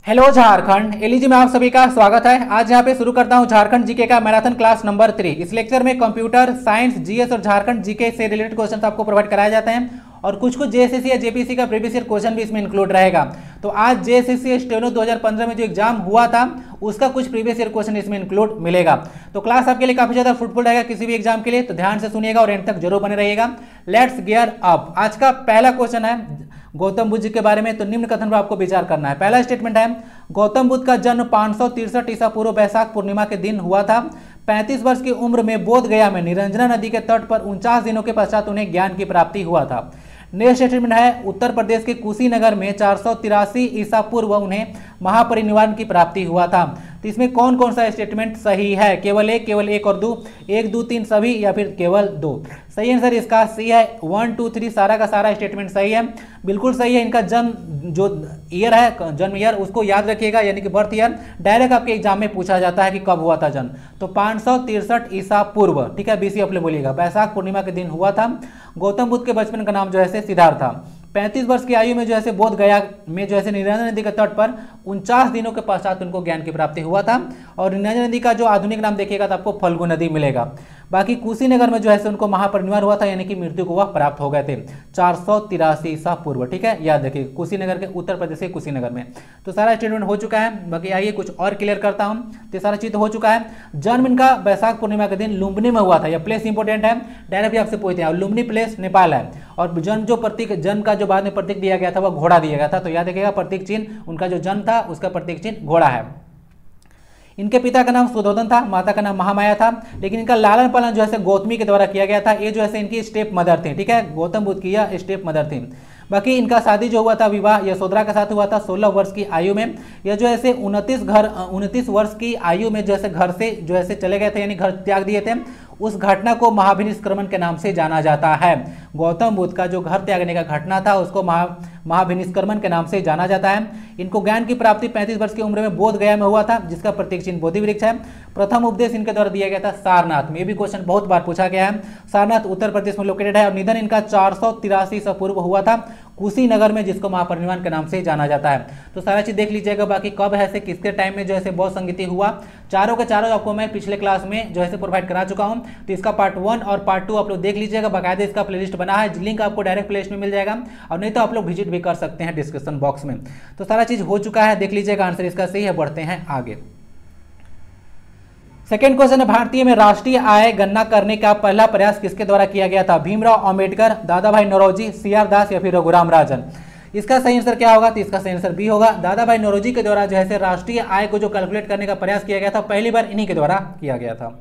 Hello Jharkhand एलईजी में आप सभी का स्वागत है। आज यहाँ पे शुरू करता हूँ झारखंड जीके का मैराथन क्लास नंबर 3। इस लेक्चर में कंप्यूटर साइंस, जीएस और झारखंड जीके से रिलेटेड क्वेश्चन आपको प्रोवाइड कराए जाते हैं और कुछ जेएसएससी या जेपीसी का प्रीवियस ईयर क्वेश्चन भी इसमें इंक्लूड रहेगा। तो आज जेएसएससी स्टेनो 2015 में जो एग्जाम हुआ था उसका कुछ प्रीवियस ईयर क्वेश्चन इसमें इंक्लूड मिलेगा। तो क्लास आपके लिए काफी ज्यादा फ्रूटफुल रहेगा किसी भी एग्जाम के लिए, तो ध्यान से सुनिएगा और एंड तक जरूर बने रहिएगा। Let's gear up. आज का पहला क्वेश्चन है गौतम बुद्ध के बारे में। तो निम्न कथन पर आपको विचार करना है। पहला स्टेटमेंट है गौतम बुद्ध का जन्म 563 ईसा पूर्व वैशाख पूर्णिमा के दिन हुआ था। 35 वर्ष की उम्र में बोध गया में निरंजना नदी के तट पर 49 दिनों के पश्चात उन्हें ज्ञान की प्राप्ति हुआ था। नेक्स्ट स्टेटमेंट है उत्तर प्रदेश के कुशीनगर में 483 ईसा पूर्व उन्हें महापरिनिर्वाण की प्राप्ति हुआ था। तो इसमें कौन कौन सा स्टेटमेंट सही है? केवल एक और दो, 1 2 3 सभी या फिर केवल 2? सही आंसर इसका सी है 1 2 3 सारा का सारा स्टेटमेंट सही है, बिल्कुल सही है। इनका जन्म जो ईयर है, जन्म ईयर उसको याद रखिएगा, यानी कि बर्थ ईयर डायरेक्ट आपके एग्जाम में पूछा जाता है कि कब हुआ था जन्म। तो 563 ईसा पूर्व, ठीक है, बीसी अपने बोलिएगा, वैशाख पूर्णिमा के दिन हुआ था। गौतम बुद्ध के बचपन का नाम जो है सिद्धार्थ था। 35 वर्ष की आयु में जो है बोध गया में जो है निरंजना नदी के तट पर 49 दिनों के पश्चात उनको ज्ञान की प्राप्ति हुआ था। और निरंजना नदी का जो आधुनिक नाम देखिएगा तो आपको फल्गु नदी मिलेगा। बाकी कुशीनगर में जो है उनको महापरिनिर्वाण हुआ था, यानी कि मृत्यु को वह प्राप्त हो गए थे 483 ईसा पूर्व, ठीक है, याद रखिए कुशीनगर के उत्तर प्रदेश के कुशीनगर में। तो सारा स्टेटमेंट हो चुका है। बाकी आइए कुछ और क्लियर करता हूं। तो सारा चीज हो चुका है। जन्म इनका वैशाख पूर्णिमा के दिन लुम्बिनी में हुआ था। यह प्लेस इंपॉर्टेंट है, डायरेक्ट भी आपसे पूछते हैं। और लुम्बिनी प्लेस नेपाल है। और जन्म जो प्रतीक, जन्म का जो बाद में प्रतीक दिया गया था वह घोड़ा दिया गया था। तो याद रखिएगा प्रतीक चिन्ह, उनका जो जन्म था उसका प्रतीक चिन्ह घोड़ा है। इनके पिता का नाम सुधोधन था, माता का नाम महामाया था। लेकिन इनका लालन पालन जो है गौतमी के द्वारा किया गया था। ये जो है इनकी स्टेप मदर थी, ठीक है, गौतम बुद्ध की यह स्टेप मदर थी। बाकी इनका शादी जो हुआ था, विवाह यशोधरा के साथ हुआ था 16 वर्ष की आयु में। यह जो है 29 वर्ष की आयु में जो है घर से जो है चले गए थे, यानी घर त्याग दिए थे। उस घटना को महाभिनिष्क्रमण के नाम से जाना जाता है। गौतम बुद्ध का जो घर त्यागने का घटना था उसको महाभिनिष्क्रमण के नाम से जाना जाता है। इनको ज्ञान की प्राप्ति 35 वर्ष की उम्र में बोध गया में हुआ था, जिसका प्रतीक चिन्ह बोधि वृक्ष है। प्रथम उपदेश इनके द्वारा दिया गया था सारनाथ में। ये भी क्वेश्चन बहुत बार पूछा गया है। सारनाथ उत्तर प्रदेश में लोकेटेड है। और निधन इनका 483 ईसा पूर्व हुआ था कुशीनगर में, जिसको महापरिनिर्वाण के नाम से जाना जाता है। तो सारा चीज देख लीजिएगा। बाकी कब है किसके टाइम में जो है बौद्ध संगीति हुआ, चारों के चारों आपको मैं पिछले क्लास में जो है प्रोवाइड करा चुका हूं। तो इसका पार्ट 1 और पार्ट 2 आप लोग देख लीजिएगा, बाकायदा इसका प्लेलिस्ट बना है, लिंक आपको डायरेक्ट प्लेलिस्ट में मिल जाएगा। और नहीं तो आप लोग विजिट भी कर सकते हैं डिस्क्रिप्शन बॉक्स में। तो सारा चीज हो चुका है, देख लीजिएगा। आंसर इसका सही है। बढ़ते हैं आगे। सेकेंड क्वेश्चन है भारतीय में राष्ट्रीय आय गणना करने का पहला प्रयास किसके द्वारा किया गया था? भीमराव अंबेडकर, दादा भाई नौरोजी, सीआर दास या फिर रघुराम राजन? इसका सही आंसर क्या होगा? तो इसका सही आंसर बी होगा। दादा भाई नौरोजी के द्वारा जो है राष्ट्रीय आय को जो कैलकुलेट करने का प्रयास किया गया था, पहली बार इन्हीं के द्वारा किया गया था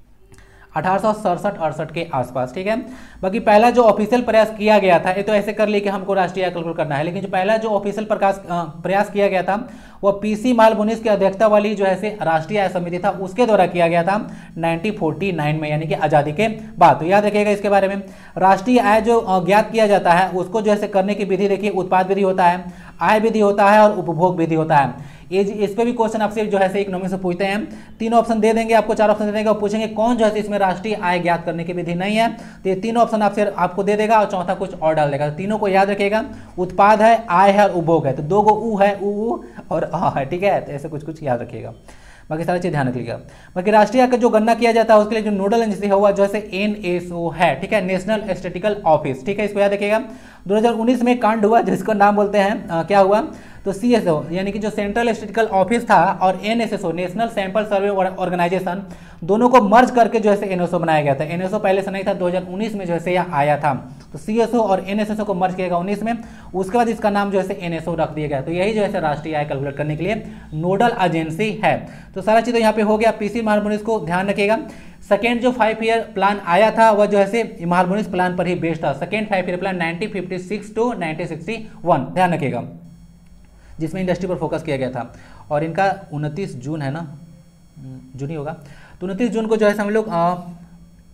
1867-68 के आसपास, ठीक है। बाकी पहला जो ऑफिशियल प्रयास किया गया था, ये तो ऐसे कर लिए कि हमको राष्ट्रीय आय कैलकुलेट करना है, लेकिन जो पहला जो ऑफिशियल प्रयास किया गया था वह पीसी मालबुनिस की अध्यक्षता वाली जो है राष्ट्रीय आय समिति था, उसके द्वारा किया गया था 1949 में, यानी कि आजादी के बाद। तो याद रखिएगा इसके बारे में। राष्ट्रीय आय जो ज्ञात किया जाता है उसको जो है करने की विधि देखिए, उत्पाद विधि होता है, आय विधि होता है और उपभोग विधि होता है। इस पे भी क्वेश्चन आपसे जो है इकोनॉमिक्स से पूछते हैं। 3 ऑप्शन दे देंगे आपको, 4 ऑप्शन दे देंगे और पूछेंगे कौन जो है इसमें राष्ट्रीय आय ज्ञात करने की विधि नहीं है। तो ये 3 ऑप्शन आपको दे देगा और चौथा कुछ और डाल देगा। तीनों को याद रखिएगा, उत्पाद है, आय है और उपभोग है। तो 2 गो ऊ है, ऊ और अ है, ठीक है। तो ऐसे कुछ याद रखिएगा, बाकी सारी चीज ध्यान रखिएगा। बाकी राष्ट्रीय आय का जो गणना किया जाता है उसके लिए जो नोडल एजेंसी हुआ जो है NSO है, ठीक है, नेशनल स्टैटिस्टिकल ऑफिस, ठीक है, इसको याद रखिएगा। 2019 में कांड हुआ जिसको नाम बोलते हैं क्या हुआ, तो CSO यानी कि जो सेंट्रल स्टैटिस्टिकल ऑफिस था और NSSO national sample survey organisation, दोनों को मर्ज करके जो है NSO बनाया गया था। NSO पहले से नहीं था, 2019 में जो है यह आया था। तो CSO और NSSO को मर्ज किया गया 19 में, उसके बाद इसका नाम जो है NSO रख दिया गया। तो यही जो है राष्ट्रीय आय कैलकुलेट करने के लिए नोडल एजेंसी है। तो सारा चीज यहाँ पे हो गया। पीसी मालबुनिस को ध्यान रखिएगा। सेकेंड जो 5 ईयर प्लान आया था वह जो है मालबुनिस प्लान पर ही बेस्ड था। सेकेंड 5 ईयर प्लान 1956 to 1961, ध्यान रखिएगा, जिसमें इंडस्ट्री पर फोकस किया गया था। और इनका 29 जून है ना, जून ही होगा। तो 29 जून को जो है हम लोग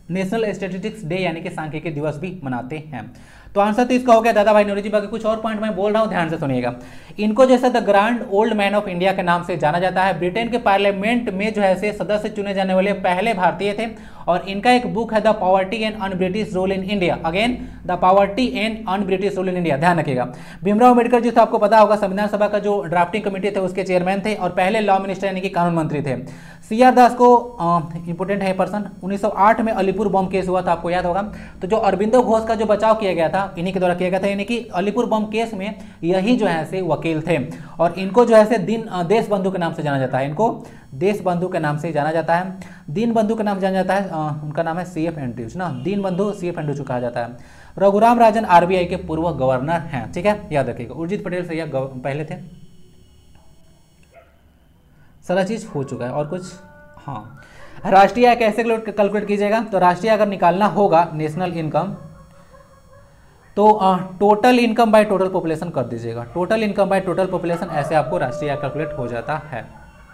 नेशनल स्टैटिस्टिक्स डे यानी कि सांख्यिकी दिवस भी मनाते हैं। तो आंसर तो इसका हो गया दादा भाई नौरोजी जी। बाकी कुछ और पॉइंट मैं बोल रहा हूँ, ध्यान से सुनिएगा। इनको जैसे the grand old man of India के नाम से जाना जाता है। ब्रिटेन के पार्लियामेंट में जो है से सदस्य चुने जाने वाले पहले भारतीय थे और इनका एक बुक है the poverty and un British rule in India. Again the poverty and un British rule in India, ध्यान रखिएगा। भीमराव अम्बेडकर जी तो आपको पता होगा संविधान सभा का जो ड्राफ्टिंग कमेटी थे उसके चेयरमैन थे और पहले लॉ मिनिस्टर यानी कि कानून मंत्री थे। CR दास को इंपोर्टेंट है पर्सन, 1908 में अलीपुर बम केस हुआ था, आपको याद होगा। तो जो अरविंदो घोष का जो बचाव किया गया था इन्हीं के द्वारा किया गया था, यानी कि अलीपुर बम केस में यही जो है से वकील थे और इनको जो है से देश बंधु के नाम से जाना जाता है। इनको देश बंधु के नाम से जाना जाता है, दीन बंधु के नाम जाना जाता है। उनका नाम है CF एंड्रयूज ना, दीन बंधु CF एंड्रयूज कहा जाता है। रघुराम राजन RBI के पूर्व गवर्नर हैं, ठीक है, याद रखिएगा। उर्जित पटेल से यह पहले थे। सारा चीज हो चुका है और कुछ, हाँ। राष्ट्रीय आय कैसे कैलकुलेट कीजिएगा? तो राष्ट्रीय अगर निकालना होगा नेशनल इनकम तो total income by total population कर दीजिएगा। Total income by total population, ऐसे आपको राष्ट्रीय आय कैलकुलेट हो जाता है।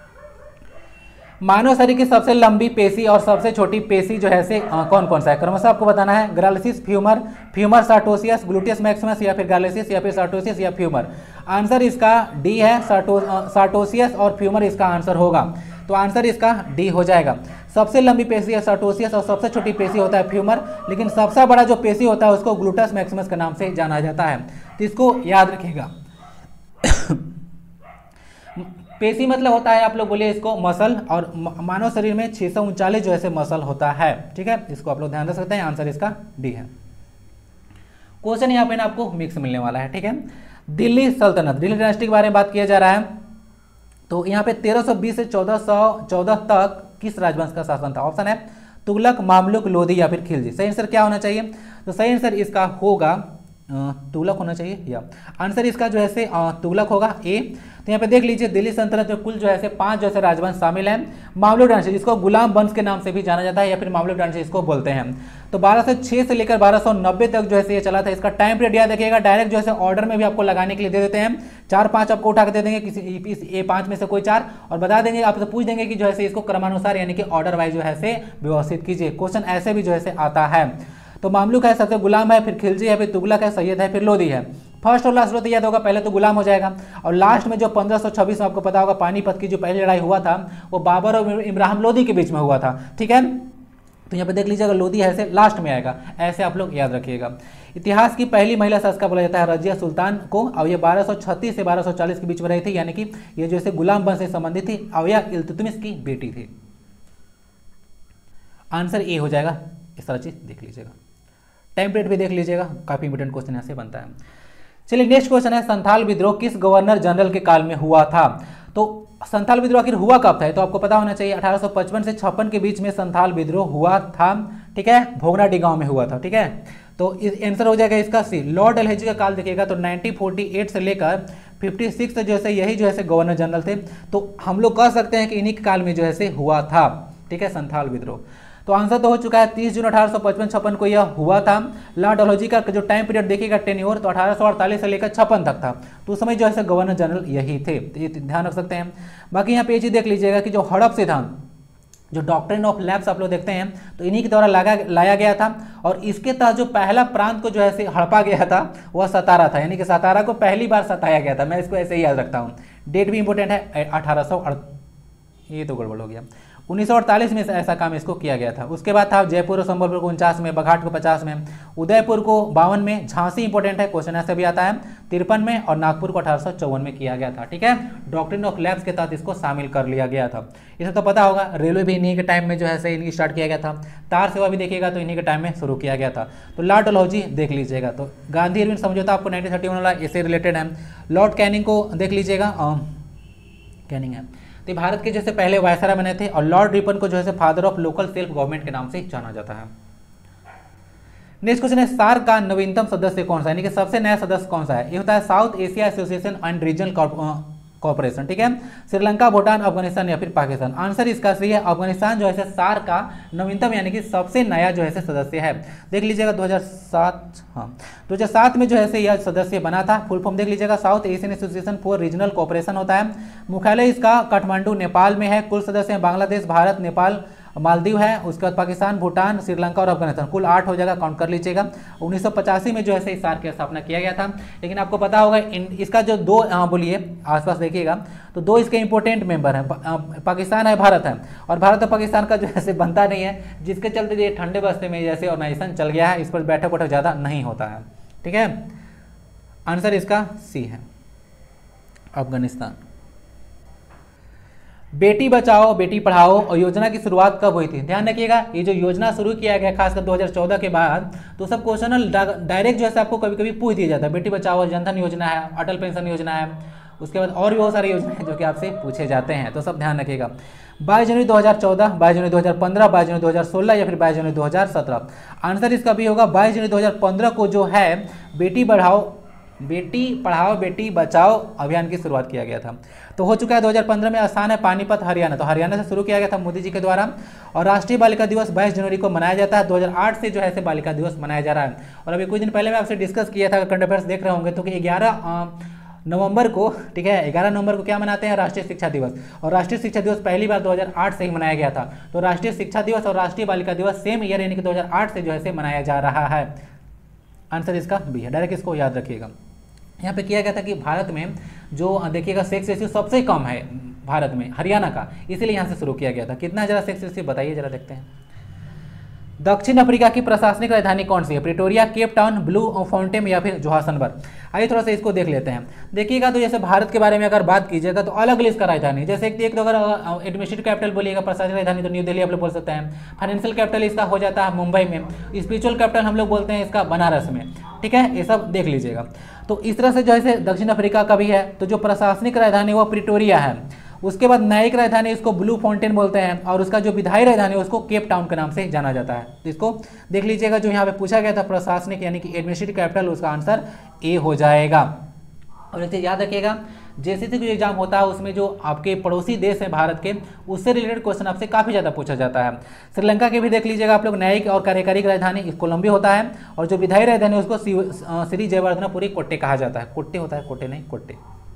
मानव शरीर की सबसे लंबी पेशी और सबसे छोटी पेशी जो है से कौन कौन सा है? क्रमशः आपको बताना है। Gracilis, femur, femur sartorius, gluteus maximus या फिर ग्रालिसिस या फिर सार्टोसियस या फ्यूमर। आंसर इसका डी है, सार्टोसियस और फ्यूमर इसका आंसर होगा। तो आंसर इसका डी हो जाएगा। सबसे लंबी पेशी है सार्टोसियस और सबसे छोटी पेशी होता है फ्यूमर, लेकिन सबसे बड़ा जो पेशी होता है उसको ग्लूटस मैक्सिमस के नाम से जाना जाता है। तो इसको याद रखिएगा। पेशी मतलब होता है, आप लोग बोलिए इसको मसल, और मानव शरीर में 639 जो है मसल होता है, ठीक है। इसको आप लोग ध्यान रख सकते हैं, आंसर इसका डी है। क्वेश्चन यहाँ पे ना आपको मिक्स मिलने वाला है, ठीक है। दिल्ली सल्तनत, दिल्ली डायनेस्टी के बारे में बात किया जा रहा है। तो यहाँ पे 1320 से 1414 तक किस राजवंश का शासन था? ऑप्शन है तुगलक, मामलुक, लोधी या फिर खिलजी। सही आंसर क्या होना चाहिए? तो सही आंसर इसका होगा तुगलक होना चाहिए, या आंसर इसका जो है से तुगलक होगा, ए। तो यहाँ पे देख लीजिए दिल्ली सल्तनत में कुल जो है से 5 जैसे राजवंश शामिल हैं। मामलुक डायनेस्टी, जिसको गुलाम वंश के नाम से भी जाना जाता है या फिर मामलुक डायनेस्टी इसको बोलते हैं। तो 1206 से लेकर 1290 तक जो है से ये चला था। इसका टाइम पीरियड याद रखिएगा। डायरेक्ट जो है से ऑर्डर में भी आपको लगाने के लिए दे देते हैं। 4-5 आपको उठा के दे देंगे, किसी इस A5 में से कोई 4, और बता देंगे, आपसे पूछ देंगे कि जो है से इसको क्रमानुसार यानी कि ऑर्डर वाइज जो है से व्यवस्थित कीजिए। क्वेश्चन ऐसे भी जो है से आता है। तो मामलुक है, सबसे गुलाम है, फिर खिलजी है, फिर तुगलक है, सैयद है, फिर लोधी है। फर्स्ट और लास्ट तो याद होगा, पहले तो गुलाम हो जाएगा और लास्ट में जो 1526 में आपको पता होगा पानीपत की जो पहली लड़ाई हुआ था वो बाबर और इब्राहिम लोधी के बीच में हुआ था, ठीक है। तो यहाँ पे देख लीजिएगा लोधी ऐसे लास्ट में आएगा, ऐसे आप लोग याद रखिएगा। इतिहास की पहली महिला शासक बोला जाता है रजिया सुल्तान को, और ये 1236 से 1240 के बीच में रही थी, यानी कि ये जो है गुलाम वंश से संबंधित थी। अवया इल्तुतमिश की बेटी थी। आंसर ए हो जाएगा। इस तरह चीज देख लीजिएगा। टाइम पीरियड भी देख लीजिएगा, काफी इंपोर्टेंट क्वेश्चन ऐसे बनता है। चलिए नेक्स्ट क्वेश्चन है, संथाल विद्रोह किस गवर्नर जनरल के काल में हुआ था? तो संथाल विद्रोह आखिर हुआ कब था? तो आपको पता होना चाहिए 1855 से 56 के बीच में संथाल विद्रोह हुआ था, ठीक है। भोगनाडी गांव में हुआ था, ठीक है। तो इस आंसर हो जाएगा इसका सी। लॉर्ड डलहौजी का काल देखिएगा तो 1948 से लेकर 56 तक जो है यही जो है गवर्नर जनरल थे। तो हम लोग कह सकते हैं कि इन्हीं के काल में जो है हुआ था, ठीक है, संथाल विद्रोह। तो आंसर तो हो चुका है 30 जून 1855-56 को यह हुआ था। लॉर्ड डलहौजी का जो टाइम पीरियड देखिएगा टेन्योर, तो 1848 से लेकर 56 तक था। तो उस समय जो है गवर्नर जनरल यही थे, तो ये ध्यान रख सकते हैं। बाकी यहाँ पे ये चीज देख लीजिएगा कि जो हड़प सिद्धांत, जो डॉक्ट्रिन ऑफ लैप्स आप लोग देखते हैं, तो इन्हीं के द्वारा लाया गया था। और इसके तहत जो पहला प्रांत को जो है हड़पा गया था वह सतारा था, यानी कि सतारा को पहली बार सताया गया था। मैं इसको ऐसे ही याद रखता हूँ। डेट भी इंपॉर्टेंट है, 1800, ये तो गड़बड़ हो गया, 1948 में ऐसा काम इसको किया गया था। उसके बाद था जयपुर और संबलपुर को 49 में, बघाट को 50 में, उदयपुर को 52 में, झांसी इंपॉर्टेंट है, क्वेश्चन ऐसे भी आता है, 53 में, और नागपुर को 1854 में किया गया था, ठीक है। डॉक्ट्रिन ऑफ लैप्स के तहत इसको शामिल कर लिया गया था। इसे तो पता होगा, रेलवे भी इन्हीं के टाइम में जो है इनकी स्टार्ट किया गया था। तार सेवा भी देखिएगा तो इन्हीं के टाइम में शुरू किया गया था। तो लॉर्ड डलहौजी देख लीजिएगा। तो गांधी इरविन समझौता आपको 1931 वाला इससे रिलेटेड है। लॉर्ड कैनिंग को देख लीजिएगा, कैनिंग है, तो भारत के जैसे पहले वायसराय बने थे। और लॉर्ड रिपन को जो है father of local self government के नाम से जाना जाता है। नेक्स्ट क्वेश्चन है, सार्क का नवीनतम सदस्य कौन सा है, यानी कि सबसे नया सदस्य कौन सा है? ये होता है South Asia association and regional corporation, ठीक है। श्रीलंका, भूटान, अफगानिस्तान या फिर पाकिस्तान। आंसर इसका सही है अफगानिस्तान जो है सार्क का नवीनतम यानी कि सबसे नया जो है सदस्य है। देख लीजिएगा 2007, हाँ 2007 में जो है यह सदस्य बना था। फुल फॉर्म देख लीजिएगा, South Asian association for regional corporation होता है। मुख्यालय इसका काठमांडू नेपाल में है। कुल सदस्य हैं बांग्लादेश, भारत, नेपाल, मालदीव है, उसके बाद पाकिस्तान, भूटान, श्रीलंका और अफगानिस्तान, कुल 8 हो जाएगा, काउंट कर लीजिएगा। 1985 में जो है इस सार्क की स्थापना किया गया था। लेकिन आपको पता होगा इसका जो दो बोलिए आसपास देखिएगा तो दो इसके इंपॉर्टेंट मेंबर हैं, पाकिस्तान है, भारत है, और भारत और पाकिस्तान का जो है बनता नहीं है, जिसके चलते ये ठंडे बस्ते में जैसे ऑर्गेनाइजेशन चल गया है, इस पर बैठक बैठक ज़्यादा नहीं होता है। ठीक है, आंसर इसका सी है, अफगानिस्तान। बेटी बचाओ बेटी पढ़ाओ और योजना की शुरुआत कब हुई थी? ध्यान रखिएगा, ये जो योजना शुरू किया गया खासकर 2014 के बाद, तो सब क्वेश्चन डायरेक्ट जो है आपको कभी कभी पूछ दिया जाता है। बेटी बचाओ, जनधन योजना है, अटल पेंशन योजना है, उसके बाद और भी बहुत सारी योजना है जो कि आपसे पूछे जाते हैं, तो सब ध्यान रखिएगा। 22 जनवरी 2014, 22 जनवरी 2015, 22 जनवरी 2016 या फिर 22 जनवरी 2017? आंसर इसका भी होगा 22 जनवरी 2015 को जो है बेटी पढ़ाओ बेटी बचाओ अभियान की शुरुआत किया गया था। तो हो चुका है 2015 में। स्थान है पानीपत, हरियाणा, तो हरियाणा से शुरू किया गया था मोदी जी के द्वारा। और राष्ट्रीय बालिका दिवस 22 जनवरी को मनाया जाता है। 2008 से जो है बालिका दिवस मनाया जा रहा है। और अभी कुछ दिन पहले मैं आपसे डिस्कस किया था, करंट अफेयर्स देख रहे होंगे, तो कि 11 नवंबर को, ठीक है, 11 नवंबर को क्या मनाते हैं? राष्ट्रीय शिक्षा दिवस। और राष्ट्रीय शिक्षा दिवस पहली बार 2008 से ही मनाया गया था। तो राष्ट्रीय शिक्षा दिवस और राष्ट्रीय बालिका दिवस सेम ईयर यानी कि 2008 से जो है मनाया जा रहा है। आंसर इसका बी है, डायरेक्ट इसको याद रखिएगा। यहाँ पे किया गया था कि भारत में जो देखिएगा सेक्स रेशियो सबसे कम है भारत में, हरियाणा का, इसीलिए यहाँ से शुरू किया गया था। कितना जरा सेक्स रेशियो बताइए, जरा देखते हैं। दक्षिण अफ्रीका की प्रशासनिक राजधानी कौन सी है? Pretoria, Cape Town, Blue Fountain या फिर जोहान्सबर्ग? आइए थोड़ा सा इसको देख लेते हैं। देखिएगा तो जैसे भारत के बारे में अगर बात कीजिएगा तो अलग अलग इसका राजधानी, जैसे एक तो अगर एडमिनिस्ट्रेटिव कैपिटल बोलिएगा, प्रशासनिक राजधानी, तो न्यू दिल्ली आप लोग बोल सकते हैं। फाइनेंशियल कैपिटल इसका हो जाता है मुंबई में। स्पिरिचुअल कैपिटल हम लोग बोलते हैं इसका बनारस में। ठीक है, ये सब देख लीजिएगा। तो इस तरह से जो है दक्षिण अफ्रीका का भी है। तो जो प्रशासनिक राजधानी वो प्रिटोरिया है। उसके बाद न्यायिक राजधानी इसको ब्लू फाउंटेन बोलते हैं, और उसका जो विधायी राजधानी है उसको केप टाउन के नाम से जाना जाता है। तो इसको देख लीजिएगा, जो यहाँ पे पूछा गया था प्रशासनिक यानी कि एडमिनिस्ट्रेटिव कैपिटल, उसका आंसर ए हो जाएगा। और इसे याद रखिएगा, जैसे जो एग्जाम होता है उसमें जो आपके पड़ोसी देश है भारत के, उससे रिलेटेड क्वेश्चन आपसे काफ़ी ज़्यादा पूछा जाता है। श्रीलंका के भी देख लीजिएगा आप लोग, न्यायिक और कार्यकारी राजधानी कोलंबो होता है, और जो विधायी राजधानी उसको श्री जयवर्धनपुरी कोट्टे कहा जाता है। कोट्टे होता है, कोट्टे नहीं, कोट्टे।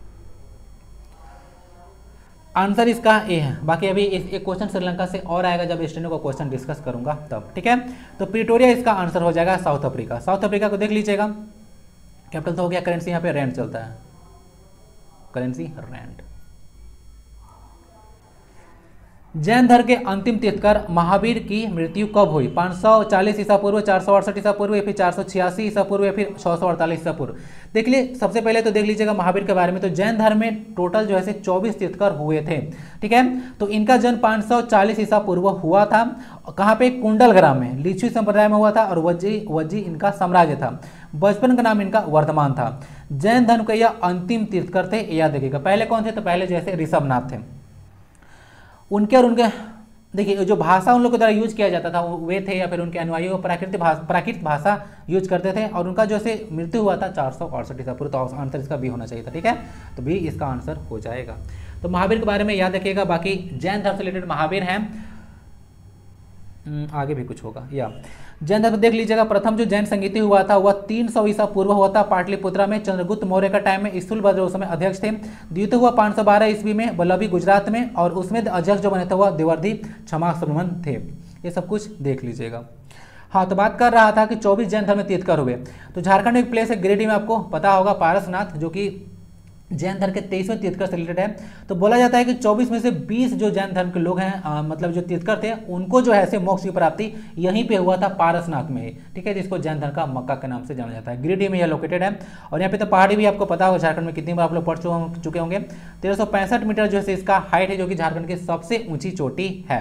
आंसर इसका ए है। बाकी अभी एक क्वेश्चन श्रीलंका से और आएगा जब स्टेनो का क्वेश्चन डिस्कस करूंगा तब। ठीक है, तो प्रिटोरिया इसका आंसर हो जाएगा साउथ अफ्रीका। साउथ अफ्रीका को देख लीजिएगा, कैपिटल तो हो गया, करेंसी यहाँ पे रैंड चलता है, करेंसी रैंड। जैन धर्म के अंतिम तीर्थकर महावीर की मृत्यु कब हुई? 540 ईसा पूर्व, 468 ईसा पूर्व या फिर 486 ईसा पूर्व या फिर 648 ईसा पूर्व? देख लीजिए, सबसे पहले तो देख लीजिएगा महावीर के बारे में। तो जैन धर्म में टोटल जो है 24 तीर्थकर हुए थे। ठीक है, तो इनका जन्म 540 ईसा पूर्व हुआ था। कहाँ पे? कुंडल ग्राम में, लिच्छवी संप्रदाय में हुआ था, और वज्जी इनका साम्राज्य था। बचपन का नाम इनका वर्धमान था। जैन धर्म के यह अंतिम तीर्थकर थे, याद रखिएगा। पहले कौन थे? तो पहले जैसे ऋषभनाथ थे। उनके और उनके देखिए जो भाषा उन लोग के द्वारा यूज किया जाता था वे थे, या फिर उनके अनुयायी प्राकृत भाषा यूज करते थे। और उनका जो से मृत्यु हुआ था 468 ईसा पूर्व। तो आंसर इसका बी होना चाहिए था। ठीक है, तो बी इसका आंसर हो जाएगा। तो महावीर के बारे में याद रखिएगा। बाकी जैन धर्म से रिलेटेड महावीर हैं, आगे भी कुछ होगा। या जैन धर्म देख लीजिएगा, प्रथम जो जैन संगीति हुआ था वह 300 ईसा पूर्व हुआ था पाटलिपुत्रा में, चंद्रगुप्त मौर्य का टाइम में। स्थूलभद्र उस समय अध्यक्ष थे। द्वितीय हुआ 512 ईस्वी में वल्लभी गुजरात में, और उसमें अध्यक्ष जो बने थे वह देवर्धि क्षमा सुमन थे। ये सब कुछ देख लीजिएगा। हाँ, तो बात कर रहा था कि 24 जैन धर्म में तीर्थकर हुए। तो झारखंड में एक प्लेस है गिरिडीह में, आपको पता होगा, पारसनाथ, जो कि जैन धर्म के 23वें तीर्थकर से रिलेटेड है। तो बोला जाता है कि 24 में से 20 जो जैन धर्म के लोग हैं, मतलब जो तीर्थकर थे, उनको जो है मोक्ष की प्राप्ति यहीं पे हुआ था, पारसनाथ में ही। ठीक है, जिसको जैन धर्म का मक्का के नाम से जाना जाता है। गिरिडीह में यह लोकेटेड है। और यहाँ पे तो पहाड़ी भी आपको पता होगा, झारखंड में कितनी बार आप लोग पढ़ चुके होंगे। 1365 मीटर जो है इसका हाइट है, जो कि झारखंड की सबसे ऊंची चोटी है।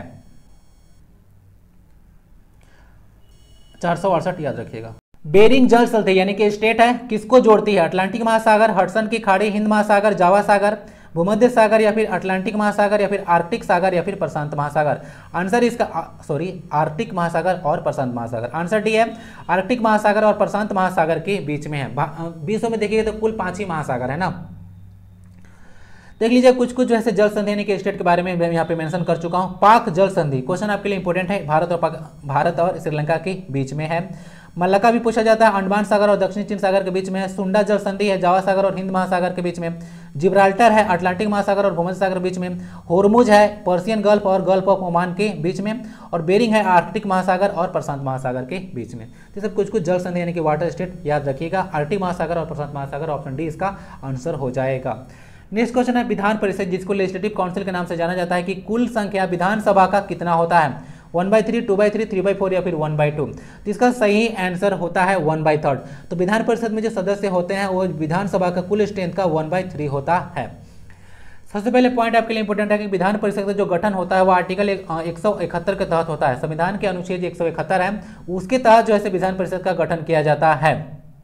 468 याद रखिएगा। बेरिंग जल संधि यानी कि स्टेट है, किसको जोड़ती है? अटलांटिक महासागर, हडसन की खाड़ी, हिंद महासागर, जावा सागर, भूमध्य सागर या फिर अटलांटिक महासागर या फिर आर्कटिक सागर या फिर प्रशांत महासागर? आंसर इसका आर्कटिक महासागर और प्रशांत महासागर। आंसर डी है, आर्कटिक महासागर और प्रशांत महासागर के बीच में है। विश्व में देखिए तो कुल 5 ही महासागर है ना। देख लीजिए कुछ जो है जल संधि यानी कि स्टेट के बारे में मैं यहाँ पे मेंशन कर चुका हूँ। पाक जल संधि क्वेश्चन आपके लिए इंपॉर्टेंट है, भारत और श्रीलंका के बीच में है। मलक्का भी पूछा जाता है, अंडमान सागर और दक्षिण चीन सागर के बीच में है। सुंडा जल संधि है जावा सागर और हिंद महासागर के बीच में। जिब्राल्टर है अटलांटिक महासागर और भूमध्य सागर के बीच में। होर्मुज है पर्सियन गल्फ और गल्फ ऑफ ओमान के बीच में। और बेरिंग है आर्कटिक महासागर और प्रशांत महासागर के बीच में। तो सब कुछ कुछ जल संधि यानी कि वाटर स्टेट याद रखिएगा। आर्कटिक महासागर और प्रशांत महासागर, ऑप्शन डी इसका आंसर हो जाएगा। नेक्स्ट क्वेश्चन है विधान परिषद, जिसको लेजिस्लेटिव काउंसिल के नाम से जाना जाता है, कि कुल संख्या विधानसभा का कितना होता है, 1/3, 2/3, 3/4 या फिर 1/2। तो इसका सही आंसर होता है 1/3। तो विधान परिषद में जो सदस्य होते हैं वो विधानसभा का कुल स्ट्रेंथ का 1/3 होता है। सबसे पहले पॉइंट आपके लिए इंपॉर्टेंट है कि विधान परिषद का जो गठन होता है वो आर्टिकल 171 के तहत होता है। संविधान के अनुच्छेद 171 है, उसके तहत जो है विधान परिषद का गठन किया जाता है।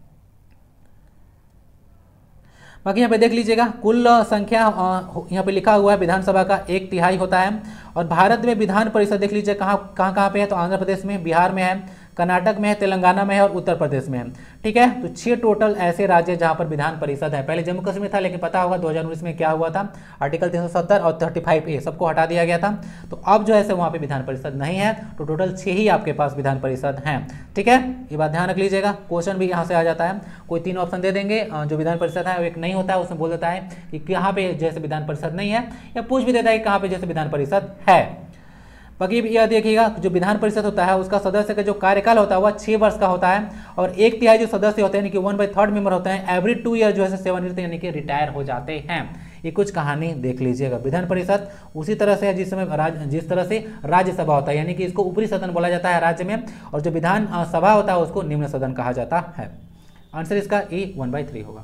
बाकी यहाँ पे देख लीजिएगा कुल संख्या यहाँ पे लिखा हुआ है विधानसभा का 1/3 होता है। और भारत में विधान परिषद देख लीजिए कहाँ पे है, तो आंध्र प्रदेश में, बिहार में है, कर्नाटक में है, तेलंगाना में है और उत्तर प्रदेश में है। ठीक है, तो 6 टोटल ऐसे राज्य जहां पर विधान परिषद है। पहले जम्मू कश्मीर था, लेकिन पता होगा 2019 में क्या हुआ था, आर्टिकल 370 और 35A सबको हटा दिया गया था। तो अब जो है वहां पे विधान परिषद नहीं है, तो टोटल 6 ही आपके पास विधान परिषद हैं। ठीक है, ये बात ध्यान रख लीजिएगा। क्वेश्चन भी यहाँ से आ जाता है, कोई 3 ऑप्शन दे देंगे, जो विधान परिषद है वो एक नहीं होता है, उसमें बोल देता है कि कहाँ पे जैसे विधान परिषद नहीं है, या पूछ भी देता है कि कहाँ पे जैसे विधान परिषद है। बाकी यह देखिएगा जो विधान परिषद होता है उसका सदस्य का जो कार्यकाल होता है वह 6 वर्ष का होता है। और 1/3 जो सदस्य होते हैं यानी कि 1/3 मेंबर होते हैं, एवरी 2 ईयर जो है 7 ईयर यानी कि रिटायर हो जाते हैं। ये कुछ कहानी देख लीजिएगा। विधान परिषद उसी तरह से है जिस तरह से राज्यसभा होता है, यानी कि इसको ऊपरी सदन बोला जाता है राज्य में, और जो विधान सभा होता है उसको निम्न सदन कहा जाता है। आंसर इसका ए 1/3 होगा।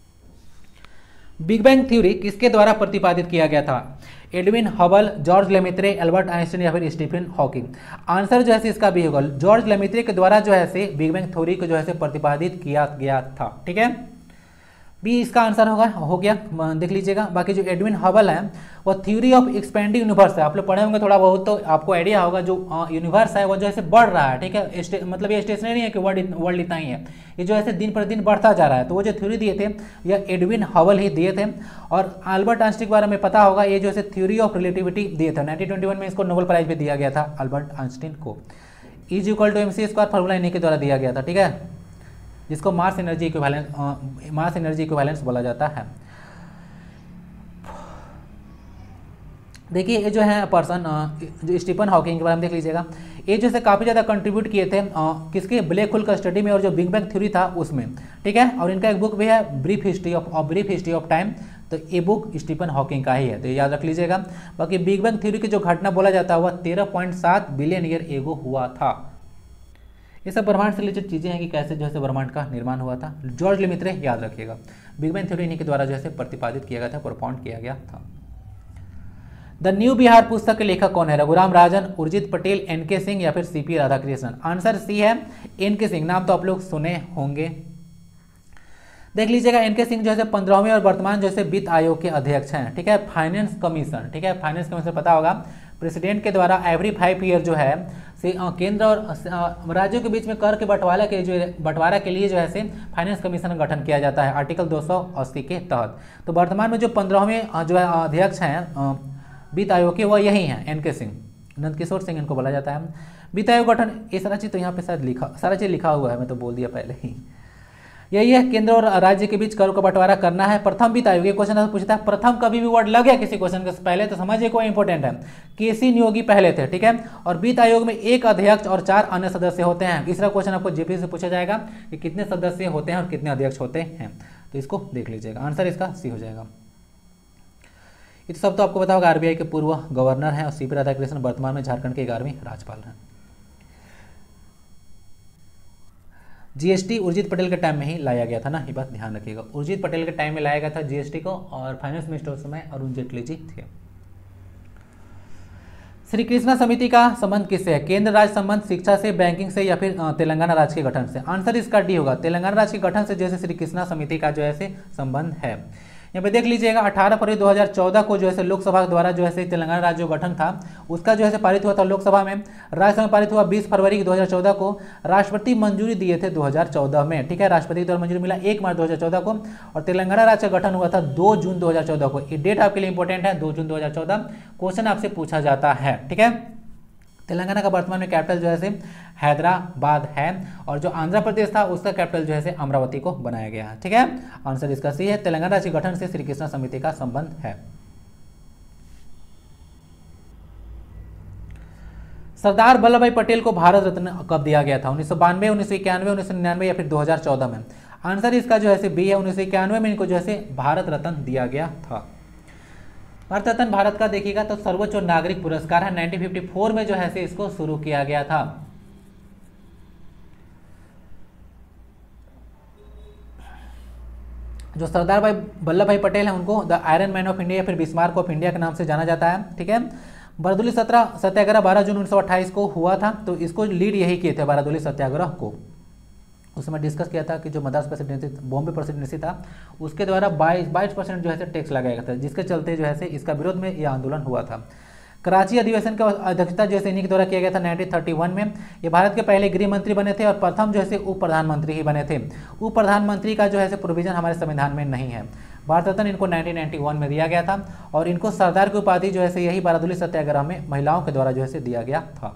बिग बैंग थ्योरी किसके द्वारा प्रतिपादित किया गया था, Edwin Hubble, George Lemaitre, Albert Einstein या फिर स्टीफन हॉकिंग। आंसर जो है इसका बी होगा, जॉर्ज लेमेत्रे के द्वारा जो है बिग बैंग थ्योरी को जो है प्रतिपादित किया गया था। ठीक है, बी इसका आंसर होगा, हो गया, देख लीजिएगा। बाकी जो एडविन हबल है वो थ्योरी ऑफ एक्सपेंडिंग यूनिवर्स है, आप लोग पढ़े होंगे थोड़ा बहुत तो आपको आइडिया होगा। जो यूनिवर्स है वो जो है बढ़ रहा है। ठीक है, मतलब ये स्टेशनरी है कि वर्ल्ड इतना ही है, ये जो है दिन पर दिन बढ़ता जा रहा है। तो वो जो थ्योरी दिए थे यह एडविन हबल ही दिए थे। और अल्बर्ट आइंस्टीन के बारे में पता होगा, ये जो है थ्योरी ऑफ रिलेटिविटी दिए थे। 1921 में इसको नोबेल प्राइज भी दिया गया था अल्बर्ट आइंस्टीन को। E=mc² फॉर्मूला इन्हीं के द्वारा दिया गया था। ठीक है, जिसको मास एनर्जी इक्विवेलेंस बोला जाता है। देखिए ये जो है पर्सन जो स्टीफन हॉकिंग के बारे में देख लीजिएगा, ये जो है काफ़ी ज़्यादा कंट्रीब्यूट किए थे किसके, ब्लैक होल का स्टडी में और जो बिग बैंग थ्योरी था उसमें। ठीक है, और इनका एक बुक भी है ब्रीफ हिस्ट्री ऑफ टाइम, तो ये बुक स्टीफन हॉकिंग का ही है, तो ये याद रख लीजिएगा। बाकी बिग बैंग थ्योरी की जो घटना बोला जाता है वह 13.7 बिलियन ईयर एगो हुआ था। ये सब ब्रह्मांड से रिलेटेड चीज़ें हैं कि कैसे जो है ब्रह्मांड का निर्माण हुआ था। जॉर्ज लेमेत्रे याद रखिएगा। बिग बैंग थ्योरी इन्हीं के द्वारा जो है प्रतिपादित किया गया था, प्रोपाउंड किया गया था। द न्यू बिहार पुस्तक के लेखक कौन है, रघुराम राजन, उर्जित पटेल, एन.के. सिंह या फिर सी.पी. राधाकृष्णन। आंसर सी है एन.के. सिंह, नाम तो आप लोग सुने होंगे। देख लीजिएगा एन.के. सिंह जो है 15वें और वर्तमान जो है वित्त आयोग के अध्यक्ष हैं। ठीक है, फाइनेंस कमीशन। ठीक है, फाइनेंस कमीशन पता होगा, प्रेसिडेंट के द्वारा एवरी 5 ईयर जो है केंद्र और राज्यों के बीच में कर के बंटवारा के लिए जो है फाइनेंस कमीशन का गठन किया जाता है आर्टिकल 280 के तहत। तो वर्तमान में जो 15वें जो है अध्यक्ष हैं वित्त आयोग के, वह यही हैं एन.के. सिंह, नंदकिशोर सिंह इनको बोला जाता है। वित्त आयोग गठन, ये सारा चीज़ तो यहाँ पे शायद सारा चीज़ लिखा हुआ है, मैं तो बोल दिया पहले ही। यही है, केंद्र और राज्य के बीच कर का बंटवारा करना है। प्रथम वित्त आयोग, ये क्वेश्चन पूछता है प्रथम कभी भी वर्ड लग गया किसी क्वेश्चन के पहले तो समझिए कोई इंपॉर्टेंट है। के.सी. नियोगी पहले थे। ठीक है, और वित्त आयोग में 1 अध्यक्ष और 4 अन्य सदस्य होते हैं। तीसरा क्वेश्चन आपको जेपी से पूछा जाएगा कि कितने सदस्य होते हैं और कितने अध्यक्ष होते हैं, तो इसको देख लीजिएगा। आंसर इसका सी हो जाएगा। ये सब तो आपको पता होगा, आरबीआई के पूर्व गवर्नर हैं और सी.पी. राधाकृष्णन वर्तमान में झारखंड के 11वें राज्यपाल हैं। जीएसटी उर्जित पटेल के टाइम में ही लाया गया था ना, ये बात ध्यान रखिएगा। उर्जित पटेल के टाइम में लाया गया था जीएसटी को, और फाइनेंस मिनिस्टर उस समय अरुण जेटली जी थे। श्री कृष्णा समिति का संबंध किससे है, केंद्र राज्य संबंध, शिक्षा से, बैंकिंग से या फिर तेलंगाना राज्य के गठन से। आंसर इसका डी होगा, तेलंगाना राज्य के गठन से जैसे श्री कृष्णा समिति का जो है संबंध है। यहाँ पे देख लीजिएगा 18 फरवरी 2014 को जो है लोकसभा द्वारा जो है तेलंगाना राज्य जो गठन था उसका जो है पारित हुआ था लोकसभा में। राज्यसभा में पारित हुआ 20 फरवरी 2014 को। राष्ट्रपति मंजूरी दिए थे 2014 में। ठीक है, राष्ट्रपति द्वारा मंजूरी मिला 1 मार्च 2014 को, और तेलंगाना राज्य का गठन हुआ था 2 जून 2014 को। ये डेट आपके लिए इंपॉर्टेंट है, 2 जून 2014 क्वेश्चन आपसे पूछा जाता है। ठीक है, तेलंगाना का वर्तमान में कैपिटल जो है से हैदराबाद है, और जो आंध्र प्रदेश था उसका कैपिटल जो है से अमरावती को बनाया गया है। ठीक है, आंसर इसका सी है। तेलंगाना राज्य गठन से श्री कृष्ण समिति का संबंध है। सरदार वल्लभ भाई पटेल को भारत रत्न कब दिया गया था? 1992, 1991, 1999 या फिर 2014 में? आंसर इसका जो है से बी है, 1991 में इनको जो है से भारत रत्न दिया गया था। भारत रत्न भारत का देखिएगा तो सर्वोच्च नागरिक पुरस्कार है। 1954 में जो है से इसको शुरू किया गया था। जो सरदार भाई वल्लभ भाई पटेल हैं उनको the iron man of India या फिर बिस्मार्क ऑफ इंडिया के नाम से जाना जाता है। ठीक है, बारदोली सत्याग्रह 12 जून 1928 को हुआ था, तो इसको लीड यही किए थे बारदोली सत्याग्रह को। उस समय डिस्कस किया था कि जो मद्रास प्रेसिडेंसी, बॉम्बे प्रेसिडेंसी था, उसके द्वारा 22% जो है से टैक्स लगाया गया था, जिसके चलते जो है से इसका विरोध में यह आंदोलन हुआ था। कराची अधिवेशन का अध्यक्षता जो है इन्हीं के द्वारा किया गया था 1931 में। ये भारत के पहले गृह मंत्री बने थे और प्रथम जो है से उप प्रधानमंत्री ही बने थे। उप प्रधानमंत्री का जो है से प्रोविजन हमारे संविधान में नहीं है। भारत रत्न इनको 1991 में दिया गया था, और इनको सरदार की उपाधि जो है से यही बारदोली सत्याग्रह में महिलाओं के द्वारा जो है से दिया गया था।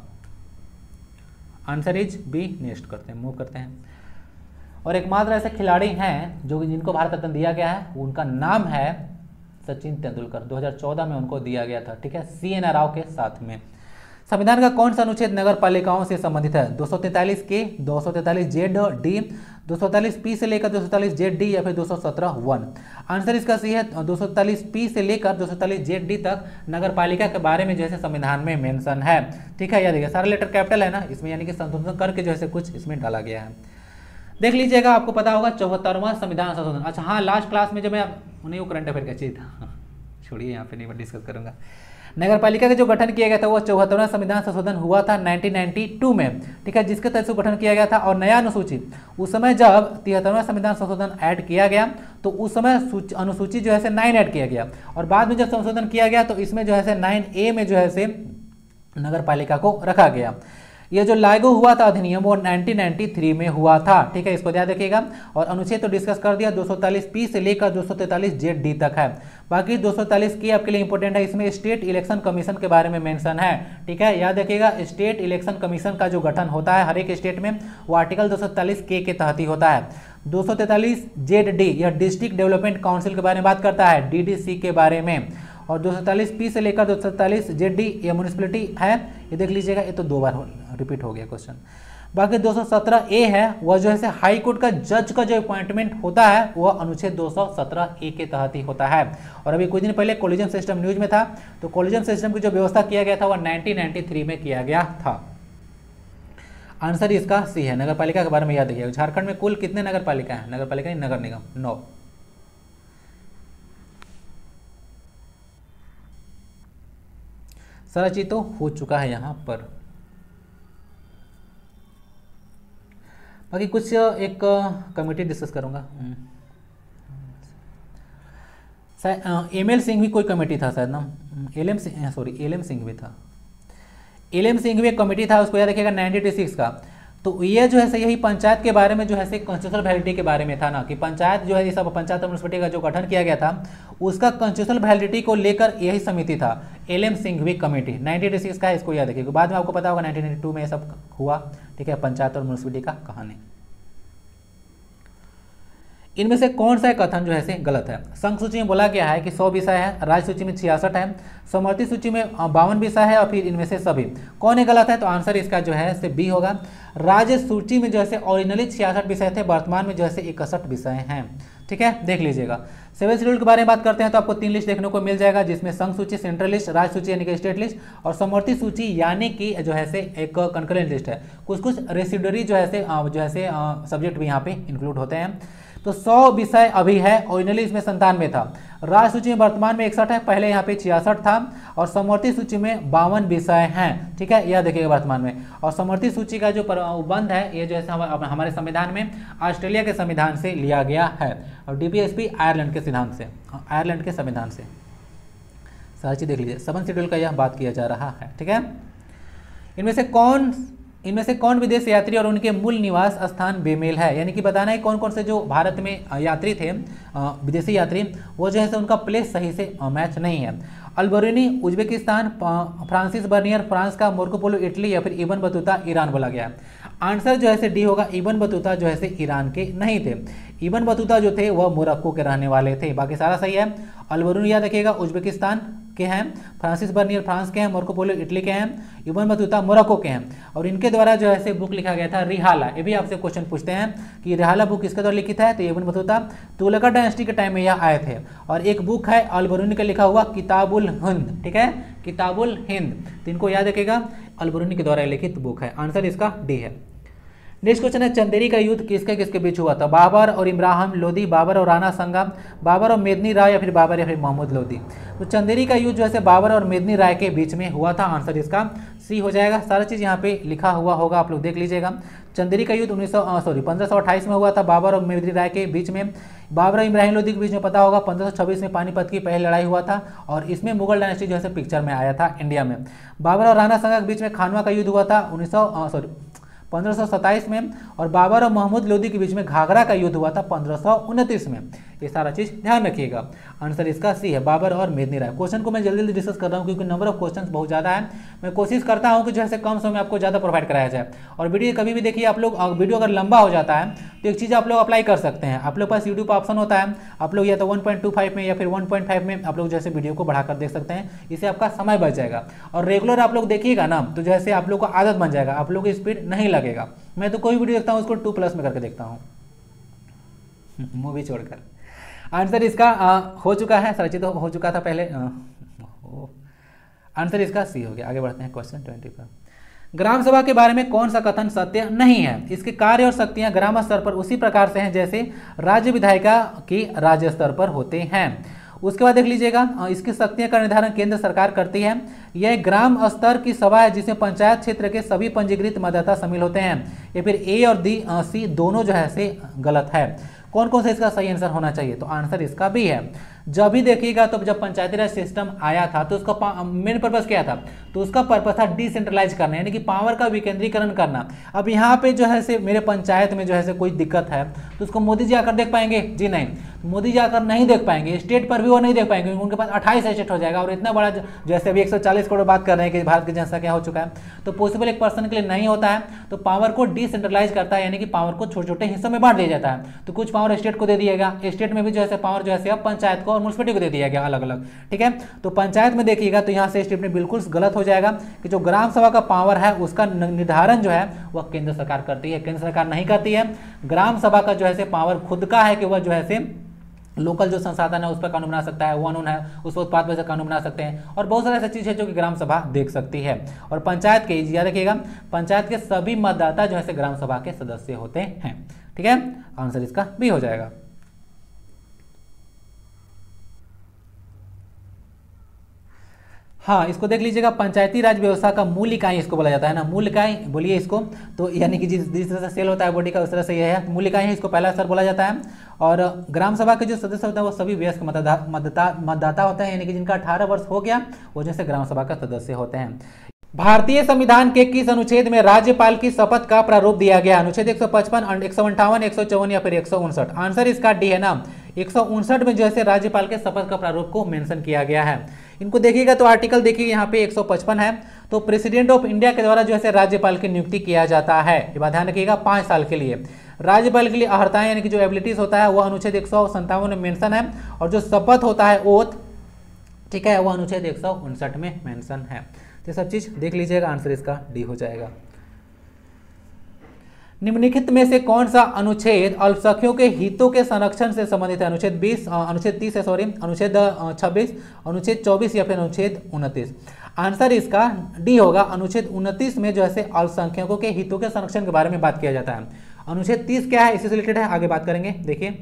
Answer is B. नेक्स्ट करते हैं, मूव करते हैं। और एकमात्र ऐसे खिलाड़ी हैं जो जिनको भारत रत्न दिया गया है, उनका नाम है सचिन तेंदुलकर। 2014 में उनको दिया गया था। ठीक है, CN राव के साथ में। संविधान का कौन सा अनुच्छेद नगर पालिकाओं से संबंधित है? 243 के, 243 जेड डी, 243 पी से लेकर 243 जेड डी या फिर 217 1? आंसर इसका सी है, 243 पी से लेकर 243 जेड डी तक नगर पालिका के बारे में जो है संविधान में मेंशन है। ठीक है, याद देखिए सारा लेटर कैपिटल है ना इसमें, यानी कि संशोधन करके जो है कुछ इसमें डाला गया है। देख लीजिएगा, आपको पता होगा 74वां संविधान संशोधन। अच्छा हाँ, लास्ट क्लास में जब मैं नहीं, वो करंट अफेयर का चीज था, छोड़िए यहाँ पे नहीं मैं डिस्कस करूंगा। नगर पालिका का जो गठन किया गया था वो 74वां संविधान संशोधन हुआ था 1992 में। ठीक है, जिसके तहत गठन किया गया था। और नया अनुसूची, उस समय जब 73वां संविधान संशोधन ऐड किया गया तो उस समय अनुसूची जो है से 9 ऐड किया गया, और बाद में जब संशोधन किया गया तो इसमें जो है से 9A में जो है से नगर पालिका को रखा गया। ये जो लागू हुआ था अधिनियम वो 1993 में हुआ था। ठीक है, इसको ध्यान रखिएगा। और अनुच्छेद तो डिस्कस कर दिया, 243 पी से लेकर 243 जेड डी तक है। बाकी 243 की आपके लिए इंपॉर्टेंट है, इसमें स्टेट इलेक्शन कमीशन के बारे में मेंशन है। ठीक है, याद रखिएगा, स्टेट इलेक्शन कमीशन का जो गठन होता है हर एक स्टेट में वो आर्टिकल 243 के तहत ही होता है। 243 जेड डी यह डिस्ट्रिक्ट डेवलपमेंट काउंसिल के बारे में बात करता है, DDC के बारे में। और 243 पी से लेकर 243 जेड डी ये म्यूनिसिपलिटी है। ये देख लीजिएगा, ये तो 2 बार रिपीट हो गया क्वेश्चन। बाकी 217A है वह जो है से हाई कोर्ट का जज का जो अपॉइंटमेंट होता है वह अनुच्छेद 217A के तहत ही होता है। और अभी कुछ दिन पहले कोलिजन सिस्टम न्यूज में था, तो कोलिजन सिस्टम की जो व्यवस्था किया गया था वह 1993 में किया गया था। आंसर इसका सी है। नगर पालिका के बारे में याद रखिएगा, झारखंड में कुल कितने नगर पालिका है? नगर पालिका नहीं, नगर निगम 9। सारा चीज तो हो चुका है यहाँ पर। बाकी कुछ एक कमेटी डिस्कस करूंगा। ML सिंह भी कोई कमेटी था शायद ना, LM सिंह भी था। LM सिंह भी एक कमेटी था, उसको याद रखिएगा 1986 का। तो ये जो है से यही पंचायत के बारे में जो है से कॉन्स्टिट्यूशनल वैलिडिटी के बारे में था ना, कि पंचायत जो है ये सब पंचायत और म्यूनिसिपैलिटी का जो गठन किया गया था उसका कॉन्स्टिट्यूशनल वैलिडिटी को लेकर यही समिति था, LM सिंघवी कमेटी। 1986 का है, इसको याद रखिएगा। बाद में आपको पता होगा 1992 में ये सब हुआ। ठीक है, पंचायत और म्यूनिसिपैलिटी का कहानी। इनमें से कौन सा कथन जो है से गलत है? संघ सूची में बोला गया है कि 100 विषय है, राज्य सूची में 66 है, समवर्ती सूची में 52 विषय है, और फिर इनमें से सभी कौन है गलत है? तो आंसर इसका जो है से बी होगा। राज्य सूची में जो है से ओरिजिनली 66 विषय थे, वर्तमान में जो है से 61 विषय हैं। ठीक है, देख लीजिएगा। 7 शेड्यूल के बारे में बात करते हैं तो आपको 3 लिस्ट देखने को मिल जाएगा, जिसमें संघ सूची, सेंट्रल लिस्ट, राज्य सूची यानी कि स्टेट लिस्ट, और समवर्ती सूची यानी कि जो है से एक कंकरेंट लिस्ट है। कुछ रेसिडरी जो है से सब्जेक्ट भी यहाँ पे इंक्लूड होते हैं। तो 100 विषय अभी है, ओरिजिनली इसमें 97 था। राज्य सूची में वर्तमान में 61 है, पहले यहाँ पे 66 था, और समवर्ती सूची में 52 विषय हैं। ठीक है, यह देखिएगा वर्तमान में। और समवर्ती सूची का जो उपबंध है ये जो है हमारे संविधान में ऑस्ट्रेलिया के संविधान से लिया गया है, और DPSP आयरलैंड के सिद्धांत से, आयरलैंड के संविधान से। सारी चीज देख लीजिए, 7 शेड्यूल का यह बात किया जा रहा है। ठीक है, इनमें से कौन विदेश यात्री और उनके मूल निवास स्थान बेमेल है? यानी कि बताना है कौन कौन से जो भारत में यात्री थे, विदेशी यात्री, वो जो है से उनका प्लेस सही से मैच नहीं है। Alberuni Uzbekistan, Francis Bernier France का, मार्को पोलो इटली या फिर इब्न बतूता ईरान बोला गया। आंसर जो है से डी होगा, इब्न बतूता जो है से ईरान के नहीं थे। इब्न बतूता जो थे वह मोरक्को के रहने वाले थे। बाकी सारा सही है। अल्बरूनी याद रखिएगा उज्बेकिस्तान के हैं, फ्रांसिस बर्नियर फ्रांस के हैं, मार्को पोलो इटली के हैं, इब्न बतूता मोरक्को के हैं और इनके द्वारा जो है से बुक लिखा गया था रिहाला। ये भी आपसे क्वेश्चन पूछते हैं कि रिहाला बुक किसके द्वारा लिखित है, तो इब्न बतूता तुगलक डायनेस्टी के टाइम में यह आए थे। और एक बुक है अल्बरूनी का लिखा हुआ किताबुल हिंद, ठीक है, किताबुल हिंद, तो इनको याद रखिएगा अल्बरूनी के द्वारा लिखित बुक है। आंसर इसका डी है। नेक्स्ट क्वेश्चन है चंदेरी का युद्ध किसके किसके बीच हुआ था, बाबर और इब्राहिम लोदी, बाबर और राणा संगा, बाबर और मेदनी राय या फिर बाबर या फिर मोहम्मद लोदी। तो चंदेरी का युद्ध जो है बाबर और मेदनी राय के बीच में हुआ था। आंसर इसका सी हो जाएगा। सारा चीज़ यहाँ पे लिखा हुआ होगा, आप लोग देख लीजिएगा। चंदेरी का युद्ध 1528 में हुआ था बाबर और मेदनी राय के बीच में। बाबर और इब्राहिम लोदी के बीच में पता होगा 1526 में पानीपत की पहली लड़ाई हुआ था और इसमें मुगल डायनेस्टी जो है पिक्चर में आया था इंडिया में। बाबर और राणा संगा के बीच में खानवा का युद्ध हुआ था 1527 में और बाबर और मोहम्मद लोदी के बीच में घाघरा का युद्ध हुआ था 1529 में। ये सारा चीज ध्यान रखिएगा। आंसर इसका सी है, बाबर और मेदनी राय। क्वेश्चन को मैं जल्दी जल्दी डिस्कस कर रहा हूँ क्योंकि नंबर ऑफ क्वेश्चंस बहुत ज़्यादा है। मैं कोशिश करता हूँ कि जो है कम समय में आपको ज़्यादा प्रोवाइड कराया जाए। और वीडियो कभी भी देखिए आप लोग, वीडियो अगर लंबा हो जाता है तो एक चीज़ आप लोग अप्लाई कर सकते हैं। आप लोग पास यूट्यूब पर ऑप्शन होता है, आप लोग या तो 1.25 में या फिर 1.5 में आप लोग जैसे वीडियो को बढ़ाकर देख सकते हैं। इससे आपका समय बच जाएगा और रेगुलर आप लोग देखिएगा ना तो जैसे आप लोग को आदत बन जाएगा, आप लोग की स्पीड नहीं लगेगा। मैं तो कोई वीडियो देखता हूँ उसको 2+ में करके देखता हूँ, मूवी छोड़कर। आंसर इसका हो चुका है, सरचित हो चुका था पहले। आंसर इसका सी हो गया। आगे बढ़ते हैं क्वेश्चन 20 पर। ग्राम सभा के बारे में कौन सा कथन सत्य नहीं है, इसके कार्य और शक्तियां ग्राम स्तर पर उसी प्रकार से हैं जैसे राज्य विधायिका की राज्य स्तर पर होते हैं। उसके बाद देख लीजिएगा, इसकी शक्तियां का निर्धारण केंद्र सरकार करती है। यह एक ग्राम स्तर की सभा है जिसमें पंचायत क्षेत्र के सभी पंजीकृत मतदाता शामिल होते हैं। या फिर ए और सी दोनों जो है से गलत है। कौन कौन सा इसका सही आंसर होना चाहिए, तो आंसर इसका भी है। जब भी देखिएगा तो जब पंचायती राज सिस्टम आया था तो उसका मेन पर्पस क्या था, तो उसका पर्पस था डिसेंट्रलाइज करना, यानी कि पावर का विकेंद्रीकरण करना। अब यहाँ पे जो है से मेरे पंचायत में जो है से कोई दिक्कत है तो उसको मोदी जी आकर देख पाएंगे, जी नहीं, मोदी जी आकर नहीं देख पाएंगे। स्टेट पर भी वो नहीं देख पाएंगे क्योंकि उनके पास 28 स्टेट हो जाएगा और इतना बड़ा जैसे अभी 140 करोड़ बात कर रहे हैं कि भारत की जनसंख्या हो चुका है, तो पॉसिबल एक पर्सन के लिए नहीं होता है। तो पावर को डिसेंट्रलाइज करता है, यानी कि पावर को छोटे छोटे हिस्सों में बांट दिया जाता है। तो कुछ पावर स्टेट को दे दिएगा, स्टेट में भी जो है पावर जो है अब पंचायत को और म्युनिसिपैलिटी को दे दिया गया अलग अलग, ठीक है। तो पंचायत में देखिएगा तो यहाँ से स्टेटमेंट बिल्कुल गलत हो जाएगा कि जो ग्राम सभा का पावर है उसका निर्धारण जो है वह केंद्र सरकार करती है, केंद्र सरकार नहीं करती है। ग्राम सभा का जो है पावर खुद का है कि वह जो है लोकल जो संसाधन है उस पर कानून बना सकता है, कानून है उस पर उत्पाद पर कानून बना सकते हैं और बहुत सारी ऐसी चीज़ है जो कि ग्राम सभा देख सकती है। और पंचायत के याद रखिएगा, पंचायत के सभी मतदाता जो है ग्राम सभा के सदस्य होते हैं, ठीक है। आंसर इसका भी हो जाएगा। हाँ, इसको देख लीजिएगा, पंचायती राज व्यवस्था का मूल इकाई इसको बोला जाता है ना, मूल इकाई बोलिए इसको, तो यानी कि जिस तरह से सेल होता है बॉडी का उस तरह से यह है मूल इकाई है, इसको पहला स्तर बोला जाता है। और ग्राम सभा के जो सदस्य होते हैं वो सभी वयस्क मतदाता होते हैं, यानी कि जिनका 18 वर्ष हो गया वो जैसे ग्राम सभा का सदस्य होते हैं। भारतीय संविधान के किस अनुच्छेद में राज्यपाल की शपथ का प्रारूप दिया गया, अनुच्छेद 155, 158, 154 या फिर 159। आंसर इसका डी है ना, 159 में जो है राज्यपाल के शपथ का प्रारूप को मेंशन किया गया है। इनको देखिएगा तो आर्टिकल देखिए यहाँ पे 155 है, तो प्रेसिडेंट ऑफ इंडिया के द्वारा जो है राज्यपाल की नियुक्ति किया जाता है। ये बात ध्यान रखिएगा, 5 साल के लिए। राज्यपाल के लिए अर्हताएं यानी कि जो एबिलिटीज होता है वह अनुच्छेद 157 में मेंशन है और जो शपथ होता है ओथ, ठीक है, वह अनुच्छेद 159 में मेंशन है। तो सब चीज देख लीजिएगा, आंसर इसका डी हो जाएगा। निम्नलिखित में से कौन सा अनुच्छेद अल्पसंख्यकों के हितों के संरक्षण से संबंधित है, अनुच्छेद 20, अनुच्छेद 30 है, सॉरी, अनुच्छेद 26, अनुच्छेद 24 या फिर अनुच्छेद 29। आंसर इसका डी होगा। अनुच्छेद 29 में जो है अल्पसंख्यकों के हितों के संरक्षण के बारे में बात किया जाता है। अनुच्छेद 30 क्या है, इससे रिलेटेड है, आगे बात करेंगे।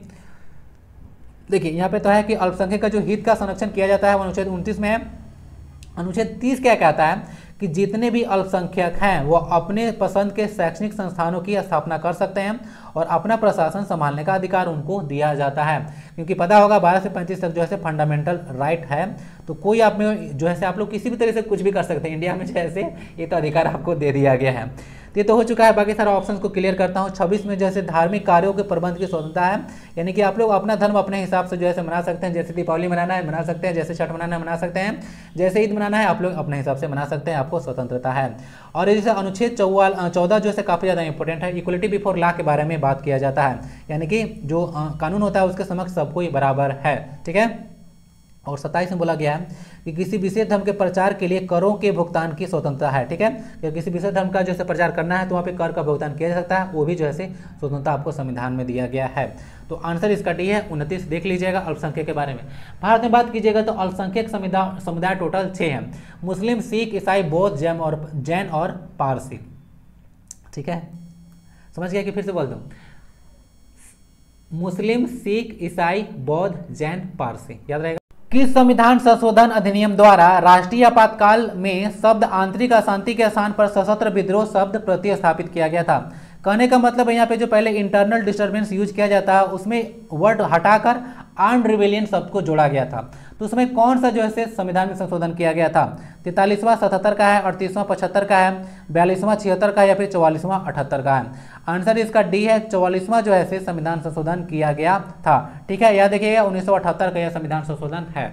देखिए यहाँ पे तो है कि अल्पसंख्यक का जो हित का संरक्षण किया जाता है वो अनुच्छेद 29 में है। अनुच्छेद 30 क्या कहता है कि जितने भी अल्पसंख्यक हैं वो अपने पसंद के शैक्षणिक संस्थानों की स्थापना कर सकते हैं और अपना प्रशासन संभालने का अधिकार उनको दिया जाता है, क्योंकि पता होगा 12 से 35 तक जो है फंडामेंटल राइट है, तो कोई आप में जो है आप लोग किसी भी तरह से कुछ भी कर सकते हैं इंडिया में, जैसे ये तो अधिकार आपको दे दिया गया है। तो ये तो हो चुका है, बाकी सारे ऑप्शंस को क्लियर करता हूँ। 26 में जैसे धार्मिक कार्यों के प्रबंध की स्वतंत्रता है, यानी कि आप लोग अपना धर्म अपने हिसाब से जो है मना सकते हैं, जैसे दीपावली मनाना है मना सकते हैं, जैसे छठ मनाना है मना सकते हैं, जैसे ईद मनाना है आप लोग अपने हिसाब से मना सकते हैं, आपको स्वतंत्रता है। और जैसे अनुच्छेद 14 जो है काफ़ी ज़्यादा इंपॉर्टेंट है, इक्वलिटी बिफोर लॉ के बारे में बात किया जाता है, यानी कि जो कानून होता है उसके समक्ष सबको ही बराबर है, ठीक है। और 27 में बोला गया है कि किसी विशेष धर्म के प्रचार के लिए करों के भुगतान की स्वतंत्रता है, ठीक है। कि किसी विशेष धर्म का जो है प्रचार करना है तो वहाँ पे कर का भुगतान किया जा सकता है, वो भी जो है स्वतंत्रता आपको संविधान में दिया गया है। तो आंसर इसका डी है 29। देख लीजिएगा अल्पसंख्यक के बारे में। भारत में बात कीजिएगा तो अल्पसंख्यक समुदाय टोटल 6 हैं, मुस्लिम, सिख, ईसाई, बौद्ध, जैन और पारसी, ठीक है। समझ गया कि फिर से बोल दूँ? मुस्लिम, सिख, ईसाई, बौद्ध, जैन, पारसी, याद रहेगा। किस संविधान संशोधन अधिनियम द्वारा राष्ट्रीय आपातकाल में शब्द आंतरिक अशांति के स्थान पर सशस्त्र विद्रोह शब्द प्रतिस्थापित किया गया था? कहने का मतलब है यहाँ पे जो पहले इंटरनल डिस्टर्बेंस यूज किया जाता है उसमें वर्ड हटाकर आर्म्ड रिवेलियन शब्द को जोड़ा गया था। तो उसमें कौन सा जो है संविधान में संशोधन किया गया था? 43वां 77 का है, 38वां 75 का है, 42वां 76 का है या फिर 44वां 78 का है? आंसर इसका डी है, 44वां जो है संविधान संशोधन किया गया था, ठीक है। याद देखिएगा 1978 का यह संविधान संशोधन है।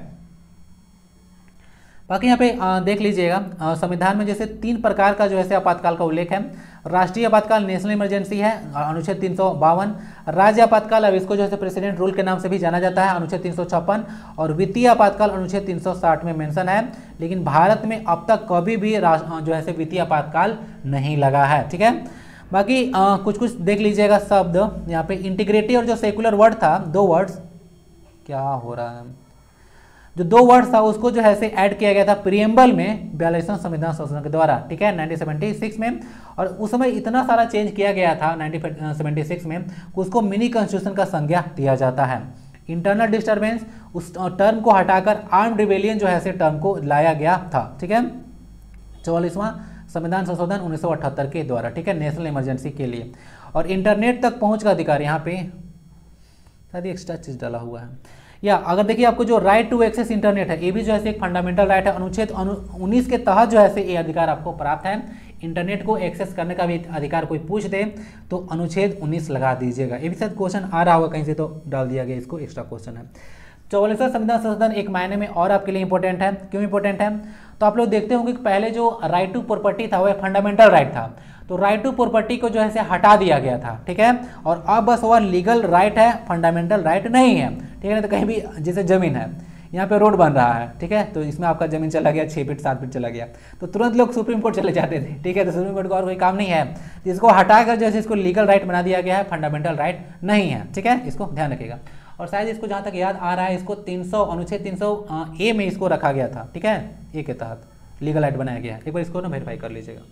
बाकी यहाँ पे देख लीजिएगा संविधान में जैसे 3 प्रकार का जो है आपातकाल का उल्लेख है। राष्ट्रीय आपातकाल नेशनल इमरजेंसी है, अनुच्छेद 352। राज्य आपातकाल, अब इसको जो है प्रेसिडेंट रूल के नाम से भी जाना जाता है, अनुच्छेद 356। और वित्तीय आपातकाल अनुच्छेद 360 में मेंशन है। लेकिन भारत में अब तक कभी भी जो है वित्तीय आपातकाल नहीं लगा है, ठीक है। बाकी कुछ कुछ देख लीजिएगा शब्द यहाँ पे। इंटीग्रिटी और जो सेकुलर वर्ड था, 2 वर्ड्स, क्या हो रहा है, जो 2 वर्ड्स था उसको जो है ऐड किया गया था प्रियम्बल में 42वां संविधान संशोधन के द्वारा, ठीक है, 1976 में। और उस समय इतना सारा चेंज किया गया था 1976 में, उसको मिनी कॉन्स्टिट्यूशन का संज्ञा दिया जाता है। इंटरनल डिस्टर्बेंस उस टर्म को हटाकर आर्म्ड रिवेलियन जो है टर्म को लाया गया था, ठीक है। 44वां संविधान संशोधन 1978 के द्वारा, ठीक है, नेशनल इमरजेंसी के लिए। और इंटरनेट तक पहुंच का अधिकार, यहाँ पे शायद एक्स्ट्रा चीज डाला हुआ है, या अगर देखिए आपको जो राइट टू एक्सेस इंटरनेट है, ये भी जो है एक फंडामेंटल राइट है। अनुच्छेद 19 के तहत जो है ये अधिकार आपको प्राप्त है। इंटरनेट को एक्सेस करने का भी अधिकार कोई पूछ दे तो अनुच्छेद 19 लगा दीजिएगा। ये भी शायद क्वेश्चन आ रहा होगा कहीं से, तो डाल दिया गया, इसको एक्स्ट्रा क्वेश्चन है। 44वां संविधान संशोधन एक मायने में और आपके लिए इंपॉर्टेंट है। क्यों इंपॉर्टेंट है? तो आप लोग देखते होंगे कि पहले जो राइट टू प्रॉपर्टी था वह फंडामेंटल राइट था, तो राइट टू प्रॉपर्टी को जो है हटा दिया गया था, ठीक है। और अब बस वह लीगल राइट है, फंडामेंटल राइट नहीं है, ठीक है। तो कहीं भी जैसे जमीन है, यहाँ पे रोड बन रहा है, ठीक है, तो इसमें आपका जमीन चला गया 6 फीट 7 फीट चला गया, तो तुरंत लोग सुप्रीम कोर्ट चले जाते थे, ठीक है। तो सुप्रीम कोर्ट को और कोई काम नहीं है, इसको हटाकर जैसे इसको लीगल राइट बना दिया गया है, फंडामेंटल राइट नहीं है, ठीक है, इसको ध्यान रखिएगा। और शायद इसको जहाँ तक याद आ रहा है, इसको 300 अनुच्छेद 300 ए में इसको रखा गया था, ठीक है, ए के तहत लीगल राइट बनाया गया है। एक बार इसको ना वेरीफाई कर लीजिएगा।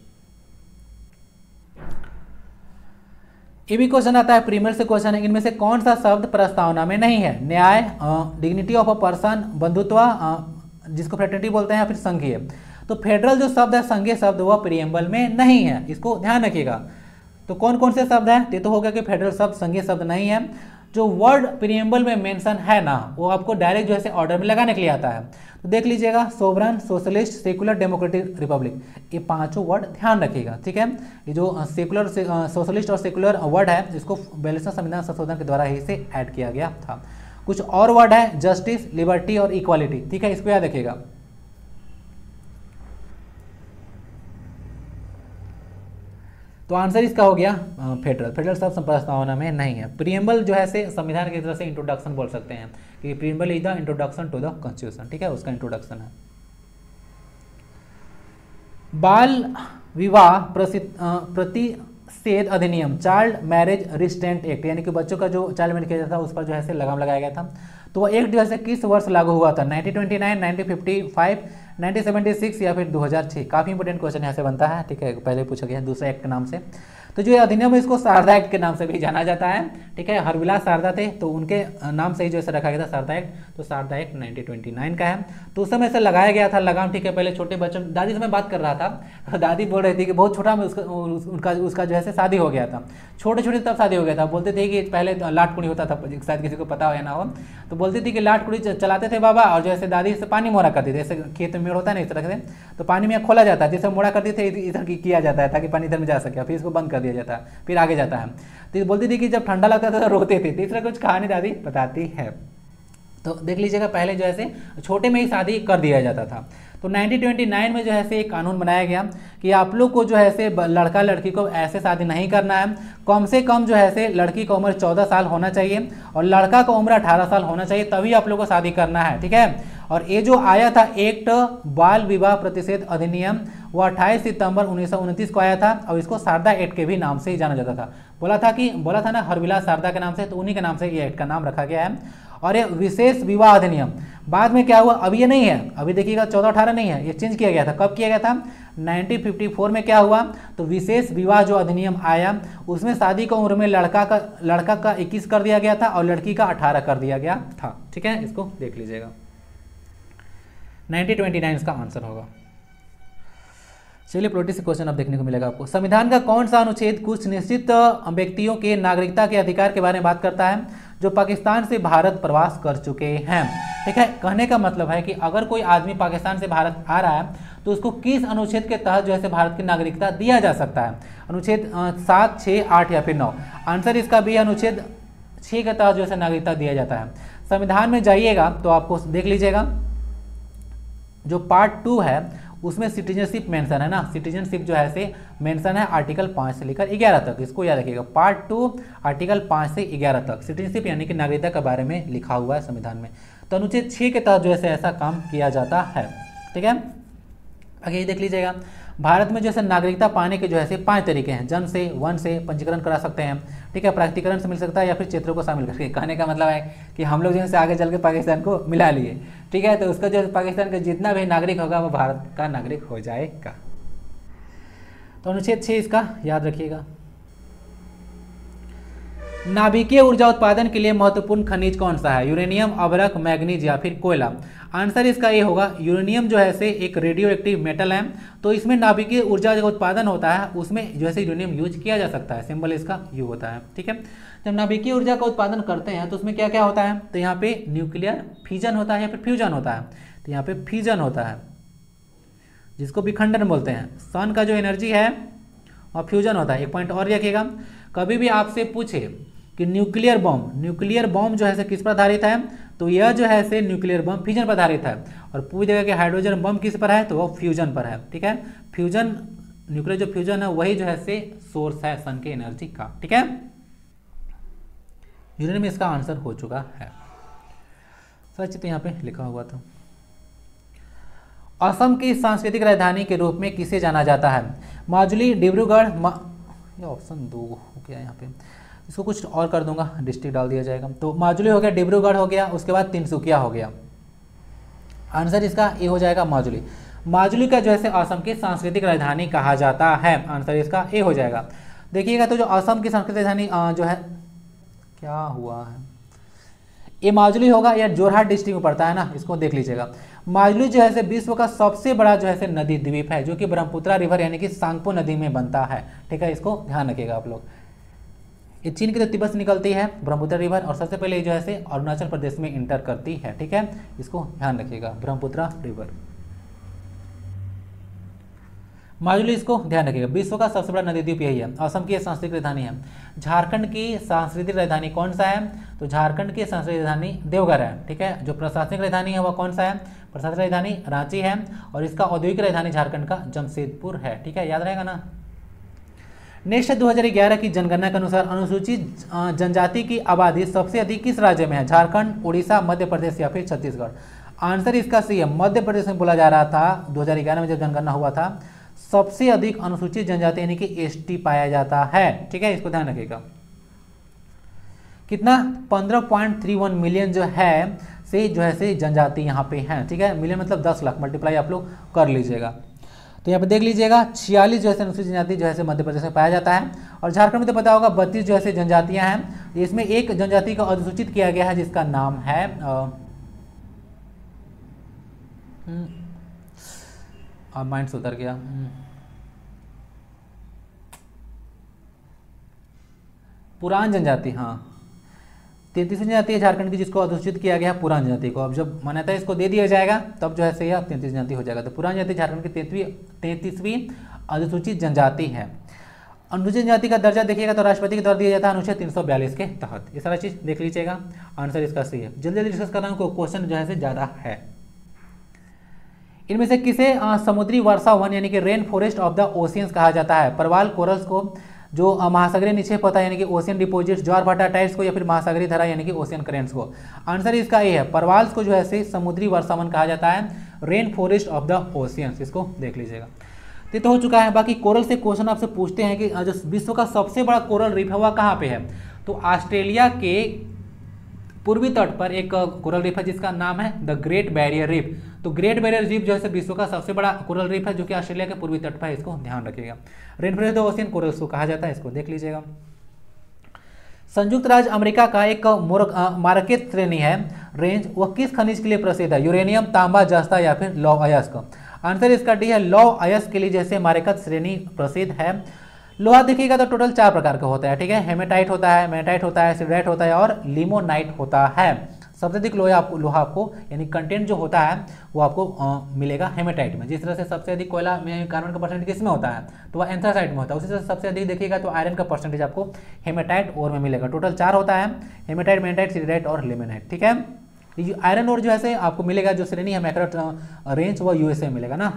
ये भी क्वेश्चन आता है, प्रीमियर से क्वेश्चन है, इनमें से कौन सा शब्द प्रस्तावना में नहीं है? न्याय, डिग्निटी ऑफ अ पर्सन, बंधुत्व, जिसको फ्रेटर्निटी बोलते हैं, या फिर संघीय। तो फेडरल जो शब्द है, संघीय शब्द, वह प्रियम्बल में नहीं है, इसको ध्यान रखिएगा। तो कौन कौन से शब्द हैं? ये तो हो गया कि फेडरल शब्द, संघीय शब्द नहीं है। जो वर्ड प्रियम्बल में मेंशन है ना, वो आपको डायरेक्ट जो है ऑर्डर में लगाने के लिए आता है। तो देख लीजिएगा, sovereign, socialist, secular, democratic, republic, ये 5 वर्ड ध्यान रखिएगा, ठीक है। ये जो सेकुलर, सोशलिस्ट और सेकुलर वर्ड है, इसको 42वां संविधान संशोधन के द्वारा ही से ऐड किया गया था। कुछ और वर्ड है, जस्टिस, लिबर्टी और इक्वालिटी, ठीक है, इसको याद रखिएगा। तो आंसर इसका हो गया फेडरल। फेडरल शब्द प्रस्तावना में नहीं है। प्रियम्बल जो है संविधान की तरफ से इंट्रोडक्शन बोल सकते हैं कि preamble is the introduction to the constitution, ठीक है, उसका इंट्रोडक्शन है। बाल विवाह प्रतिषेध अधिनियम, चाइल्ड मैरिज रिस्ट्रेंट एक्ट, यानी कि बच्चों का जो चाइल्ड मैरिज किया जाता है उस पर जो है लगाम लगाया गया था। तो वह एक्ट जो है किस वर्ष लागू हुआ था? 1929, 1955, 1976 या फिर 2006? काफ़ी इंपोर्टेंट क्वेश्चन यहाँ से बनता है, ठीक है, पहले पूछा गया है दूसरा एक्ट के नाम से। तो जो अधिनियम है इसको शारदा एक्ट के नाम से भी जाना जाता है, ठीक है। हरविलास शारदा थे तो उनके नाम से ही जो रखा गया था शारदा एक्ट। तो शारदा एक्ट 1929 का है। तो उस समय से लगाया गया था लगाम, ठीक है। पहले छोटे बच्चों, दादी से मैं बात कर रहा था, तो दादी बोल रही थी कि बहुत छोटा में उसका जो है शादी हो गया था, छोटे छोटे तब शादी हो गया था। बोलते थे कि पहले लाट कुड़ी होता था, शायद किसी को पता हो या ना हो, तो बोलती थी कि लाट कुड़ी चलाते थे बाबा, और जैसे दादी से पानी मोरा करते थे, जैसे खेत में में होता है ना इस तरह से, तो पानी में खोला जाता है, जैसे मोड़ा करते थे इधर किया जाता है ताकि पानी इधर में जा सके, फिर इसको बंद कर दिया जाता है, फिर आगे जाता है। तो बोलती थी कि जब ठंडा लगता था तो रोते थे। तीसरा कुछ कहानी दादी बताती है। तो देख लीजिएगा, पहले जो है से छोटे में ही शादी कर दिया जाता था। तो 1929 में जो है से एक कानून बनाया गया कि आप लोग को जो है से लड़का लड़की को ऐसे शादी नहीं करना है, कम से कम जो है से लड़की का उम्र 14 साल होना चाहिए और लड़का का उम्र 18 साल होना चाहिए, तभी आप लोग को शादी करना है, ठीक है। और ये जो आया था एक्ट बाल विवाह प्रतिषेध अधिनियम, वो 28 सितंबर 1929 को आया था और इसको शारदा एक्ट के भी नाम से ही जाना जाता था। बोला था ना हरविलास शारदा के नाम से, तो उन्हीं के नाम से ये एक्ट का नाम रखा गया है। और ये विशेष विवाह अधिनियम बाद में क्या हुआ, अभी ये नहीं है, अभी देखिएगा 14-18 नहीं है, ये चेंज किया गया था। कब किया गया था? 1954 में क्या हुआ, तो विशेष विवाह जो अधिनियम आया उसमें शादी की उम्र में लड़का का 21 कर दिया गया था और लड़की का 18 कर दिया गया था, ठीक है। इसको देख लीजिएगा, 1929 इसका आंसर होगा। चलिए प्रोटी से क्वेश्चन अब देखने को मिलेगा आपको। संविधान का कौन सा अनुच्छेद कुछ निश्चित व्यक्तियों के नागरिकता के अधिकार के बारे में बात करता है जो पाकिस्तान से भारत प्रवास कर चुके हैं, ठीक है। कहने का मतलब है कि अगर कोई आदमी पाकिस्तान से भारत आ रहा है तो उसको किस अनुच्छेद के तहत जो है भारत की नागरिकता दिया जा सकता है। अनुच्छेद 7, 6, 8 या फिर 9। आंसर इसका भी अनुच्छेद 6 के तहत जो है नागरिकता दिया जाता है। संविधान में जाइएगा तो आपको देख लीजिएगा, जो पार्ट 2 है उसमें सिटीजनशिप मेंशन है ना, सिटीजनशिप जो है से मेंशन है आर्टिकल 5 से लेकर 11 तक, इसको याद रखिएगा। पार्ट 2 आर्टिकल 5 से 11 तक सिटीजनशिप यानी कि नागरिकता के बारे में लिखा हुआ है संविधान में। तो अनुच्छेद 6 के तहत जो है ऐसा काम किया जाता है, ठीक है। आगे ये देख लीजिएगा, भारत में जो है नागरिकता पाने के जो है 5 तरीके हैं। जन्म से, वन से, पंजीकरण करा सकते हैं, ठीक है, प्राधिकरण से मिल सकता है या फिर क्षेत्रों को शामिल करके। कहने का मतलब है कि हम लोग जो है आगे चल के पाकिस्तान को मिला लिए, ठीक है। तो उसका जो पाकिस्तान का जितना भी नागरिक होगा वो भारत का नागरिक हो जाएगा। तो अनुच्छेद 6 इसका याद रखिएगा। नाभिकीय ऊर्जा उत्पादन के लिए महत्वपूर्ण खनिज कौन सा है? यूरेनियम, अभ्रक, मैग्नीज या फिर कोयला। आंसर इसका ये होगा, यूरेनियम जो है से एक रेडियो एक्टिव मेटल है, तो इसमें नाभिकीय ऊर्जा जो उत्पादन होता है उसमें जो है से यूरेनियम यूज किया जा सकता है, सिंबल इसका यू होता है, ठीक है। जब नाभिकीय ऊर्जा का उत्पादन करते हैं तो उसमें क्या क्या होता है, तो यहाँ पे न्यूक्लियर फिजन होता है या फिर फ्यूजन होता है। तो यहाँ पे फिजन होता है जिसको विखंडन बोलते हैं। सन का जो एनर्जी है और फ्यूजन होता है। एक पॉइंट और रखिएगा, कभी भी आपसे पूछे कि न्यूक्लियर बॉम्ब जो है से किस पर आधारित है, तो यह जो है से न्यूक्लियर बम फ्यूजन पर आधारित है। और पूछ देगा कि हाइड्रोजन बम किस पर है, तो वह फ्यूजन पर है, ठीक है। फ्यूजन, न्यूक्लियर जो फ्यूजन है वही जो है से सोर्स है सन के एनर्जी का, ठीक है। यूरेनियम में इसका आंसर हो चुका है। सच तो यहाँ पे लिखा हुआ था। असम की सांस्कृतिक राजधानी के रूप में किसे जाना जाता है? माजुली, डिब्रूगढ़, ये ऑप्शन 2 हो गया, यहाँ पे इसको कुछ और कर दूंगा, डिस्ट्रिक्ट डाल दिया जाएगा। तो माजुली हो गया, डिब्रूगढ़ हो गया, उसके बाद तिनसुकिया हो गया। आंसर इसका ये हो जाएगा माजुली। माजुली का जो है असम की सांस्कृतिक राजधानी कहा जाता है। आंसर इसका ए हो जाएगा। देखिएगा तो जो असम की सांस्कृतिक राजधानी जो है क्या हुआ है, ये माजुली होगा या जोरहाट डिस्ट्रिक्ट में पड़ता है ना, इसको देख लीजिएगा। माजुली जो है विश्व का सबसे बड़ा जो है नदी द्वीप है जो कि ब्रह्मपुत्रा रिवर यानी कि सांगपो नदी में बनता है, ठीक है। इसको ध्यान रखिएगा आप लोग। ये चीन के तो तिब्बत से निकलती है ब्रह्मपुत्रा रिवर और सबसे पहले जो है अरुणाचल प्रदेश में इंटर करती है, ठीक है। इसको ध्यान रखिएगा, ब्रह्मपुत्रा रिवर, माजुली, इसको ध्यान रखिएगा। विश्व का सबसे बड़ा नदी द्वीप यही है। असम की सांस्कृतिक राजधानी है। झारखंड की सांस्कृतिक राजधानी कौन सा है, तो झारखंड की सांस्कृतिक राजधानी देवघर है, ठीक है। जो प्रशासनिक राजधानी है वह कौन सा है, प्रशासनिक राजधानी रांची है और इसका औद्योगिक राजधानी झारखंड का जमशेदपुर है, ठीक है, याद रहेगा ना। नेक्स्ट 2011 की जनगणना के अनुसार अनुसूचित जनजाति की आबादी सबसे अधिक किस राज्य में है? झारखंड, उड़ीसा, मध्य प्रदेश या फिर छत्तीसगढ़। आंसर इसका सी है, मध्य प्रदेश में बोला जा रहा था 2011 में जब जनगणना हुआ था। सबसे अधिक अनुसूचित जनजाति यानी कि एसटी पाया जाता है, ठीक है, इसको ध्यान रखिएगा। कितना 15.31 मिलियन जो है से जो है से जनजाति यहाँ पे हैं, ठीक है। मिलियन मतलब 10 लाख, मल्टीप्लाई आप लोग कर लीजिएगा। तो यहाँ पे देख लीजिएगा 46 जो है अनुसूचित जनजाति जो है मध्य प्रदेश में पाया जाता है। और झारखंड में तो पता होगा 32 जो है जनजातियाँ हैं। इसमें एक जनजाति को अधिसूचित किया गया है जिसका नाम है माइंड से उतर गया, पुरान जनजाति, हाँ 33वीं जनजाति है झारखंड की जिसको अधिसूचित किया गया है पुरानी जनजाति को। अब जब मान्यता इसको दे दिया जाएगा तब जो है यह 33 जनजाति हो जाएगा। तो पुरानी जनजाति झारखंड की 33वीं अधिसूचित जनजाति है। अनुसूचित जनजाति का दर्जा देखिएगा तो राष्ट्रपति के द्वारा दिया जाता है अनुच्छेद 342 के तहत। ये सारा चीज देख लीजिएगा, आंसर इसका सही है। जल्दी जल्दी डिस्कस कर रहा हूँ, क्वेश्चन जो है ज़्यादा है। इनमें से किसे समुद्री वर्षा वन यानी कि rain forest of the oceans कहा जाता है? परवाल कोरल्स को, जो महासागरीय निक्षेप होता है यानी कि ओशियन डिपोजिट्स, ज्वार भाटा टाइड्स को, या फिर महासागरीय धारा यानी कि ओशियन करेंट्स को? आंसर इसका ये है, परवाल्स को जो है समुद्री वर्षा वन कहा जाता है, rain forest of the oceans. इसको देख लीजिएगा। ये तो हो चुका है। बाकी कोरल से क्वेश्चन आपसे पूछते हैं कि जो विश्व का सबसे बड़ा कोरल रीफ है वह कहाँ पे है? तो ऑस्ट्रेलिया के पूर्वी तट पर एक कोरल रीफ है जिसका नाम है द ग्रेट बैरियर रीफ। तो ग्रेट बैरियर रीफ जो है विश्व का सबसे बड़ा कोरल रीफ है जो कि ऑस्ट्रेलिया के पूर्वी तट पर है, इसको ध्यान रखिएगा। Rain forest of ocean corals को कहा जाता है, इसको देख लीजिएगा। संयुक्त राज्य अमेरिका का एक मार्केट श्रेणी है रेंज, वह किस खनिज के लिए प्रसिद्ध है? यूरेनियम, तांबा, जस्ता या फिर लौह अयस्क? आंसर इसका डी है, लौह अयस्क के लिए जैसे मार्केट श्रेणी प्रसिद्ध है। लोहा देखिएगा तो टोटल 4 प्रकार का होता है, ठीक है। हेमेटाइट होता है, मैटाइट होता है, सिडराइट होता है और लिमोनाइट होता है। सबसे अधिक लोहा आपको यानी कंटेंट जो होता है वो आपको मिलेगा हेमेटाइट में। जिस तरह से सबसे अधिक कोयला में कार्बन का परसेंटेज किस में होता है तो वह एंथ्रासाइट में होता है, उसी तरह सबसे अधिक देखिएगा तो आयरन का परसेंटेज आपको हेमेटाइट और में मिलेगा। टोटल 4 होता है, हेमेटाइट, मैटाइट, सिडराइट और लिमोनाइट, ठीक है। ये आयरन और जो है आपको मिलेगा जो श्रेणी है मैक्रोट रेंज वो यूएसए मिलेगा ना।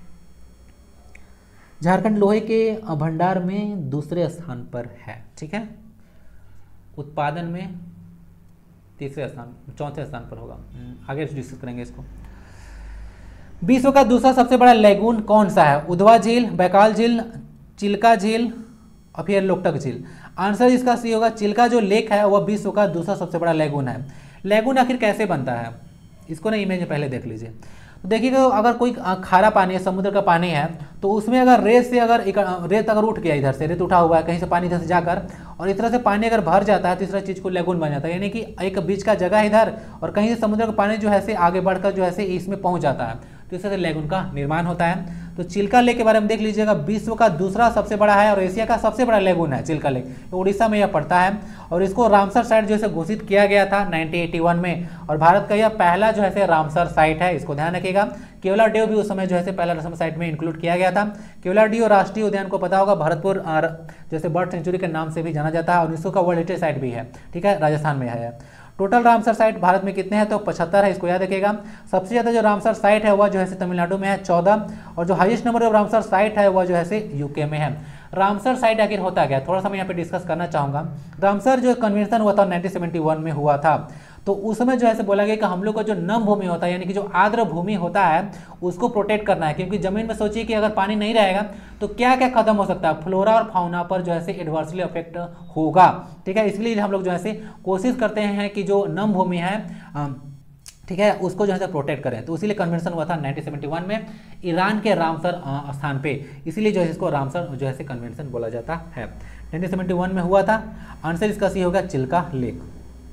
झारखंड लोहे के भंडार में दूसरे स्थान पर है, ठीक है। उत्पादन में तीसरे स्थान, चौथे स्थान पर होगा। आगे डिस्कस करेंगे इसको। विश्व का दूसरा सबसे बड़ा लेगून कौन सा है? उधवा झील, बैकाल झील, चिल्का झील और फिर लोकटक झील? आंसर इसका सी होगा, चिल्का जो लेक है वह विश्व का दूसरा सबसे बड़ा लेगून है। लेगून आखिर कैसे बनता है इसको ना इमेज में पहले देख लीजिए। तो देखिएगा अगर कोई खारा पानी है, समुद्र का पानी है, तो उसमें अगर रेत अगर उठ गया, इधर से रेत उठा हुआ है कहीं से पानी इधर से जाकर, और इस तरह से पानी अगर भर जाता है तो इस तरह चीज़ को लेगून बन जाता है। यानी कि एक बीच का जगह है इधर और कहीं से समुद्र का पानी जो है आगे बढ़कर जो है इसमें पहुंच जाता है, तो इस तरह से लेगून का निर्माण होता है। तो चिल्का लेक के बारे में देख लीजिएगा, विश्व का दूसरा सबसे बड़ा है और एशिया का सबसे बड़ा लेगून है चिल्का लेक। तो उड़ीसा में यह पड़ता है और इसको रामसर साइट जो है घोषित किया गया था 1981 में, और भारत का यह पहला जो है रामसर साइट है, इसको ध्यान रखिएगा। केवलादेव भी उस समय जो है पहला रामसर साइट में इंक्लूड किया गया था। केवलादेव राष्ट्रीय उद्यान को पता होगा, भरतपुर जैसे बर्ड सेंचुरी के नाम से भी जाना जाता है और यूनेस्को का वर्ल्ड हेरिटेज साइट भी है, ठीक है, राजस्थान में है। टोटल रामसर साइट भारत में कितने हैं तो 75 है, इसको याद रखिएगा। सबसे ज़्यादा जो रामसर साइट है वह जो है तमिलनाडु में है 14, और जो highest number of Ramsar site है वह जो है यूके में है। रामसर साइट आखिर होता क्या, थोड़ा सा मैं यहाँ पे डिस्कस करना चाहूँगा। रामसर जो कन्वेंशन हुआ था 1971 में हुआ था, तो उस समय जो है बोला गया कि हम लोग का जो नम भूमि होता है यानी कि जो आर्द्र भूमि होता है उसको प्रोटेक्ट करना है, क्योंकि जमीन में सोचिए कि अगर पानी नहीं रहेगा तो क्या क्या खत्म हो सकता है, फ्लोरा और फाउना पर जो है एडवर्सली अफेक्ट होगा, ठीक है। इसलिए हम लोग जो है कोशिश करते हैं कि जो नम भूमि है, ठीक है, उसको जो है प्रोटेक्ट करें। तो इसीलिए कन्वेंशन हुआ था 1971 में ईरान के रामसर स्थान पे, इसीलिए जो है इसको रामसर जो है कन्वेंशन बोला जाता है। 1971 में हुआ था। आंसर इसका सी होगा चिल्का लेक।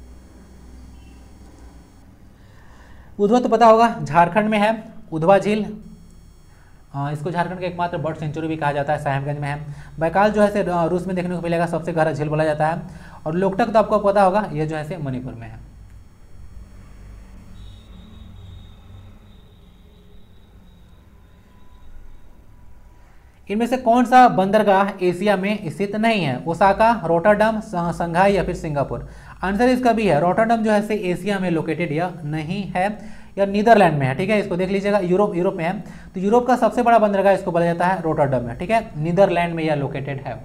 उधवा तो पता होगा झारखंड में है, उधवा झील, इसको झारखंड का एकमात्र बर्ड सेंचुरी भी कहा जाता है, साहेबगंज में है। बैकाल जो है रूस में देखने को मिलेगा, सबसे गहरा झील बोला जाता है। और लोकटक तो आपको पता होगा, ये जो है मणिपुर में है। इनमें से कौन सा बंदरगाह एशिया में स्थित नहीं है? ओसाका, रोटरडम, संघाई या फिर सिंगापुर? आंसर इसका भी है, रोटरडम जो है एशिया में लोकेटेड या नहीं है, या नीदरलैंड में है, ठीक है। इसको देख लीजिएगा, यूरोप में है। तो यूरोप का सबसे बड़ा बंदरगाह इसको बोला जाता है रोटरडम में, ठीक है, नीदरलैंड में यह लोकेटेड है।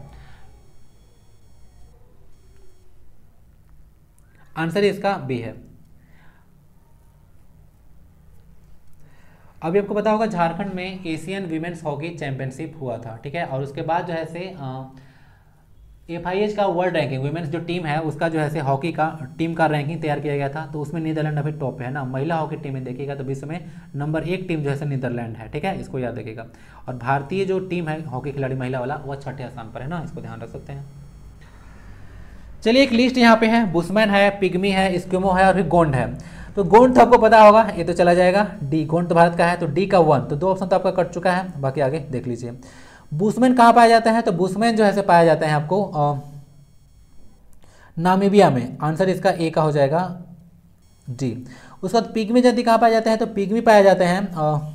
आंसर इसका बी है। अभी आपको पता होगा झारखंड में एशियन वीमेंस हॉकी चैंपियनशिप हुआ था, ठीक है, और उसके बाद जो है FIH का वर्ल्ड रैंकिंग वीमेंस जो टीम है उसका जो है हॉकी का टीम का रैंकिंग तैयार किया गया था। तो उसमें नीदरलैंड अभी टॉप पे है ना। महिला हॉकी टीम में देखिएगा तो विश्व में नंबर 1 टीम जो है नीदरलैंड है, ठीक है, इसको याद रखिएगा। और भारतीय जो टीम है हॉकी खिलाड़ी महिला वाला वह 6ठे स्थान पर है ना, इसको ध्यान रख सकते हैं। चलिए एक लिस्ट यहाँ पे है, बुशमैन है, पिग्मी है, स्क्यूमो है और फिर गोंड है। तो गोंड तो आपको पता होगा, ये तो चला जाएगा डी, गोंड तो भारत का है, तो डी का 1, तो 2 ऑप्शन तो आपका कट चुका है, बाकी आगे देख लीजिए। बुशमैन कहाँ पाया जाता है? तो बुशमैन जो है पाया जाता है आपको नामीबिया में, आंसर इसका ए का हो जाएगा डी। उसके बाद पिग्मी जंतु कहाँ पाए जाते हैं, तो पिग्मी पाए जाते हैं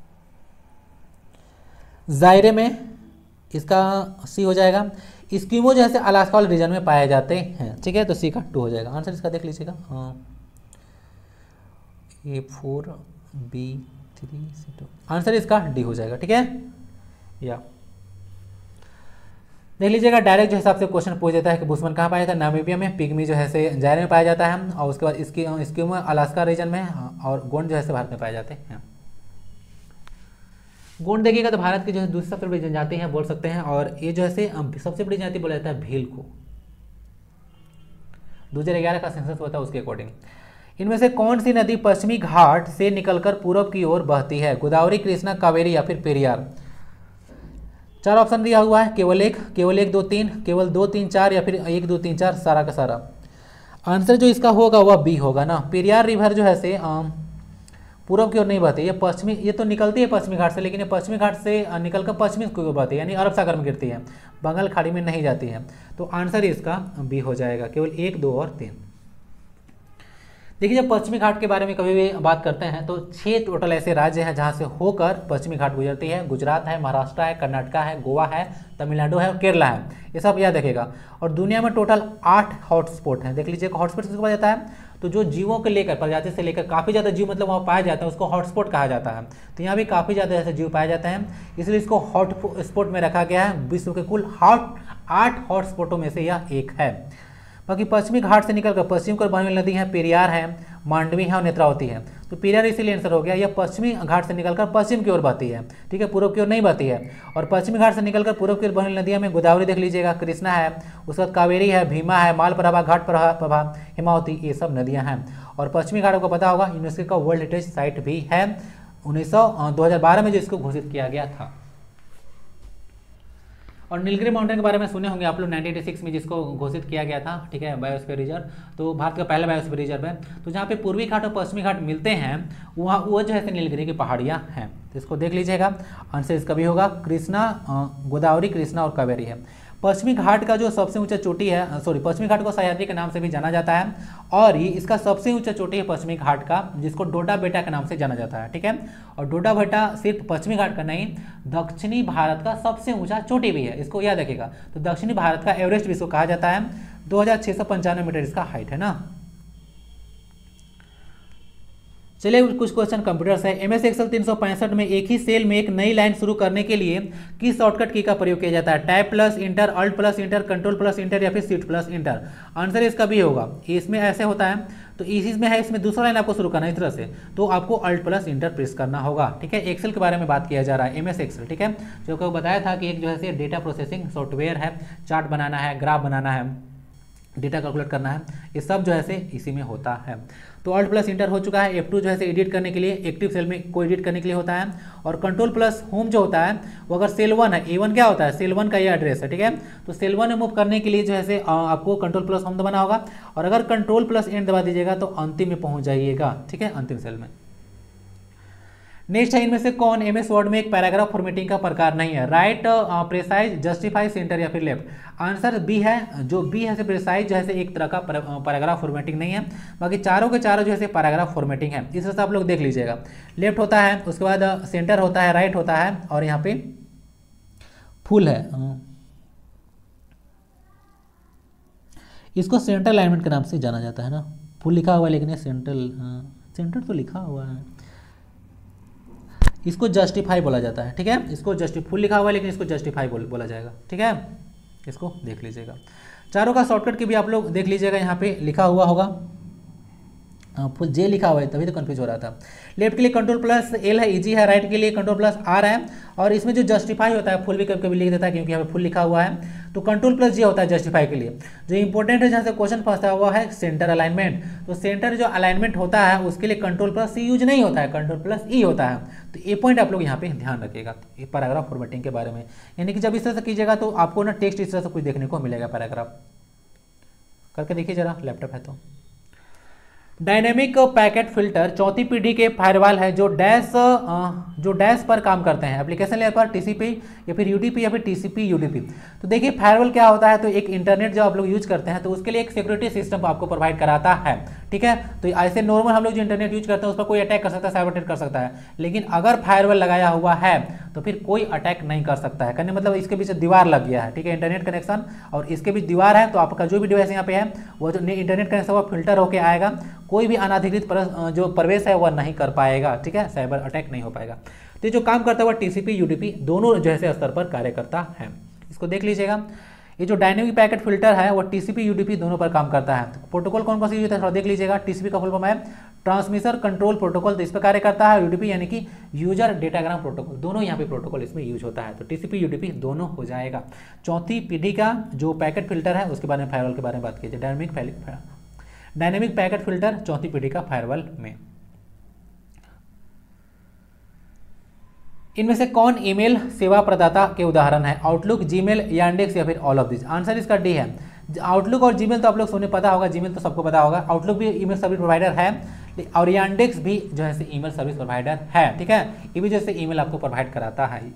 जायरे में, इसका सी हो जाएगा। स्कीमो जो है अलास्का वाले रीजन में पाए जाते हैं, ठीक है, तो सी का 2 हो जाएगा। आंसर इसका देख लीजिएगा, A4 B3 C2, आंसर इसका डी हो जाएगा, ठीक है। या देख लीजिएगा डायरेक्ट जो हिसाब से क्वेश्चन पूछ देता है कि बुशमैन कहाँ पाया जाता है, नामीबिया में, पिग्मी जो है जायरे में पाया जाता है, और उसके बाद स्कीमो अलास्का रीजन में, और गोंड जो है भारत में पाए जाते हैं। गोंड देखिएगा तो भारत की जो है दूसरी सबसे बड़ी जनजाति है बोल सकते हैं, और ये जो है सबसे बड़ी जनजाति बोला जाता है भील को। 2011 का सेंसस होता है उसके अकॉर्डिंग। इनमें से कौन सी नदी पश्चिमी घाट से निकलकर पूर्व की ओर बहती है, गोदावरी, कृष्णा, कावेरी या फिर पेरियार। 4 ऑप्शन दिया हुआ है, केवल एक, केवल 1 2 3, केवल 2 3 4 या फिर 1 2 3 4, सारा का सारा। आंसर जो इसका होगा वह बी होगा ना। पेरियार रिवर जो है पूर्व की ओर नहीं बहती, ये पश्चिमी, ये तो निकलती है पश्चिमी घाट से, लेकिन ये पश्चिमी घाट से निकलकर पश्चिमी की ओर बहती है, यानी अरब सागर में गिरती है, बंगाल खाड़ी में नहीं जाती है। तो आंसर इसका बी हो जाएगा, केवल 1 2 और 3। देखिए जब पश्चिमी घाट के बारे में कभी भी बात करते हैं तो 6 टोटल ऐसे राज्य हैं जहां से होकर पश्चिमी घाट गुजरती है। गुजरात है, महाराष्ट्र है, कर्नाटका है, गोवा है, तमिलनाडु है और केरला है, ये सब याद रखेगा। और दुनिया में टोटल 8 हॉटस्पॉट हैं। देख लीजिए हॉटस्पॉट किसको कहा जाता है, तो जो जीवों के लेकर, प्रजाति से लेकर काफ़ी ज़्यादा जीव मतलब वहाँ पाया जाता है उसको हॉटस्पॉट कहा जाता है। तो यहाँ भी काफ़ी ज़्यादा ऐसे जीव पाए जाते हैं, इसलिए इसको हॉटस्पॉट में रखा गया है। विश्व के कुल 8 हॉटस्पॉटों में से यह एक है। बाकी पश्चिमी घाट से निकलकर पश्चिम की ओर बहने वाली नदी है, पेरियार है, मांडवी है और नेत्रावती है। तो पेरियार इसीलिए आंसर हो गया, यह पश्चिमी घाट से निकलकर पश्चिम की ओर बहती है, ठीक है, पूर्व की ओर नहीं बहती है। और पश्चिमी घाट से निकलकर पूर्व की ओर बहने वाली नदियों में गोदावरी देख लीजिएगा, कृष्णा है, उसके बाद कावेरी है, भीमा है, मालप्रभा, घाट प्रभा, हेमावती, ये सब नदियाँ हैं। और पश्चिमी घाट को पता होगा यूनेस्को का वर्ल्ड हेरिटेज साइट भी है, 2012 में जो इसको घोषित किया गया था। और नीलगिरी माउंटेन के बारे में सुने होंगे आप लोग, 1986 में जिसको घोषित किया गया था, ठीक है, बायोस्फीयर रिजर्व। तो भारत का पहला बायोस्फीयर रिजर्व है। तो जहाँ पे पूर्वी घाट और पश्चिमी घाट मिलते हैं वहाँ वो जो है नीलगिरी की पहाड़ियाँ हैं। तो इसको देख लीजिएगा, आंसर इसका भी होगा कृष्णा, गोदावरी, कृष्णा और कावेरी है। पश्चिमी घाट का जो सबसे ऊंचा चोटी है, पश्चिमी घाट को सह्याद्री के नाम से भी जाना जाता है, और ये इसका सबसे ऊंचा चोटी है पश्चिमी घाट का, जिसको डोडा बेटा के नाम से जाना जाता है, ठीक है। और डोडा बेटा सिर्फ पश्चिमी घाट का नहीं, दक्षिणी भारत का सबसे ऊंचा चोटी भी है, इसको याद रखिएगा। तो दक्षिणी भारत का एवरेस्ट भी इसको कहा जाता है, 2695 मीटर इसका हाइट है ना। चलिए कुछ क्वेश्चन कंप्यूटर से। MS एक्सेल 365 में एक ही सेल में एक नई लाइन शुरू करने के लिए किस शॉर्टकट की का प्रयोग किया जाता है, tab plus enter, alt plus enter, control plus enter या फिर शिफ्ट प्लस इंटर। आंसर इसका भी होगा, इसमें ऐसे होता है। तो इस इसमें है, इसमें दूसरा लाइन आपको शुरू करना है इस तरह से, तो आपको अल्ट प्लस इंटर प्रेस करना होगा, ठीक है। एक्सेल के बारे में बात किया जा रहा है, MS एक्सेल, ठीक है, जो को बताया था कि एक जो है डेटा प्रोसेसिंग सॉफ्टवेयर है, चार्ट बनाना है, ग्राफ बनाना है, डेटा कैलकुलेट करना है, ये सब जो है इसी में होता है। तो अल्ट प्लस इंटर हो चुका है। F2 जो है एडिट करने के लिए, एक्टिव सेल में को एडिट करने के लिए होता है। और कंट्रोल प्लस होम जो होता है वो अगर सेल 1 है, A1 क्या होता है, सेल 1 का ये एड्रेस है, ठीक है। तो सेल 1 में मूव करने के लिए जो है आपको कंट्रोल प्लस होम दबाना होगा, और अगर कंट्रोल प्लस एंड दबा दीजिएगा तो अंतिम में पहुंच जाइएगा, ठीक है, अंतिम सेल में। नेक्स्ट है, इनमें से कौन MS वर्ड में एक पैराग्राफ फॉर्मेटिंग का प्रकार नहीं है, राइट, प्रेसाइज, जस्टिफाई, सेंटर या फिर लेफ्ट। आंसर बी है, जो बी है प्रेसाइज जो है एक तरह का पैराग्राफ फॉर्मेटिंग नहीं है। बाकी चारों के चारों जो है पैराग्राफ फॉर्मेटिंग है, इस तरह से आप लोग देख लीजिएगा। लेफ्ट होता है, उसके बाद सेंटर होता है, राइट होता है, और यहाँ पे फुल है, इसको सेंट्रल अलाइनमेंट के नाम से जाना जाता है ना। फुल लिखा हुआ है लेकिन सेंट्रल, सेंटर तो लिखा हुआ है, इसको जस्टिफाई बोला जाता है, ठीक है। इसको फुल लिखा हुआ है लेकिन इसको जस्टिफाई बोला जाएगा, ठीक है, इसको देख लीजिएगा। चारों का शॉर्टकट की भी आप लोग देख लीजिएगा, यहाँ पे लिखा हुआ होगा, फुल जे लिखा हुआ है, तभी तो कंफ्यूज हो रहा था। लेफ्ट के लिए कंट्रोल प्लस एल है, इजी है, राइट के लिए कंट्रोल प्लस आर है, और इसमें जो जस्टिफाई होता है, फुल भी कभी कभी लिख देता है क्योंकि यहाँ पे फुल लिखा हुआ है, तो कंट्रोल प्लस जे होता है जस्टिफाई के लिए। जो इंपॉर्टेंट है, जहाँ से क्वेश्चन फंसता हुआ है सेंटर अलाइनमेंट, तो सेंटर जो अलाइनमेंट होता है उसके लिए कंट्रोल प्लस सी यूज नहीं होता है, कंट्रोल प्लस ई होता है। तो ये पॉइंट आप लोग यहाँ पे ध्यान रखिएगा पैराग्राफ फॉर्मेटिंग के बारे में, यानी कि जब इस तरह से कीजिएगा तो आपको ना टेक्स्ट इस तरह से कुछ देखने को मिलेगा, पैराग्राफ करके देखिए जरा, लैपटॉप है तो। डायनेमिक पैकेट फिल्टर चौथी पीढ़ी के फायरवॉल है जो डैश पर काम करते हैं, एप्लीकेशन लेयर पर, टीसीपी या फिर यूडीपी या फिर टीसीपी यूडीपी। तो देखिए फायरवॉल क्या होता है, तो एक इंटरनेट जो आप लोग यूज करते हैं तो उसके लिए एक सिक्योरिटी सिस्टम आपको प्रोवाइड कराता है, ठीक है। तो ऐसे नॉर्मल हम लोग जो इंटरनेट यूज करते हैं उस पर कोई अटैक कर सकता है, साइबर अटैक कर सकता है, लेकिन अगर फायरवॉल लगाया हुआ है तो फिर कोई अटैक नहीं कर सकता है। करने मतलब इसके बीच दीवार लग गया है, ठीक है, इंटरनेट कनेक्शन और इसके बीच दीवार है, तो आपका जो भी डिवाइस यहाँ पे है वो जो इंटरनेट कनेक्शन वो फिल्टर होकर आएगा, कोई भी अनाधिकृत जो प्रवेश है वह नहीं कर पाएगा, ठीक है, साइबर अटैक नहीं हो पाएगा। तो जो काम करता है वह टीसीपी यूडीपी दोनों जैसे स्तर पर कार्य करता है। इसको देख लीजिएगा, ये जो डायनेमिक पैकेट फिल्टर है वो टीसीपी यूडीपी दोनों पर काम करता है। तो प्रोटोकॉल कौन कौन सी यूज होता है थोड़ा देख लीजिएगा। टीसीपी का फुल फॉर्म है ट्रांसमिशन कंट्रोल प्रोटोकॉल, तो इस पर कार्य करता है। यूडीपी यानी कि यूजर डेटाग्राम प्रोटोकॉल, दोनों यहाँ पे प्रोटोकॉल इसमें यूज होता है। तो टीसीपी यूडीपी दोनों हो जाएगा। चौथी पीढ़ी का जो पैकेट फिल्टर है उसके बारे में फायरवॉल के बारे में बात कीजिए। डायनेमिक पैकेट फिल्टर चौथी पीढ़ी का फायरवॉल में। इनमें से कौन ईमेल सेवा प्रदाता के उदाहरण है? आउटलुक, जीमेल, यांडेक्स या फिर ऑल ऑफ दिस? आंसर इसका डी है। आउटलुक और जीमेल तो आप लोग सुनने पता होगा, जीमेल तो सबको पता होगा। आउटलुक भी ईमेल सर्विस प्रोवाइडर है और यांडेक्स भी जो है ईमेल सर्विस प्रोवाइडर है, ठीक है। ये भी जैसे ईमेल आपको प्रोवाइड कराता है।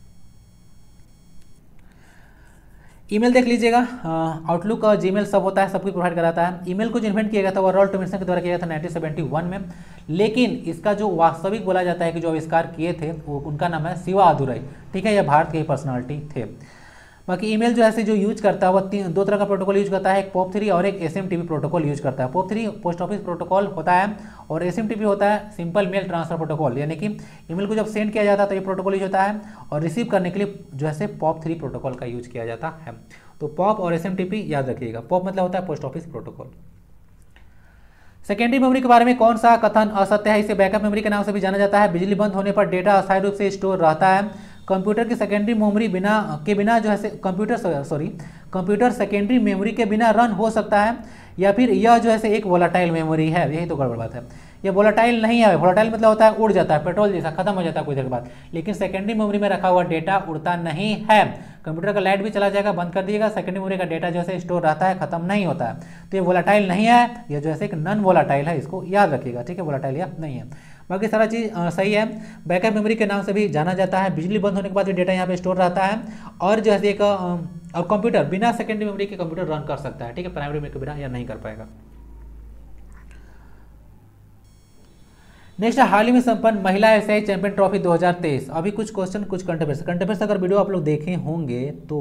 ईमेल देख लीजिएगा, आउटलुक और जीमेल सब होता है, सबको प्रोवाइड कराता है। ईमेल को जो इन्वेंट किया गया था वो रॉल्ट टॉमलिंसन के द्वारा किया गया था 1971 में, लेकिन इसका जो वास्तविक बोला जाता है कि जो आविष्कार किए थे वो उनका नाम है शिवा आदुरई, ठीक है, यह भारत के ही पर्सनालिटी थे। बाकी ईमेल जो है जो यूज करता है वो दो तरह का प्रोटोकॉल यूज करता है, एक POP3 और एक SMTP प्रोटोकॉल यूज करता है। POP3 पोस्ट ऑफिस प्रोटोकॉल होता है और SMTP होता है सिंपल मेल ट्रांसफर प्रोटोकॉल, यानी कि ईमेल को जब सेंड किया जाता है तो ये प्रोटोकॉल यूज होता है और रिसीव करने के लिए जो है POP3 प्रोटोकॉल का यूज किया जाता है। तो POP और SMTP याद रखिएगा। POP मतलब होता है post office protocol. Secondary memory के बारे में कौन सा कथन असत्य है? इसे बैकअप मेमोरी के नाम से भी जाना जाता है। बिजली बंद होने पर डेटा अस्थायी रूप से स्टोर रहता है। कंप्यूटर की सेकेंडरी मेमोरी बिना जो है कंप्यूटर सेकेंडरी मेमोरी के बिना रन हो सकता है या फिर यह जो है एक वोलाटाइल मेमोरी है, यही तो गड़बड़ बात है। ये वोलाटाइल नहीं है, वोलाटाइल मतलब होता है उड़ जाता है, पेट्रोल जैसा खत्म हो जाता है कुछ देर बाद, लेकिन सेकेंडरी मेमोरी में रखा हुआ डेटा उड़ता नहीं है। कंप्यूटर का लाइट भी चला जाएगा, बंद कर दिएगा, सेकेंडरी मेमोरी का डेटा जो है स्टोर रहता है, खत्म नहीं होता है। तो ये वोलाटाइल नहीं है, ये जो है एक नॉन वोलाटाइल है, इसको याद रखिएगा, ठीक है, वोलाटाइल या नहीं है। बाकी सारा चीज़ सही है। बैकअप मेमोरी के नाम से भी जाना जाता है। बिजली बंद होने के बाद डेटा यहाँ पे स्टोर रहता है और जो है एक और कंप्यूटर बिना सेकेंडरी मेमोरी के कंप्यूटर रन कर सकता है, ठीक है, प्राइमरी मेमोरी के बिना या नहीं कर पाएगा। नेक्स्ट, हाल ही में संपन्न महिला एशियाई चैंपियन ट्रॉफी 2023। अभी कुछ क्वेश्चन कुछ कंटेंट्स अगर वीडियो आप लोग देखे होंगे तो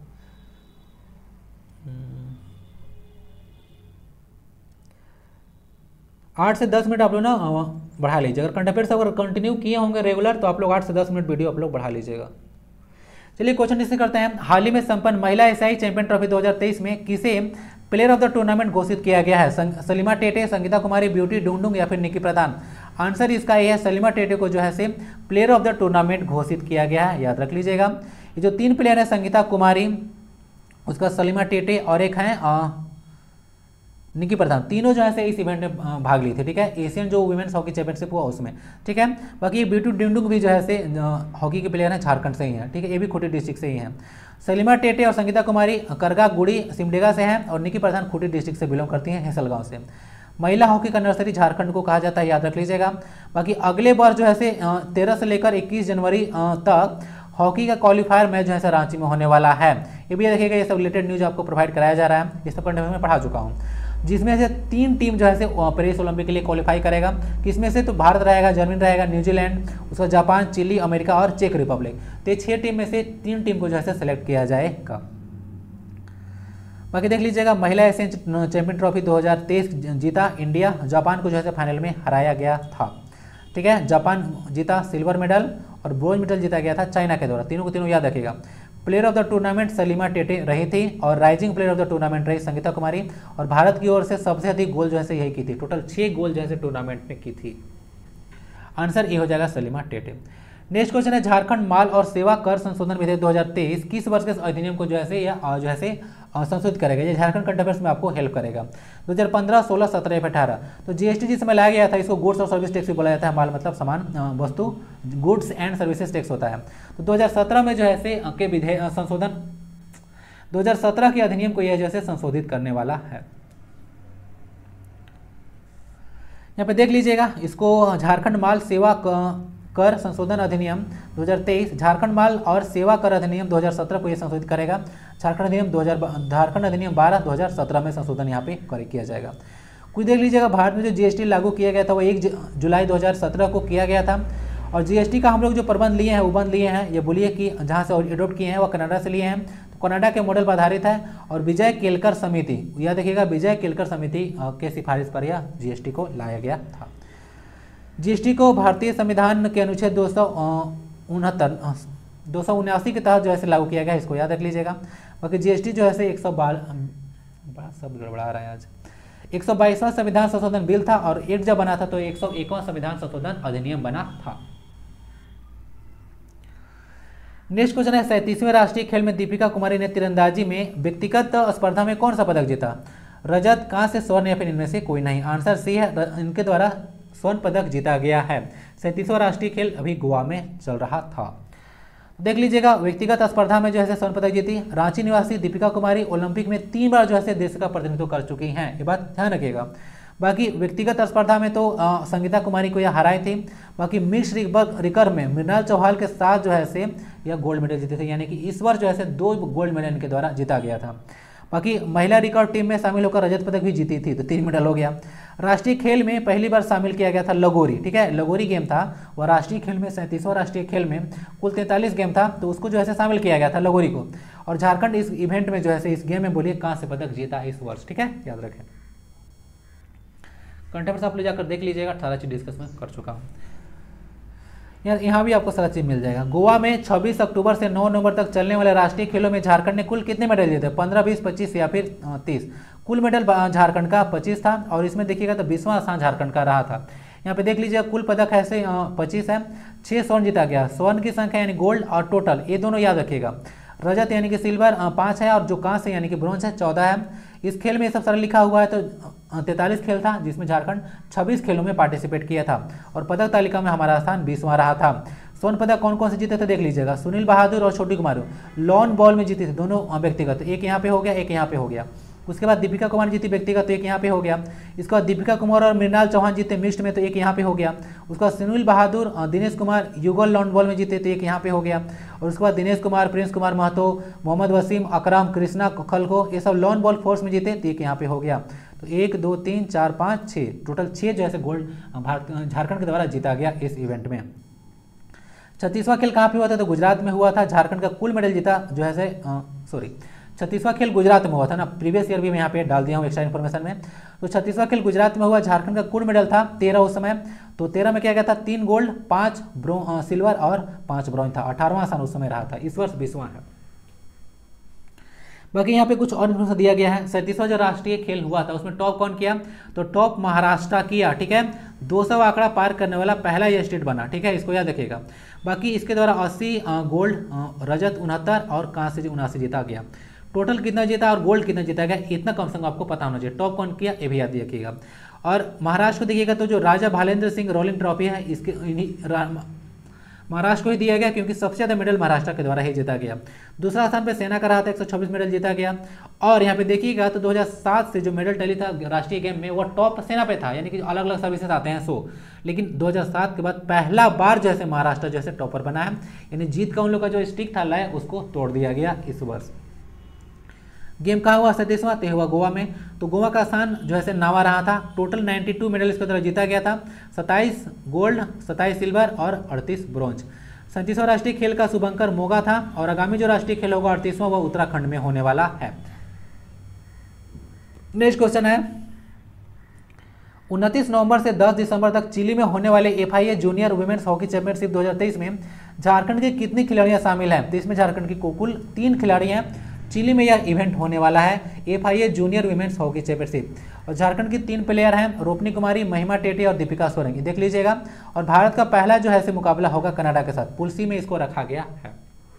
8 से 10 मिनट आप लोग ना बढ़ा लीजिए। अगर कंटेंट्स अगर कंटिन्यू किए होंगे रेगुलर तो आप लोग 8 से 10 मिनट वीडियो आप लोग बढ़ा लीजिएगा। चलिए क्वेश्चन डिस्कस करते हैं। हाल ही में संपन्न महिला एशियाई चैंपियन ट्रॉफी 2023 में किसे प्लेयर ऑफ द टूर्नामेंट घोषित किया गया है? सलीमा टेटे, संगीता कुमारी, ब्यूटी डुंगडुंग या फिर निकी प्रधान? आंसर इसका ये है, सलीमा टेटे को जो है प्लेयर ऑफ द टूर्नामेंट घोषित किया गया है, याद रख लीजिएगा। ये जो 3 प्लेयर है, संगीता कुमारी, उसका सलीमा टेटे और एक है निकी प्रधान, तीनों जो है इस इवेंट में भाग ली थी, ठीक है, एशियन जो वुमेन्स हॉकी चैंपियनशिप हुआ उसमें, ठीक है। बाकी ये ब्यूटी डुंगडुंग भी जो है हॉकी के प्लेयर हैं, झारखंड से ही हैं, ठीक है, ये भी खूंटी डिस्ट्रिक्ट से ही हैं। सलीमा टेटे और संगीता कुमारी करगा गुड़ी सिमडेगा से हैं और निकी प्रधान खूंटी डिस्ट्रिक्ट से बिलोंग करती हैं, हेसलगांव से। महिला हॉकी का नर्सरी झारखंड को कहा जाता है, याद रख लीजिएगा। बाकी अगले बार जो है 13 से लेकर 21 जनवरी तक हॉकी का क्वालिफायर मैच जो है रांची में होने वाला है। ये भी देखिएगा, ये सब रिलेटेड न्यूज आपको प्रोवाइड कराया जा रहा है, ये सब कंटेंट में पढ़ा चुका हूँ। जिसमें से 3 टीम जो है पेरिस ओलंपिक के लिए क्वालिफाई करेगा। किसमें से? तो भारत रहेगा, जर्मनी रहेगा, न्यूजीलैंड, उसका जापान, चिली, अमेरिका और चेक रिपब्लिक। तो ये 6 टीम में से 3 टीम को जो है सेलेक्ट किया जाएगा। बाकी देख लीजिएगा, महिला एशियन चैंपियन ट्रॉफी 2023 जीता इंडिया, जापान को जो है फाइनल में हराया गया था, ठीक है। जापान जीता सिल्वर मेडल और ब्रोंज मेडल जीता गया था चाइना के द्वारा। तीनों को तीनों याद रखिएगा। Player of the tournament Salima Tete रही थी और rising player of the tournament रही संगीता कुमारी और भारत की ओर से सबसे अधिक गोल जो है यही की थी, टोटल 6 गोल जो है टूर्नामेंट में की थी। आंसर ए हो जाएगा सलीमा टेटे। नेक्स्ट क्वेश्चन है, झारखंड माल और सेवा कर संशोधन विधेयक 2023 किस वर्ष के अधिनियम को जो है संशोधित करेगा? ये झारखंड करंट अफेयर्स में आपको हेल्प करेगा। 2015, 16, 17 या 18। तो जीएसटी जिस समय लाया गया था इसको गुड्स और सर्विस टैक्स भी बोला जाता है। माल मतलब सामान वस्तु, गुड्स एंड सर्विसेज टैक्स होता है। तो 2017 में जो है के विधेयक संशोधन 2017 के अधिनियम को यह जैसे संशोधित करने वाला है। यहाँ पे देख लीजिएगा इसको, झारखंड माल सेवा कर संशोधन अधिनियम 2023, झारखंड माल और सेवा कर अधिनियम 2017 को ये संशोधित करेगा। झारखंड अधिनियम 12 2017 में संशोधन यहाँ पे किया जाएगा। कुछ देख लीजिएगा, भारत में जो जीएसटी लागू किया गया था वो 1 जुलाई 2017 को किया गया था। और जीएसटी का हम लोग जो प्रबंध लिए हैं, उबंध लिए हैं, ये बोलिए कि जहाँ से एडोप्ट किए हैं वो कनाडा से लिए हैं, तो कनाडा के मॉडल पर आधारित है। और विजय केलकर समिति, यह देखिएगा विजय केलकर समिति के सिफारिश पर यह जीएसटी को लाया गया था। जीएसटी को भारतीय संविधान के अनुच्छेद 279 के तहत जो है लागू किया गया, इसको याद रख लीजिएगा। बाकी जीएसटी जो है 112 सब गड़बड़ा रहा है आज, 122वां संविधान संशोधन बिल था और एक्ट जब बना था तो 101वां संविधान संशोधन अधिनियम बना था। नेक्स्ट क्वेश्चन है, 37वें राष्ट्रीय खेल में दीपिका कुमारी ने तीरंदाजी में व्यक्तिगत स्पर्धा में कौन सा पदक जीता? रजत, कांस्य, स्वर्ण या फिर इनमें से कोई नहीं। आंसर सी है, इनके द्वारा स्वर्ण पदक जीता गया है। 37वां राष्ट्रीय खेल अभी गोवा में चल रहा था। देख लीजिएगा, व्यक्तिगत स्पर्धा में जो है स्वर्ण पदक जीती रांची निवासी दीपिका कुमारी ओलंपिक में 3 बार जो है देश का प्रतिनिधित्व कर चुकी हैं, ये बात ध्यान रखिएगा। बाकी व्यक्तिगत स्पर्धा में तो संगीता कुमारी को यह हराई थी। बाकी मिक्स रिकर्व में मृणाल चौहान के साथ जो है यह गोल्ड मेडल जीते थे, यानी कि इस वर्ष जो है 2 गोल्ड मेडल इनके द्वारा जीता गया था। बाकी महिला रिकर्व टीम में शामिल होकर रजत पदक भी जीती थी, तो 3 मेडल हो गया। राष्ट्रीय खेल में पहली बार शामिल किया गया था लगोरी, ठीक है, लगोरी गेम था वह राष्ट्रीय खेल में, 37वां राष्ट्रीय खेल में कुल 43 गेम था, तो उसको जो है शामिल किया गया था लगोरी को। और झारखंड इस इवेंट में जो है इस गेम में बोलिए कांस्य पदक जीता इस वर्ष, ठीक है, याद रखें। कंटेंट आप ले जाकर देख लीजिएगा, 18 चीज डिस्कस में कर चुका हूँ। यहाँ भी आपको सारा चीज मिल जाएगा। गोवा में 26 अक्टूबर से 9 नवंबर तक चलने वाले राष्ट्रीय खेलों में झारखंड ने कुल कितने मेडल जीते? 15, 20, 25 या फिर 30। कुल मेडल झारखंड का 25 था और इसमें देखिएगा तो 20वां स्थान झारखंड का रहा था। यहाँ पे देख लीजिए कुल पदक ऐसे 25 है, 6 स्वर्ण जीता गया। स्वर्ण की संख्या यानी गोल्ड और टोटल ये दोनों याद रखिएगा। रजत यानी कि सिल्वर 5 है और जो कांस्य यानी कि ब्रोंज है 14 है। इस खेल में ये सब सारा लिखा हुआ है, तो 43 खेल था जिसमें झारखंड 26 खेलों में पार्टिसिपेट किया था और पदक तालिका में हमारा स्थान 20वां रहा था। स्वर्ण पदक कौन कौन से जीते थे देख लीजिएगा, सुनील बहादुर और छोटी कुमारी लॉन बॉल में जीते थे, दोनों व्यक्तिगत, एक यहाँ पे हो गया, एक यहाँ पे हो गया। उसके बाद दीपिका कुमार जीती व्यक्तिगत, तो एक यहाँ पे हो गया। इसके बाद दीपिका कुमार और मृणाल चौहान जीते मिक्स्ड में, तो एक यहाँ पे हो गया। उसके बाद सुनील बहादुर दिनेश कुमार युगल लॉन बॉल में जीते, तो एक यहाँ पे हो गया। और उसके बाद दिनेश कुमार, प्रिंस कुमार महतो, मोहम्मद वसीम, अकरम, कृष्णा खलको, ये सब लॉन बॉल फोर्स में जीते, तो एक यहाँ पे हो गया। तो 1, 2, 3, 4, 5, 6 टोटल 6 जो है गोल्ड झारखंड के द्वारा जीता गया इस इवेंट में। 36वां खेल कहाँ पे हुआ था? तो गुजरात में हुआ था। झारखंड का कुल मेडल जीता जो है 36वां खेल गुजरात में हुआ था ना, प्रीवियस ईयर भी मैं यहाँ पे डाल दिया हूँ एक्स्ट्रा इन्फॉर्मेशन में। तो 36वां खेल गुजरात में हुआ। झारखंड का कुल मेडल था 13 उस समय, तो 13 में क्या गया था? 3 गोल्ड, 5 सिल्वर और 5 ब्रॉन्ज था। 18वां स्थान उस समय रहा था, इस वर्ष 20वां है। बाकी यहाँ पे कुछ और इन्फॉर्मेशन दिया गया है। 37वां जो राष्ट्रीय खेल हुआ था उसमें टॉप कौन किया? तो टॉप महाराष्ट्र किया, ठीक है, 200 आंकड़ा पार करने वाला पहला ये स्टेट बना, ठीक है, इसको याद रखिएगा। बाकी इसके द्वारा 80 गोल्ड, रजत 69 और कांस्य 79 जीता गया। टोटल कितना जीता और गोल्ड कितना जीता गया इतना कम से कम आपको पता होना चाहिए। टॉप कौन किया ये भी याद रखिएगा। और महाराष्ट्र को देखिएगा तो जो राजा भालेंद्र सिंह रोलिंग ट्रॉफी है इसके महाराष्ट्र को ही दिया गया क्योंकि सबसे ज़्यादा मेडल महाराष्ट्र के द्वारा ही जीता गया। दूसरा स्थान पे सेना का रहा था, 126 मेडल जीता गया। और यहाँ पे देखिएगा तो 2007 से जो मेडल टैली था राष्ट्रीय गेम में वो टॉप सेना पे था, यानी कि अलग अलग सर्विसेज आते हैं 100, लेकिन 2007 के बाद पहला बार जैसे महाराष्ट्र जैसे टॉपर बना है, यानी जीत का उन लोग का जो स्टिक था लय उसको तोड़ दिया गया इस वर्ष। गेम कहाँ हुआ? 37वां ते हुआ गोवा में। तो गोवा का स्थान जो है नावा रहा था। टोटल 92 मेडल इसके द्वारा जीता गया था, 27 गोल्ड, 27 सिल्वर और 38 ब्रॉन्ज। 37वां राष्ट्रीय खेल का शुभंकर मोगा था और आगामी जो राष्ट्रीय खेल होगा 38वां वह उत्तराखंड में होने वाला है। नेक्स्ट क्वेश्चन है 29 नवंबर से 10 दिसंबर तक चिली में होने वाले FIA junior women's hockey championship 2023 में झारखंड की कितनी खिलाड़ियां शामिल हैं? तो इसमें झारखंड की कुल 3 खिलाड़ी हैं। चिली में यह इवेंट होने वाला है FIA junior women's hockey championship और झारखंड की 3 प्लेयर हैं, रोपनी कुमारी, महिमा टेटे और दीपिका सोरेंगी, देख लीजिएगा। और भारत का पहला जो है मुकाबला होगा कनाडा के साथ, पुल सी में इसको रखा गया है।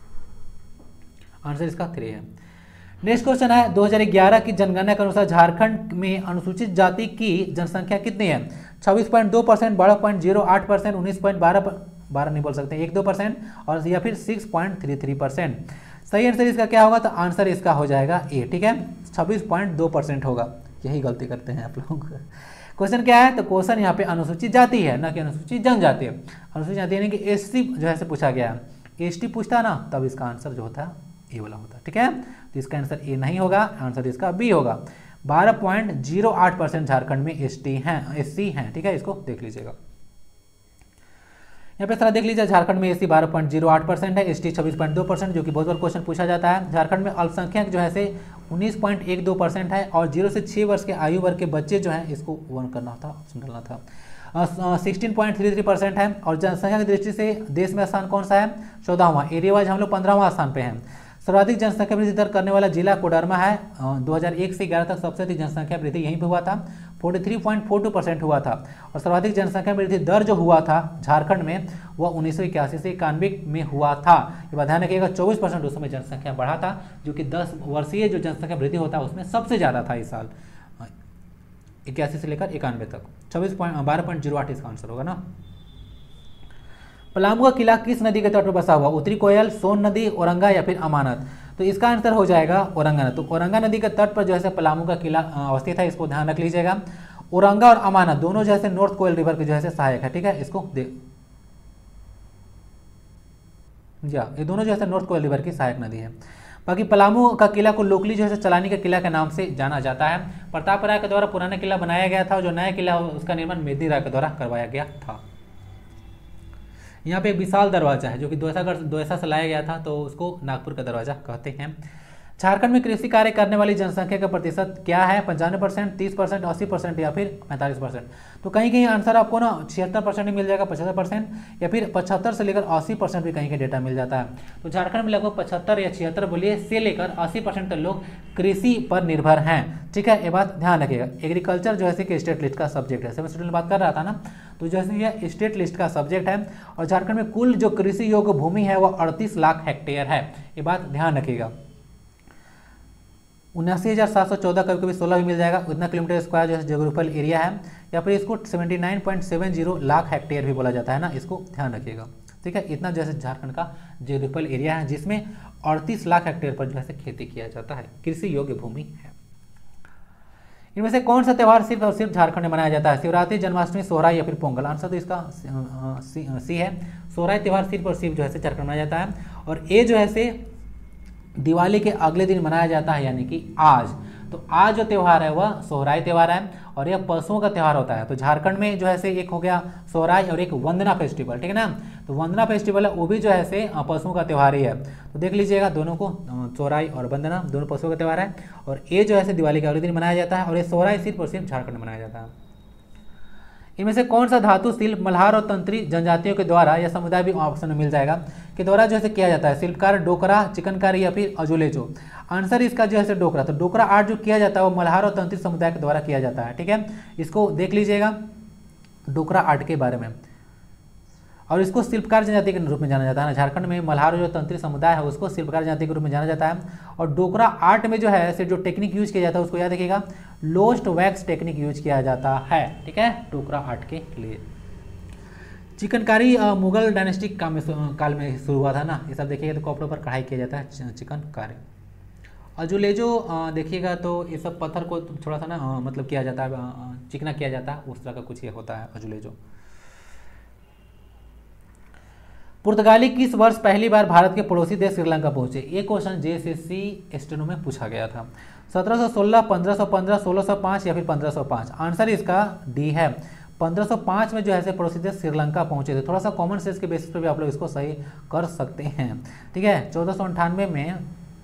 आंसर इसका 3 है। नेक्स्ट क्वेश्चन है 2011 की जनगणना के अनुसार झारखंड में अनुसूचित जाति की जनसंख्या कितनी है? 26.2%, 12.08%, 19.12 नहीं बोल सकते 1-2% और या फिर 6.33%। सही आंसर इसका क्या होगा? तो आंसर इसका हो जाएगा ए, ठीक है, 26.2% होगा। यही गलती करते हैं आप लोग। क्वेश्चन क्या है, तो क्वेश्चन यहाँ पे अनुसूचित जाति है, ना कि अनुसूचित जनजाति है। अनुसूचित जाति यानी कि एससी जो है पूछा गया है, एसटी पूछता ना तब इसका आंसर जो होता है ए वाला होता है, ठीक है। तो इसका आंसर ए नहीं होगा, आंसर इसका बी होगा। 12.08% झारखंड में एसटी हैं, एससी हैं, ठीक है, इसको देख लीजिएगा। यहाँ पे थोड़ा देख लीजिए, झारखंड में एससी 12.08% है, एसटी 26.2%, जो कि बहुत बार क्वेश्चन पूछा जाता है। झारखंड में अल्पसंख्यक जो है से 19.12% है, और 0 से 6 वर्ष के आयु वर्ग के बच्चे जो हैं इसको 1 करना था, ऑप्शन डालना था। 16.33% है, और जनसंख्या की दृष्टि से देश में स्थान कौन सा है, 14वां। एरिया वाइज हम लोग 15वां स्थान पे हैं। सर्वाधिक जनसंख्या वृद्धि दर करने वाला जिला कोडरमा है। 2001 से 11 तक सबसे अधिक जनसंख्या वृद्धि यहीं पे हुआ था, 43.42% हुआ था। और सर्वाधिक जनसंख्या वृद्धि दर जो हुआ था झारखंड में वह 1981 से 91 में हुआ था। ये बात ध्यान रखिएगा, 24% उस समय जनसंख्या बढ़ा था, जो कि 10 वर्षीय जो जनसंख्या वृद्धि होता है उसमें सबसे ज़्यादा था इस साल, 81 से लेकर 91 तक। 12.08 इसका आंसर होगा ना। पलामू का किला किस नदी के तट पर बसा हुआ, उत्तरी कोयल, सोन नदी, औरंगा या फिर अमानत। तो इसका आंसर हो जाएगा औरंगा नदी। तो औरंगा नदी के तट पर जो है पलामू का किला अवस्थित है, इसको ध्यान रख लीजिएगा। औरंगा और अमानत दोनों जो है नॉर्थ कोयल रिवर के जो है सहायक है, ठीक है, इसको ये दोनों जो है नॉर्थ कोयल रिवर की सहायक नदी है। बाकी पलामू का किला को लोकली जो है चलानी का किला के नाम से जाना जाता है। प्रताप राय के द्वारा पुराना किला बनाया गया था, और जो नया किला उसका निर्माण मेदिनी राय के द्वारा करवाया गया था। यहाँ पे एक विशाल दरवाजा है जो कि दोसा से लाया गया था, तो उसको नागपुर का दरवाजा कहते हैं। झारखंड में कृषि कार्य करने वाली जनसंख्या का प्रतिशत क्या है, 95%, 30%, 80% या फिर 45%। तो कहीं कहीं आंसर आपको ना 76% ही मिल जाएगा, 75%, या फिर 75 से लेकर 80% भी कहीं का डेटा मिल जाता है। तो झारखंड में लगभग 75 या 76 बोलिए से लेकर 80% तक लोग कृषि पर निर्भर हैं, ठीक है, ये बात ध्यान रखिएगा। एग्रीकल्चर जो है कि स्टेट लिस्ट का सब्जेक्ट है, सेमेस्टर में बात कर रहा था ना, तो जैसे ये स्टेट लिस्ट का सब्जेक्ट है। और झारखंड में कुल जो कृषि योग्य भूमि है वह 38 लाख हेक्टेयर है, ये बात ध्यान रखिएगा। 79,714, कभी कभी 16 भी मिल जाएगा, उतना किलोमीटर स्क्वायर जो है जियोग्राफिकल एरिया है, या फिर इसको 79.70 लाख हेक्टेयर भी बोला जाता है ना, इसको ध्यान रखिएगा, ठीक है। इतना जैसे झारखंड का जियोग्राफिकल एरिया है, जिसमें 38 लाख हेक्टेयर पर जो है खेती किया जाता है, कृषि योग्य भूमि है। इनमें से कौन सा त्यौहार सिर्फ और सिर्फ झारखंड में मनाया जाता है, शिवरात्रि, जन्माष्टमी, सोहराई या फिर पोंगल। आंसर तो इसका सी है, सोहराई त्यौहार सिर्फ और सिर्फ जो है झारखंड मनाया जाता है। और ये जो है दिवाली के अगले दिन मनाया जाता है, यानी कि आज। तो आज जो त्यौहार है वह सोहराई त्यौहार है, और यह पशुओं का त्यौहार होता है। तो झारखंड में जो है एक हो गया सोहराई और एक वंदना फेस्टिवल, ठीक है ना। तो वंदना फेस्टिवल है वो भी जो है पशुओं का त्यौहार ही है। तो देख लीजिएगा दोनों को, सोहराई और वंदना दोनों पशुओं का त्यौहार है, और ये जो है दिवाली के अगले दिन मनाया जाता है, और ये सोहराई सिर्फ और सिर्फ झारखंड में मनाया जाता है। इनमें से कौन सा धातु शिल्प मल्हार और तंत्री जनजातियों के द्वारा, या समुदाय भी ऑप्शन में मिल जाएगा, के द्वारा जो है किया जाता है, शिल्पकार, डोकरा, चिकनकारी या फिर अजुलेचो। आंसर इसका जो है डोकरा। तो डोकरा आर्ट जो किया जाता है वो मल्हार और तंत्री समुदाय के द्वारा किया जाता है, ठीक है, इसको देख लीजिएगा डोकरा आर्ट के बारे में। और इसको शिल्पकार जनजाति के रूप में जाना जाता है ना। झारखंड में मल्हार जो तंत्री समुदाय है उसको शिल्पकार जनजाति के रूप में जाना जाता है। और डोकरा आर्ट में जो है जो टेक्निक यूज किया जाता है उसको याद रखिएगा, लोस्ट वैक्स टेक्निक यूज किया जाता है, ठीक है, डोकरा आर्ट के लिए। चिकनकारी मुगल डायनेस्टिक काल में शुरू हुआ था ना, ये सब देखिएगा तो कपड़ों पर कढ़ाई किया जाता है चिकनकारी। अजुलेजो देखिएगा तो ये सब पत्थर को थोड़ा सा ना मतलब किया जाता है, चिकना किया जाता है, उस तरह का कुछ ये होता है अजुलेजो। पुर्तगाली किस वर्ष पहली बार भारत के पड़ोसी देश श्रीलंका पहुंचे। ये क्वेश्चन जेएसएससी स्टेनो में पूछा गया था। 1716, 1515, 1605 या फिर 1505। आंसर इसका डी है, 1505 में जो है पड़ोसी देश श्रीलंका पहुंचे थे। थोड़ा सा कॉमन सेंस के बेसिस पर भी आप लोग इसको सही कर सकते हैं, ठीक है। 1498 में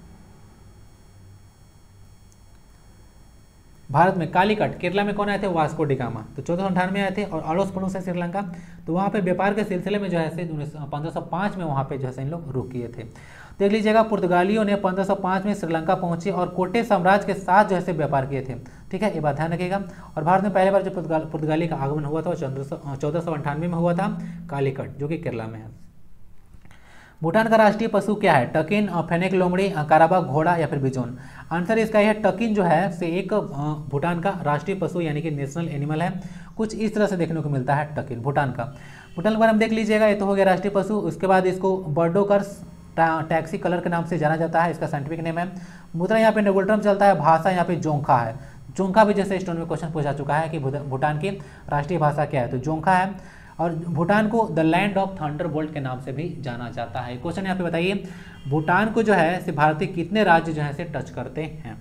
भारत में कालीकट, केरला में कौन आए थे, वास्को डी गामा। तो 1498 में आए थे, और अलोस पड़ोस है श्रीलंका। तो वहाँ पे व्यापार के सिलसिले में जो है 1505 में वहाँ पे जो है इन लोग रुक किए थे। देख लीजिएगा पुर्तगालियों ने 1505 में श्रीलंका पहुंचे और कोटे साम्राज्य के साथ जो है व्यापार किए थे, ठीक है, ये बात ध्यान रखिएगा। और भारत में पहली बार जो पुर्तगाली का आगमन हुआ था वो 1498 में हुआ था, कालीकट जो कि केरला में है। भूटान का राष्ट्रीय पशु क्या है, टकिन, फेनेक लोमड़ी, काराबा, घोड़ा या फिर बिजोन। आंसर इसका यह टकिन जो है से एक भूटान का राष्ट्रीय पशु यानी कि नेशनल एनिमल है। कुछ इस तरह से देखने को मिलता है टकिन भूटान का। भूटान के बारे में देख लीजिएगा, ये तो हो गया राष्ट्रीय पशु। उसके बाद इसको बर्डोकर्स टैक्सी कलर के नाम से जाना जाता है, इसका साइंटिफिक नेम है। मुद्रा यहाँ पे नेगोल्ट्रम चलता है, भाषा यहाँ पे जोंखा है। जोंखा भी जैसे स्टोन में क्वेश्चन पूछा चुका है कि भूटान की राष्ट्रीय भाषा क्या है, तो जोंखा है। और भूटान को द लैंड ऑफ थंडरबोल्ट के नाम से भी जाना जाता है। क्वेश्चन यहाँ पे बताइए, भूटान को जो है भारत के कितने राज्य जो है से टच करते हैं।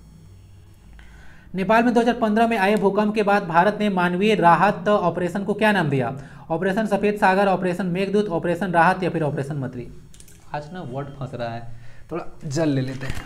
नेपाल में 2015 में आए भूकंप के बाद भारत ने मानवीय राहत ऑपरेशन को क्या नाम दिया? ऑपरेशन सफेद सागर, ऑपरेशन मेघदूत, ऑपरेशन राहत या फिर ऑपरेशन मत्री। आज ना वर्ड फंस रहा है, थोड़ा जल ले लेते हैं।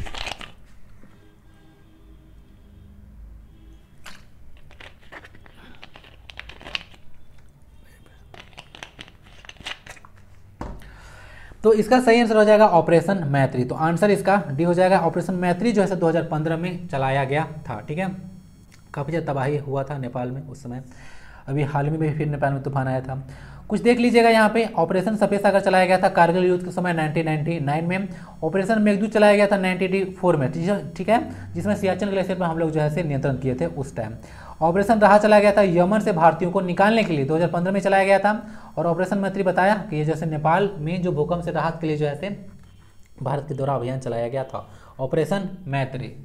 तो इसका सही आंसर हो जाएगा ऑपरेशन मैत्री। तो आंसर इसका डी हो जाएगा। ऑपरेशन मैत्री जो है 2015 में चलाया गया था। ठीक है, काफ़ी ज़्यादा तबाही हुआ था नेपाल में उस समय। अभी हाल ही में फिर नेपाल में तूफान आया था। कुछ देख लीजिएगा यहाँ पे, ऑपरेशन सफेद सागर चलाया गया था कारगिल युद्ध के समय 1999 में। ऑपरेशन मेघदूत चलाया गया था 1984 में, ठीक है, जिसमें सियाचिन ग्लेशियर पर हम लोग जो है नियंत्रण किए थे उस टाइम। ऑपरेशन राहत चलाया गया था यमन से भारतीयों को निकालने के लिए, 2015 में चलाया गया था। और ऑपरेशन मैत्री बताया कि ये जैसे नेपाल में जो भूकंप से राहत के लिए जो है भारत के द्वारा अभियान चलाया गया था, ऑपरेशन मैत्री।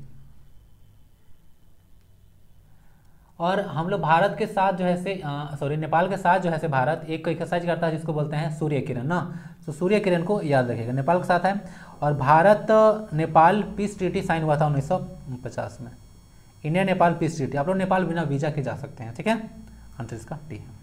और हम लोग भारत के साथ जो है नेपाल के साथ जो है भारत एक एक्सरसाइज करता है जिसको बोलते हैं सूर्य किरण ना। तो सूर्य किरण को याद रखिएगा, नेपाल के साथ है। और Bharat Nepal peace treaty sign हुआ था 1950 में। इंडिया नेपाल पीस ट्रीटी, आप लोग नेपाल बिना वीजा के जा सकते हैं। ठीक है, आंसर इसका डी है।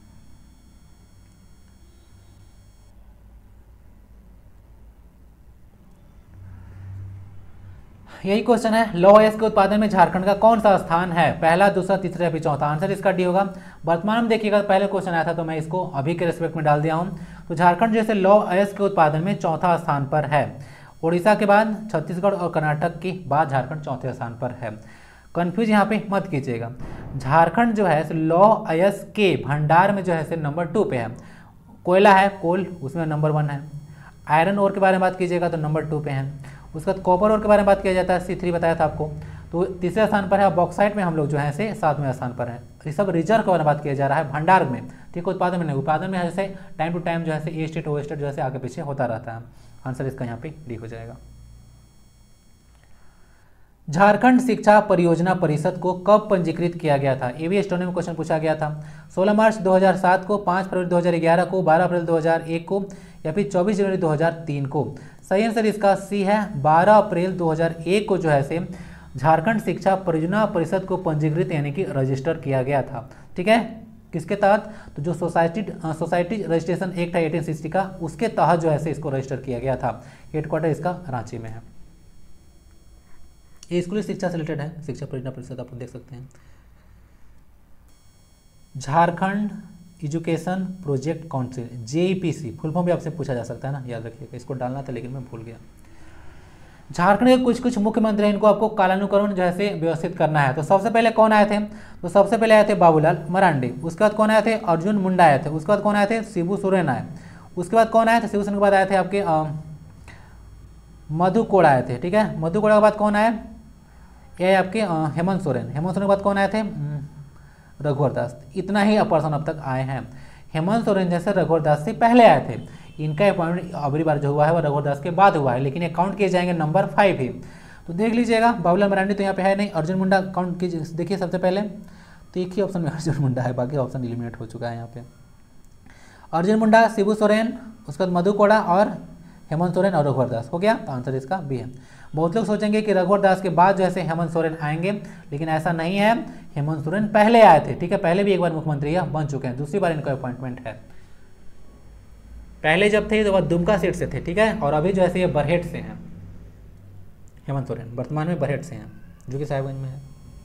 यही क्वेश्चन है, लौह अयस्क के उत्पादन में झारखंड का कौन सा स्थान है? पहला, दूसरा, तीसरा या फिर चौथा? आंसर इसका डी होगा। वर्तमान में देखिएगा, पहले क्वेश्चन आया था तो मैं इसको अभी के रेस्पेक्ट में डाल दिया हूँ। तो झारखंड जैसे लौह अयस्क के उत्पादन में चौथा स्थान पर है। उड़ीसा के बाद छत्तीसगढ़ और कर्नाटक के बाद झारखंड चौथे स्थान पर है। कंफ्यूज यहाँ पे मत कीजिएगा। झारखंड जो है लौह अयस्क के भंडार में जो है नंबर 2 पे है। कोयला है, कोल, उसमें नंबर 1 है। आयरन ओर के बारे में बात कीजिएगा तो नंबर 2 पे है। उसके बाद कॉपर ओर के बारे में बात किया जाता है, C3 बताया था आपको, तो तीसरे स्थान पर है। बॉक्साइट में हम लोग जो है 7वें स्थान पर है। ये सब रिजर्व के बारे में बात किया जा रहा है भंडार में, ठीक है, उत्पादन में नहीं। उत्पादन में जैसे टाइम टू टाइम जो है ए स्टेट ओ स्टेट जो है आगे पीछे होता रहता है। आंसर इसका यहाँ पे डी हो जाएगा। झारखंड शिक्षा परियोजना परिषद को कब पंजीकृत किया गया था? ये भी स्टोरी में क्वेश्चन पूछा गया था। 16 मार्च 2007 को, 5 फरवरी 2011 को, 12 अप्रैल 2001 को या फिर 24 जनवरी 2003 को? सही आंसर इसका सी है, 12 अप्रैल 2001 को जो है झारखंड शिक्षा परियोजना परिषद को पंजीकृत यानी कि रजिस्टर किया गया था। ठीक है, किसके तहत? तो जो सोसाइटी रजिस्ट्रेशन एक्ट है 1860 का, उसके तहत जो है इसको रजिस्टर किया गया था। हेडक्वार्टर इसका रांची में है। ये स्कूली शिक्षा से रिलेटेड है, शिक्षा परियोजना परिषद आप देख सकते हैं। Jharkhand education project council, JEPC, full form भी आपसे पूछा जा सकता है ना, याद रखिएगा। इसको डालना था लेकिन मैं भूल गया। झारखंड के कुछ मुख्यमंत्री हैं, इनको आपको कालानुक्रम जो है व्यवस्थित करना है। तो सबसे पहले कौन आए थे? तो सबसे पहले आए थे बाबूलाल मरांडी। उसके बाद कौन आए थे? अर्जुन मुंडा आए थे। उसके बाद कौन आए थे? शिबू सोरेन आए। उसके बाद कौन आए थे? शिबू सोरेन के बाद आए थे आपके मधु कोड़ा आए थे। ठीक है, मधु कोड़ा के बाद कौन आए? ये आपके हेमंत सोरेन। हेमंत सोरेन के बाद कौन आए थे? रघुवर दास। इतना ही पर्सन अब तक आए हैं। हेमंत सोरेन जैसे रघुवर दास से पहले आए थे। इनका अपॉइंटमेंट अगली बार जो हुआ है वो रघुवर दास के बाद हुआ है, लेकिन ये काउंट किए जाएंगे नंबर 5 ही। तो देख लीजिएगा, बाबूलाल मरांडी तो यहाँ पे है नहीं। अर्जुन मुंडा काउंट कीजिए, देखिए सबसे पहले तो एक ही ऑप्शन में अर्जुन मुंडा है, बाकी ऑप्शन एलिमिनेट हो चुका है यहाँ पे। अर्जुन मुंडा, शिबू सोरेन, उसके बाद मधु कोड़ा और हेमंत सोरेन और रघुवर दास हो गया। तो आंसर इसका बी है। बहुत लोग सोचेंगे कि रघुवर दास के बाद जो है हेमंत सोरेन आएंगे, लेकिन ऐसा नहीं है। हेमंत सोरेन पहले आए थे। ठीक है, पहले भी एक बार मुख्यमंत्री बन चुके हैं, दूसरी बार इनका अपॉइंटमेंट है। पहले जब थे तो वह दुमका सीट से थे। ठीक है, और अभी जो है ये बरहेट से हैं। हेमंत सोरेन वर्तमान में बरहेट से हैं, जो कि साहिबगंज में है।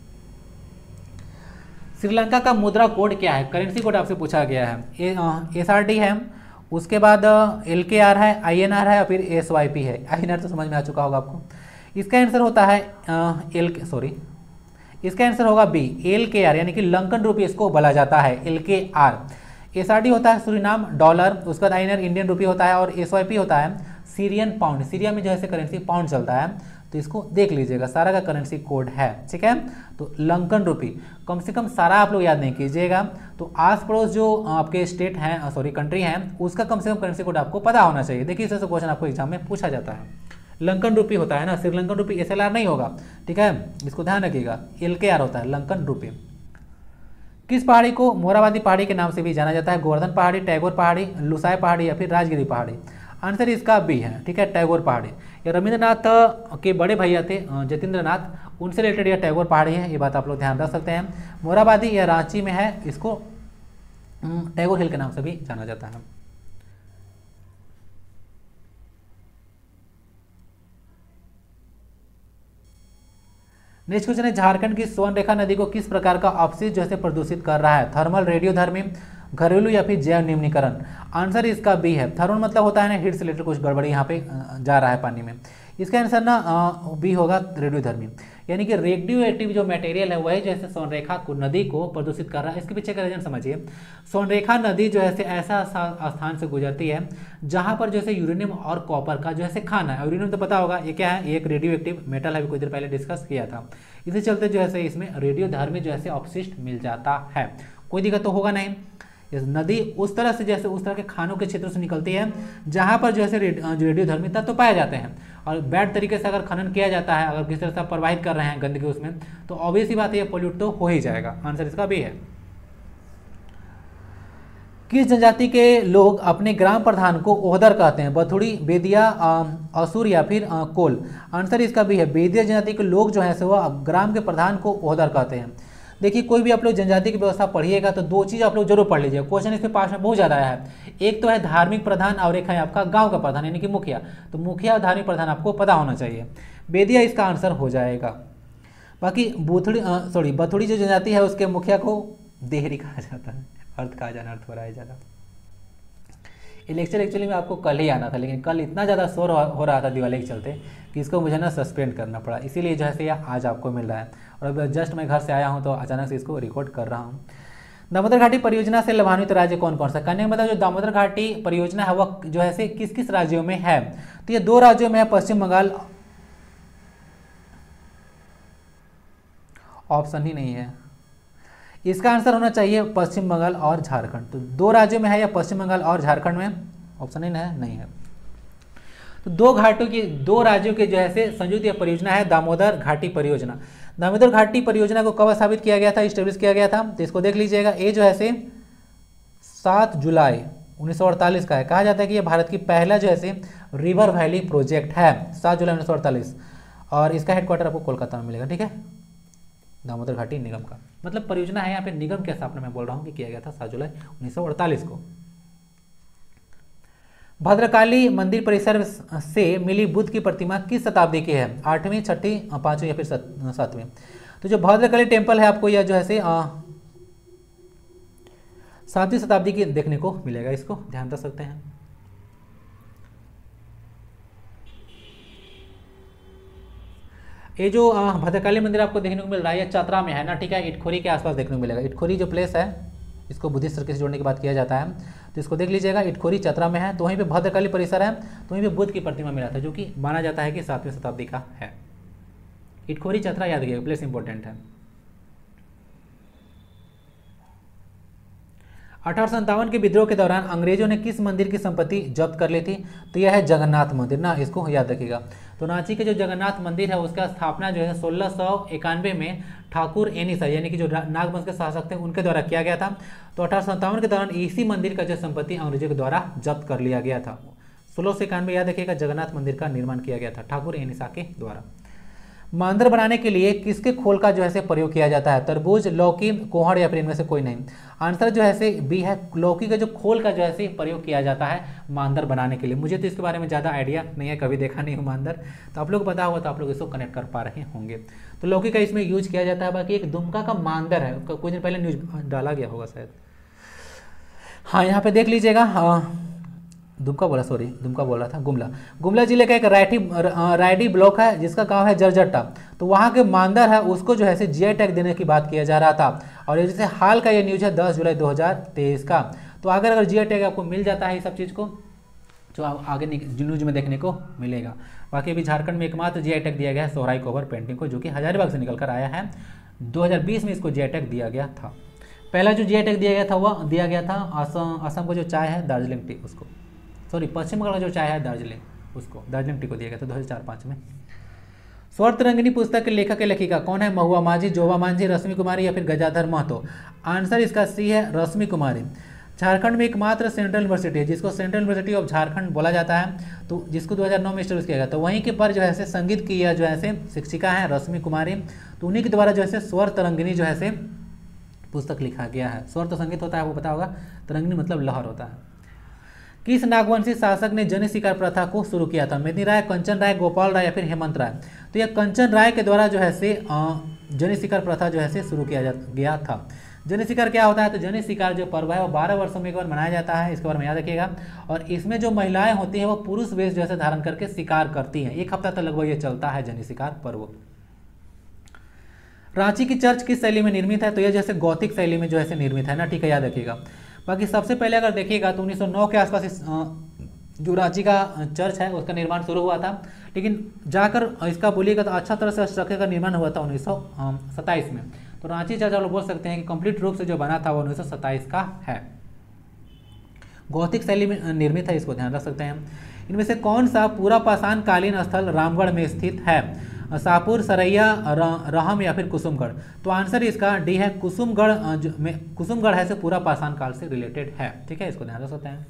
श्रीलंका का मुद्रा कोड क्या है? करेंसी कोड आपसे पूछा गया है। SRD है, उसके बाद LKR है, INR है और फिर SYP है। INR तो समझ में आ चुका होगा आपको। इसका आंसर होता है इसका आंसर होगा बी, LKR, यानी कि लंकन रुपये इसको बोला जाता है, LKR। SRD होता है सूरीनाम डॉलर, उसके बाद INR इंडियन रुपये होता है और SYP होता है सीरियन पाउंड। सीरिया में जो है करेंसी पाउंड चलता है, तो इसको देख लीजिएगा, सारा का करेंसी कोड है। ठीक है, तो लंकन रुपी कम से कम सारा आप लोग याद नहीं कीजिएगा। तो आस पड़ोस जो आपके स्टेट हैं, कंट्री हैं, उसका कम से कम करेंसी कोड आपको पता होना चाहिए। देखिए, इससे क्वेश्चन आपको एग्जाम में पूछा जाता है। लंकन रूपी होता है ना, श्रीलंकन रूपी SLR नहीं होगा, ठीक है, इसको ध्यान रखिएगा, LKR होता है, लंकन रूपी। किस पहाड़ी को मोराबादी पहाड़ी के नाम से भी जाना जाता है? गोवर्धन पहाड़ी, टैगोर पहाड़ी, लुसाई पहाड़ी या फिर राजगिरी पहाड़ी? आंसर इसका बी है, ठीक है, टैगोर पहाड़ी। ये रविंद्रनाथ के बड़े भैया थे जतीन्द्र नाथ, उनसे रिलेटेड यह टैगोर पहाड़ी है, ये बात आप लोग ध्यान रख सकते हैं। मोराबादी या रांची में है, इसको टैगोर हिल के नाम से भी जाना जाता है। नेक्स्ट क्वेश्चन है, झारखंड की स्वर्णरेखा नदी को किस प्रकार का अपशिष्ट जो है प्रदूषित कर रहा है? थर्मल, रेडियोधर्मी, घरेलू या फिर जैव निम्नीकरण? आंसर इसका बी है। थर्मल मतलब होता है ना हीट से रिलेटेड कुछ गड़बड़ी यहाँ पे जा रहा है पानी में, इसका आंसर ना बी होगा, रेडियोधर्मी। यानी कि रेडियो एक्टिव जो मटेरियल है वही जैसे स्वर्णरेखा को नदी को प्रदूषित कर रहा है। इसके पीछे का रीजन समझिए। स्वर्णरेखा नदी जो है ऐसा स्थान से गुजरती है जहाँ पर जैसे यूरेनियम और कॉपर का जो है खान है। यूरेनियम तो पता होगा ये क्या है, एक रेडियो एक्टिव मेटल है, कुछ देर पहले डिस्कस किया था। इसी चलते जो है इसमें रेडियोधर्मी जो है अपशिष्ट मिल जाता है। कोई दिक्कत तो होगा नहीं। इस नदी उस तरह से जैसे उस तरह के खानों के क्षेत्र से निकलती है जहाँ पर जो है रेडियोधर्मी तत्व तो पाए जाते हैं, और बैड तरीके से अगर खनन किया जाता है, अगर किसी तरह से प्रवाहित कर रहे हैं गंदगी उसमें, तो ऑब्वियसली बात है ये पोल्यूट तो हो ही जाएगा। आंसर इसका भी है। किस जनजाति के लोग अपने ग्राम प्रधान को ओहदर कहते हैं? बथुड़ी, बेदिया, असुर या फिर कोल? आंसर इसका भी है। बेदिया जनजाति के लोग जो है वह ग्राम के प्रधान को ओहदर कहते हैं। देखिए कोई भी आप लोग जनजाति की व्यवस्था पढ़िएगा तो दो चीज़ आप लोग जरूर पढ़ लीजिए, क्वेश्चन इसके पास में बहुत ज़्यादा है। एक तो है धार्मिक प्रधान और एक है आपका गांव का प्रधान यानी कि मुखिया। तो मुखिया और धार्मिक प्रधान आपको पता होना चाहिए। बेदिया इसका आंसर हो जाएगा। बाकी बथुड़ी जो जनजाति है उसके मुखिया को देहरी कहा जाता है। अर्थ कहा जाना, अर्थ हो रहा है ज़्यादा। ये लेक्चर एक्चुअली में आपको कल ही आना था, लेकिन कल इतना ज़्यादा शोर हो रहा था दिवाली के चलते कि इसको मुझे ना सस्पेंड करना पड़ा, इसीलिए जो है यह आज आपको मिल रहा है। और अब जस्ट मैं घर से आया हूँ तो अचानक से इसको रिकॉर्ड कर रहा हूँ। दामोदर घाटी परियोजना से लाभान्वित राज्य कौन कौन सा? कहने का मतलब जो दामोदर घाटी परियोजना है वह जो है किस किस राज्यों में है? तो ये 2 राज्यों में है, पश्चिम बंगाल, ऑप्शन ही नहीं है, इसका आंसर होना चाहिए पश्चिम बंगाल और झारखंड। तो 2 राज्यों में है या पश्चिम बंगाल और झारखंड में? ऑप्शन ही नहीं है। तो 2 राज्यों के जो है संयुक्त यह परियोजना है दामोदर घाटी परियोजना। दामोदर घाटी परियोजना को कब स्थापित किया गया था, स्टेब्लिश किया गया था? तो इसको देख लीजिएगा, ये जो है 7 जुलाई 1948 का है। कहा जाता है कि यह भारत की पहला जो है रिवर वैली प्रोजेक्ट है, 7 जुलाई 1948, और इसका हेडक्वार्टर आपको कोलकाता में मिलेगा, ठीक है, दामोदर घाटी निगम का। मतलब परियोजना है यहाँ पे निगम की स्थापना मैं बोल रहा हूँ कि किया गया था 7 जुलाई 1948 को। भद्रकाली मंदिर परिसर से मिली बुद्ध की प्रतिमा किस शताब्दी की है? 8वीं, 6वीं, 5वीं या फिर 7वीं? तो जो भद्रकाली टेम्पल है आपको यह जो है 7वीं शताब्दी की देखने को मिलेगा, इसको ध्यान रख सकते हैं। ये जो भद्रकाली मंदिर आपको देखने को मिल रहा है यह चतरा में है ना, ठीक है, इटखोरी के आसपास देखने को मिलेगा। इटखोरी जो प्लेस है इसको बुद्धिस्ट सर्किट से जोड़ने की बात किया जाता है, तो इसको देख लीजिएगा, इटखोरी चतरा में है। तो वहीं पे भद्रकाली परिसर है, तो वहीं पे बुद्ध की प्रतिमा मिला था जो कि माना जाता है कि 7वीं शताब्दी का है। इटखोरी चतरा याद रखिएगा, प्लेस इंपॉर्टेंट है। 1857 के विद्रोह के दौरान अंग्रेजों ने किस मंदिर की संपत्ति जब्त कर ली थी? तो यह है जगन्नाथ मंदिर ना, इसको याद रखिएगा। तो रांची के जो जगन्नाथ मंदिर है उसका स्थापना जो है 1691 में ठाकुर एनीसा यानी कि जो नागवंश के शासक थे उनके द्वारा किया गया था। तो 1857 के दौरान इसी मंदिर का जो संपत्ति अंग्रेजों के द्वारा जब्त कर लिया गया था। 1691 याद रखिएगा, जगन्नाथ मंदिर का निर्माण किया गया था ठाकुर एनीसा के द्वारा। मांदर बनाने के लिए किसके खोल का जो है प्रयोग किया जाता है? तरबूज, लौकी, कोहड़ या फिर इनमें से कोई नहीं? आंसर जो है बी है, लौकी का जो खोल का जो है प्रयोग किया जाता है मांदर बनाने के लिए। मुझे तो इसके बारे में ज़्यादा आइडिया नहीं है, कभी देखा नहीं हूँ मांदर, तो आप लोग को पता होगा तो आप लोग इसको कनेक्ट कर पा रहे होंगे। तो लौकी का इसमें यूज किया जाता है। बाकी एक दुमका का मांदर है, कुछ दिन पहले न्यूज डाला गया होगा शायद, हाँ यहाँ पे देख लीजिएगा, दुमका बोल रहा था, गुमला जिले का एक रायडी ब्लॉक है जिसका गांव है जरजट्टा। तो वहाँ के मांदर है उसको जो है जीआई टैग देने की बात किया जा रहा था, और ये जैसे हाल का ये न्यूज़ है 10 जुलाई 2023 का। तो अगर जीआई टैग आपको मिल जाता है ये सब चीज़ को, तो आगे न्यूज में देखने को मिलेगा। बाकी अभी झारखंड में एकमात्र जीआई टैग दिया गया है सोहराई कोबर पेंटिंग को, जो कि हजारीबाग से निकल कर आया है। 2020 में इसको जीआई टैग दिया गया था। पहला जो जीआई टैग दिया गया था वह दिया गया था असम को जो चाय है दार्जिलिंग टी, उसको पश्चिम बंगाल का जो चाय है दार्जिलिंग, उसको दार्जिलिंग टी को दिया गया था 2004-5 में। स्वर तरंगिनी पुस्तक के लेखक के लेखिका कौन है? महुआ माझी, जोबा मांझी, रश्मि कुमारी या फिर गजाधर महतो? आंसर इसका सी है रश्मि कुमारी। झारखंड में एकमात्र सेंट्रल यूनिवर्सिटी है जिसको सेंट्रल यूनिवर्सिटी ऑफ झारखंड बोला जाता है, तो जिसको 2009 में स्टैब्लिश किया गया, तो वहीं के पर जो है संगीत की यह जो है शिक्षिका है रश्मि कुमारी, तो उन्हीं के द्वारा जो है स्वर तरंगिनी जो है पुस्तक लिखा गया है। स्वर तो संगीत होता है वो पता होगा, तरंगिनी मतलब लहर होता है। किस नागवंशी शासक ने जन शिकार प्रथा को शुरू किया था? मेदिनी राय, कंचन राय, गोपाल राय या फिर हेमंत राय? तो यह कंचन राय के द्वारा जो है जन शिकार प्रथा जो है शुरू किया गया था। जन शिकार क्या होता है? तो जन शिकार जो पर्व है वो 12 वर्षों में एक बार मनाया जाता है, इसके बारे में याद रखिएगा। और इसमें जो महिलाएं होती हैं वो पुरुष वेश जो है धारण करके शिकार करती हैं। 1 हफ्ता तक लगभग ये चलता है जन शिकार पर्व। रांची की चर्च किस शैली में निर्मित है? तो यह जैसे गौथिक शैली में जो है निर्मित है ना, ठीक है, याद रखिएगा। बाकी सबसे पहले अगर देखिएगा तो 1909 के आसपास जो रांची का चर्च है उसका निर्माण शुरू हुआ था, लेकिन जाकर इसका बोलिएगा तो अच्छा तरह से स्ट्रक्चर का निर्माण हुआ था 1927 में। तो रांची चर्च आप लोग बोल सकते हैं कि कंप्लीट रूप से जो बना था वो 1927 का है, गौथिक शैली में निर्मित है, इसको ध्यान रख सकते हैं। इनमें से कौन सा पूरा पाषाण कालीन स्थल रामगढ़ में स्थित है? शाहपुर, सरैया, रहम या फिर कुसुमगढ़? तो आंसर इसका डी है कुसुमगढ़। कुसुमगढ़ है से पूरा पाषाण काल से रिलेटेड है, ठीक है, इसको ध्यान रख सकते हैं।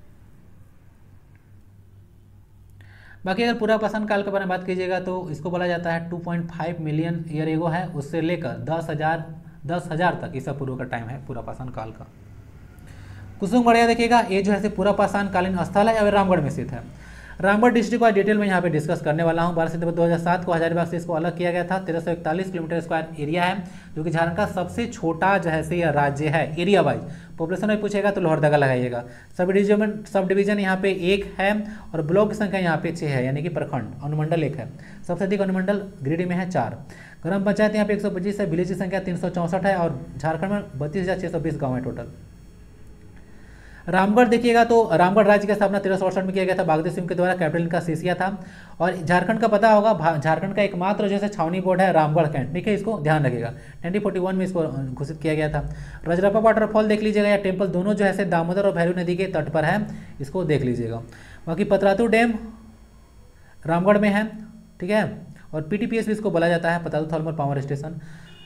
बाकी अगर पूरा पाषाण काल के बारे में बात कीजिएगा तो इसको बोला जाता है 2.5 मिलियन ईयर एगो है, उससे लेकर 10,000 तक ईसा पूर्व का टाइम है पूरा पाषाण काल का। कुसुमगढ़ देखिएगा ये जो है पूरा पाषाण कालीन स्थल है और रामगढ़ में स्थित है। रामगढ़ डिस्ट्रिक्ट को डिटेल में यहाँ पे डिस्कस करने वाला हूँ। 12 सितंबर 2007 को हजारीबाग से इसको अलग किया गया था। 1341 किलोमीटर स्क्वायर एरिया है, जो कि झारखंड का सबसे छोटा जो है यह राज्य है एरिया वाइज। पॉपुलेशन में पूछेगा तो लोहरदगा लगाइएगा। सब डिवीजन यहाँ पे 1 है और ब्लॉक की संख्या यहाँ पे 6 है, यानी कि प्रखंड। अनुमंडल 1 है, सबसे अधिक अनुमंडल गिरिडीह में है 4। ग्राम पंचायत यहाँ पे 125 है, विलेज की संख्या 364 है और झारखंड में 32,620 गाँव है टोटल। रामगढ़ देखिएगा तो रामगढ़ राज्य की स्थापना 1367 में किया गया था बागदेव सिंह के द्वारा, कैपिटल इनका सीसिया था। और झारखंड का पता होगा, झारखंड का एकमात्र जैसे छावनी बोर्ड है रामगढ़ कैंट, ठीक है, इसको ध्यान रखिएगा। 1941 में इसको घोषित किया गया था। रजरप्पा वाटरफॉल देख लीजिएगा या टेम्पल, दोनों जो है दामोदर और भैरव नदी के तट पर है, इसको देख लीजिएगा। बाकी पतरातू डैम रामगढ़ में है, ठीक है, और पीटीपीएस भी इसको बोला जाता है, Patratu thermal power station.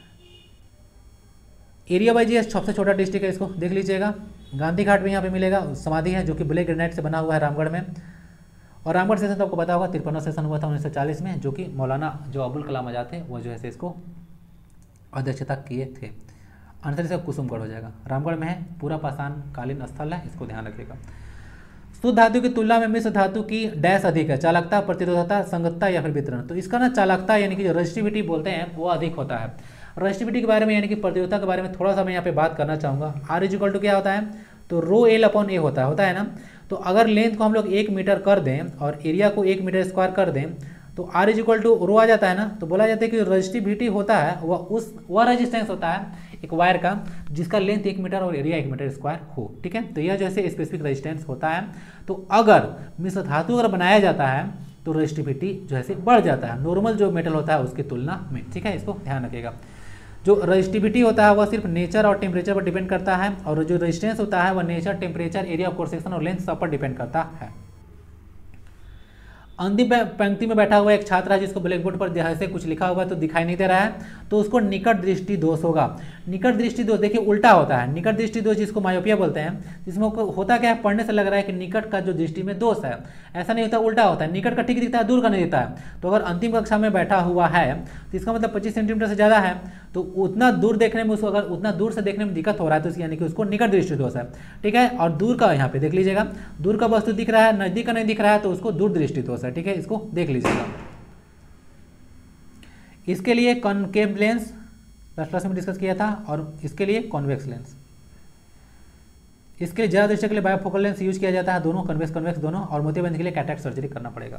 Area wise ये सबसे छोटा डिस्ट्रिक्ट है, इसको देख लीजिएगा। गांधी घाट भी यहाँ पे मिलेगा, समाधि है जो कि ब्लैक ग्रेनाइट से बना हुआ है रामगढ़ में। और रामगढ़ सेशन तो आपको पता होगा 53वां सेशन हुआ था 1940 में, जो कि मौलाना जो अबुल कलाम आजाद थे वो जो है इसको अध्यक्षता किए थे। आंसर इसका कुसुमगढ़ हो जाएगा। रामगढ़ में है, पूरा पाषाण कालीन स्थल है, इसको ध्यान रखिएगा। शुद्ध धातु की तुलना में मिश्र धातु की डैश अधिक है? चालकता, प्रतिरोधकता, संगतता या फिर वितरण? तो इसका ना चालकता यानी कि जो रजिस्टिविटी बोलते हैं वो अधिक होता है। रजिस्टिविटी के बारे में यानी कि प्रतिरोधकता के बारे में थोड़ा सा मैं यहाँ पे बात करना चाहूँगा। R = क्या होता है? तो ρl/a होता है ना। तो अगर लेंथ को हम लोग 1 मीटर कर दें और एरिया को 1 मीटर स्क्वायर कर दें तो R = आ जाता है ना। तो बोला जाता है कि रजिस्टिविटी होता है वह रेजिस्टेंस होता है एक वायर का जिसका लेंथ 1 मीटर और एरिया 1 मीटर स्क्वायर हो, ठीक है। तो यह जो है स्पेसिफिक रेजिस्टेंस होता है। तो अगर मिश्र धातु अगर बनाया जाता है तो रजिस्टिविटी जो है बढ़ जाता है नॉर्मल जो मेटल होता है उसकी तुलना में, ठीक है, इसको ध्यान रखिएगा। जो रजिस्टिविटी होता है वह सिर्फ नेचर और टेम्परेचर पर डिपेंड करता है, और जो रेजिस्टेंस होता है वह nature, temperature, area of cross section और लेंथ सब पर डिपेंड करता है। अंतिम पंक्ति में बैठा हुआ एक छात्र है जिसको ब्लैक बोर्ड पर जैसे कुछ लिखा हुआ है तो दिखाई नहीं दे रहा है, तो उसको निकट दृष्टि दोष होगा। निकट दृष्टि दोष देखिए उल्टा होता है। निकट दृष्टि दोष जिसको मायोपिया बोलते हैं, जिसमें होता क्या है, पढ़ने से लग रहा है कि निकट का जो दृष्टि में दोष है, ऐसा नहीं होता, उल्टा होता है। निकट का ठीक दिखता है, दूर का नहीं दिखता है। तो अगर अंतिम कक्षा में बैठा हुआ है तो इसका मतलब 25 सेंटीमीटर से ज़्यादा है, तो उतना दूर देखने में उसको अगर उतना दूर से देखने में दिक्कत हो रहा है तो यानी कि उसको निकट दृष्टि दोष है, ठीक है। और दूर का यहाँ पे देख लीजिएगा, दूर का वस्तु दिख रहा है, नजदीक का नहीं दिख रहा है तो उसको दूर दृष्टि दोष है, ठीक है, इसको देख लीजिएगा। इसके लिए कॉनकेव लेंस लास्ट क्लास में डिस्कस किया था और इसके लिए कॉन्वेक्स लेंस। इसके लिए ज्यादा दृष्टि के लिए बायोफोकल लेंस यूज किया जाता है, दोनों कन्वेक्स दोनों, और मोतियाबिंद के लिए कैटरेक्ट सर्जरी करना पड़ेगा।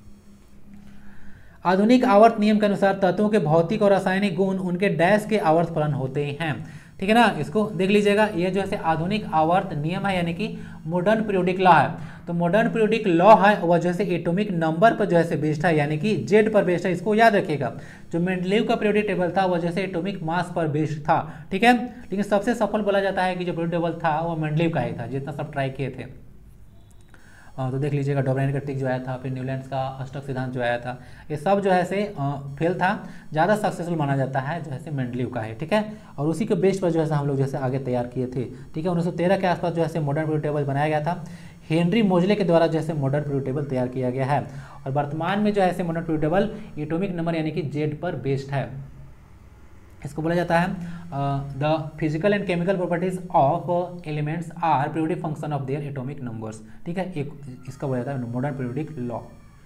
आधुनिक आवर्त नियम के अनुसार तत्वों के भौतिक और रासायनिक गुण उनके डैश के आवर्त फलन होते हैं, ठीक है ना। इसको देख लीजिएगा, ये जो है आधुनिक आवर्त नियम है यानी कि मॉडर्न पीरियोडिक लॉ है। तो मॉडर्न पीरियोडिक लॉ है वह जो है एटॉमिक नंबर पर जो है बेस्ड है, यानी कि जेड पर बेस्ड है, इसको याद रखिएगा। जो मेंडलीव का पीरियोडिक टेबल था वह जैसे एटॉमिक मास पर बेस्ड था, ठीक है। लेकिन सबसे सफल बोला जाता है कि जो पीरियोडिक टेबल था वो मेंडलीव का ही था, जितना सब ट्राई किए थे। तो देख लीजिएगा डोबराइन का ट्रिक जो आया था, फिर न्यूलैंड्स का अष्टक सिद्धांत जो आया था, ये सब जो है से फेल था। ज़्यादा सक्सेसफुल माना जाता है जो है से मेंडलीव का है, ठीक है। और उसी के बेस पर जो है हम लोग जैसे आगे तैयार किए थे, ठीक है। 1913 के आसपास जो है मॉडर्न पीरियड टेबल बनाया गया था, हेनरी मोजले के द्वारा जैसे मॉडर्न पीरियड टेबल तैयार किया गया है। और वर्तमान में जो है modern period table atomic number यानी कि जेड पर बेस्ड है। इसको बोला जाता है the physical and chemical properties of elements are periodic function of their atomic numbers, ठीक है। एक इसका बोला जाता है मॉडर्न पीरियोडिक लॉ।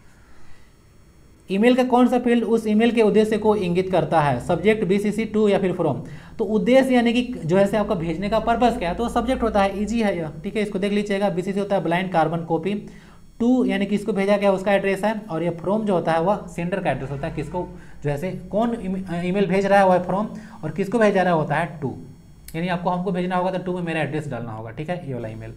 ईमेल का कौन सा फील्ड उस ईमेल के उद्देश्य को इंगित करता है? सब्जेक्ट, बीसीसी, टू या फिर फ्रॉम। तो उद्देश्य यानी कि जो है आपका भेजने का पर्पस क्या है, तो सब्जेक्ट होता है, इजी है यह, ठीक है। इसको देख लीजिएगा। बीसीसी होता है ब्लाइंड कार्बन कॉपी, टू यानी कि किसको भेजा गया उसका एड्रेस है, और ये फ्रॉम जो होता है वह सेंडर का एड्रेस होता है, किसको जो है कौन ईमेल भेज रहा है वह फ्रॉम, और किसको भेजा रहा होता है टू, यानी आपको हमको भेजना होगा तो टू में मेरा एड्रेस डालना होगा, ठीक है, ये वाला ईमेल।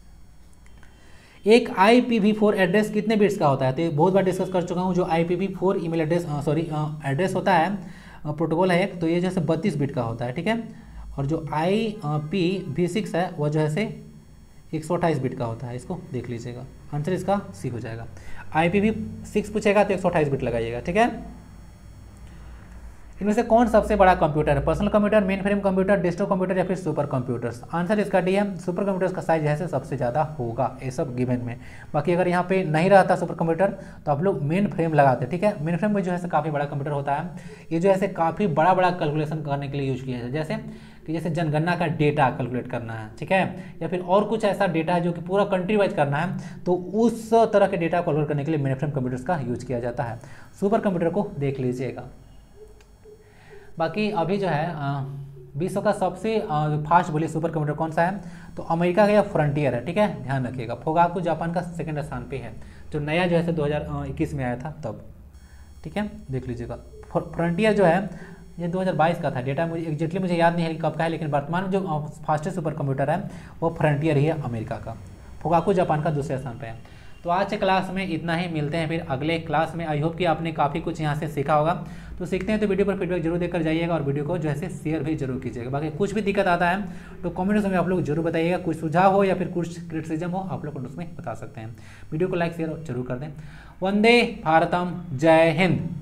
एक IPv4 एड्रेस कितने बिट्स का होता है? तो बहुत बार डिस्कस कर चुका हूँ। जो IPv4 ईमेल एड्रेस एड्रेस होता है, प्रोटोकॉल है एक, तो ये जैसे 32 बिट का होता है, ठीक है। और जो IPv6 है वह जो है 128 बिट का होता है। इसको देख लीजिएगा, आंसर इसका सी हो जाएगा। IPv6 पूछेगा तो 128 बिट लगाइएगा, ठीक है। इनमें से कौन सबसे बड़ा कंप्यूटर है? Personal computer, mainframe computer, desktop computer या फिर सुपर कंप्यूटर्स? आंसर इसका डी है, सुपर कंप्यूटर्स का साइज है सबसे ज़्यादा होगा ये सब गिवन में। बाकी अगर यहाँ पे नहीं रहता सुपर कंप्यूटर तो आप लोग मेन फ्रेम लगाते, ठीक है। मेन फ्रेम में जो है काफ़ी बड़ा कंप्यूटर होता है, ये जो है काफ़ी बड़ा बड़ा कैलकुलेशन करने के लिए यूज किया जाता है, जैसे जनगणना का डेटा कैलकुलेट करना है, ठीक है, या फिर और कुछ ऐसा डेटा है जो कि पूरा कंट्री वाइज करना है, तो उस तरह के डेटा कैलकुलेट करने के लिए मेन फ्रेम कंप्यूटर्स का यूज किया जाता है। सुपर कंप्यूटर को देख लीजिएगा। बाकी अभी जो है विश्व का सबसे फास्ट बोलिए सुपर कंप्यूटर कौन सा है? तो अमेरिका का या फ्रंटियर है, ठीक है, ध्यान रखिएगा। फोगाकू जापान का सेकंड स्थान पे है, जो नया जो है 2021 में आया था तब, ठीक है, देख लीजिएगा। फ्रंटियर जो है ये 2022 का था, डेटा मुझे एग्जैक्टली मुझे याद नहीं है कब का है, लेकिन वर्तमान में जो फास्टेस्ट सुपर कंप्यूटर है वो फ्रंटियर ही है अमेरिका का। फोगाकू जापान का दूसरे स्थान पे है। तो आज के क्लास में इतना ही, मिलते हैं फिर अगले क्लास में। आई होप कि आपने काफ़ी कुछ यहाँ से सीखा होगा। तो सीखते हैं तो वीडियो पर फीडबैक जरूर देकर जाइएगा और वीडियो को जो है शेयर भी जरूर कीजिएगा। बाकी कुछ भी दिक्कत आता है तो कमेंट्स में आप लोग जरूर बताइएगा, कुछ सुझाव हो या फिर कुछ क्रिटिसिज्म हो आप लोग उसमें बता सकते हैं। वीडियो को लाइक शेयर जरूर कर दें। वंदे भारतम, जय हिंद।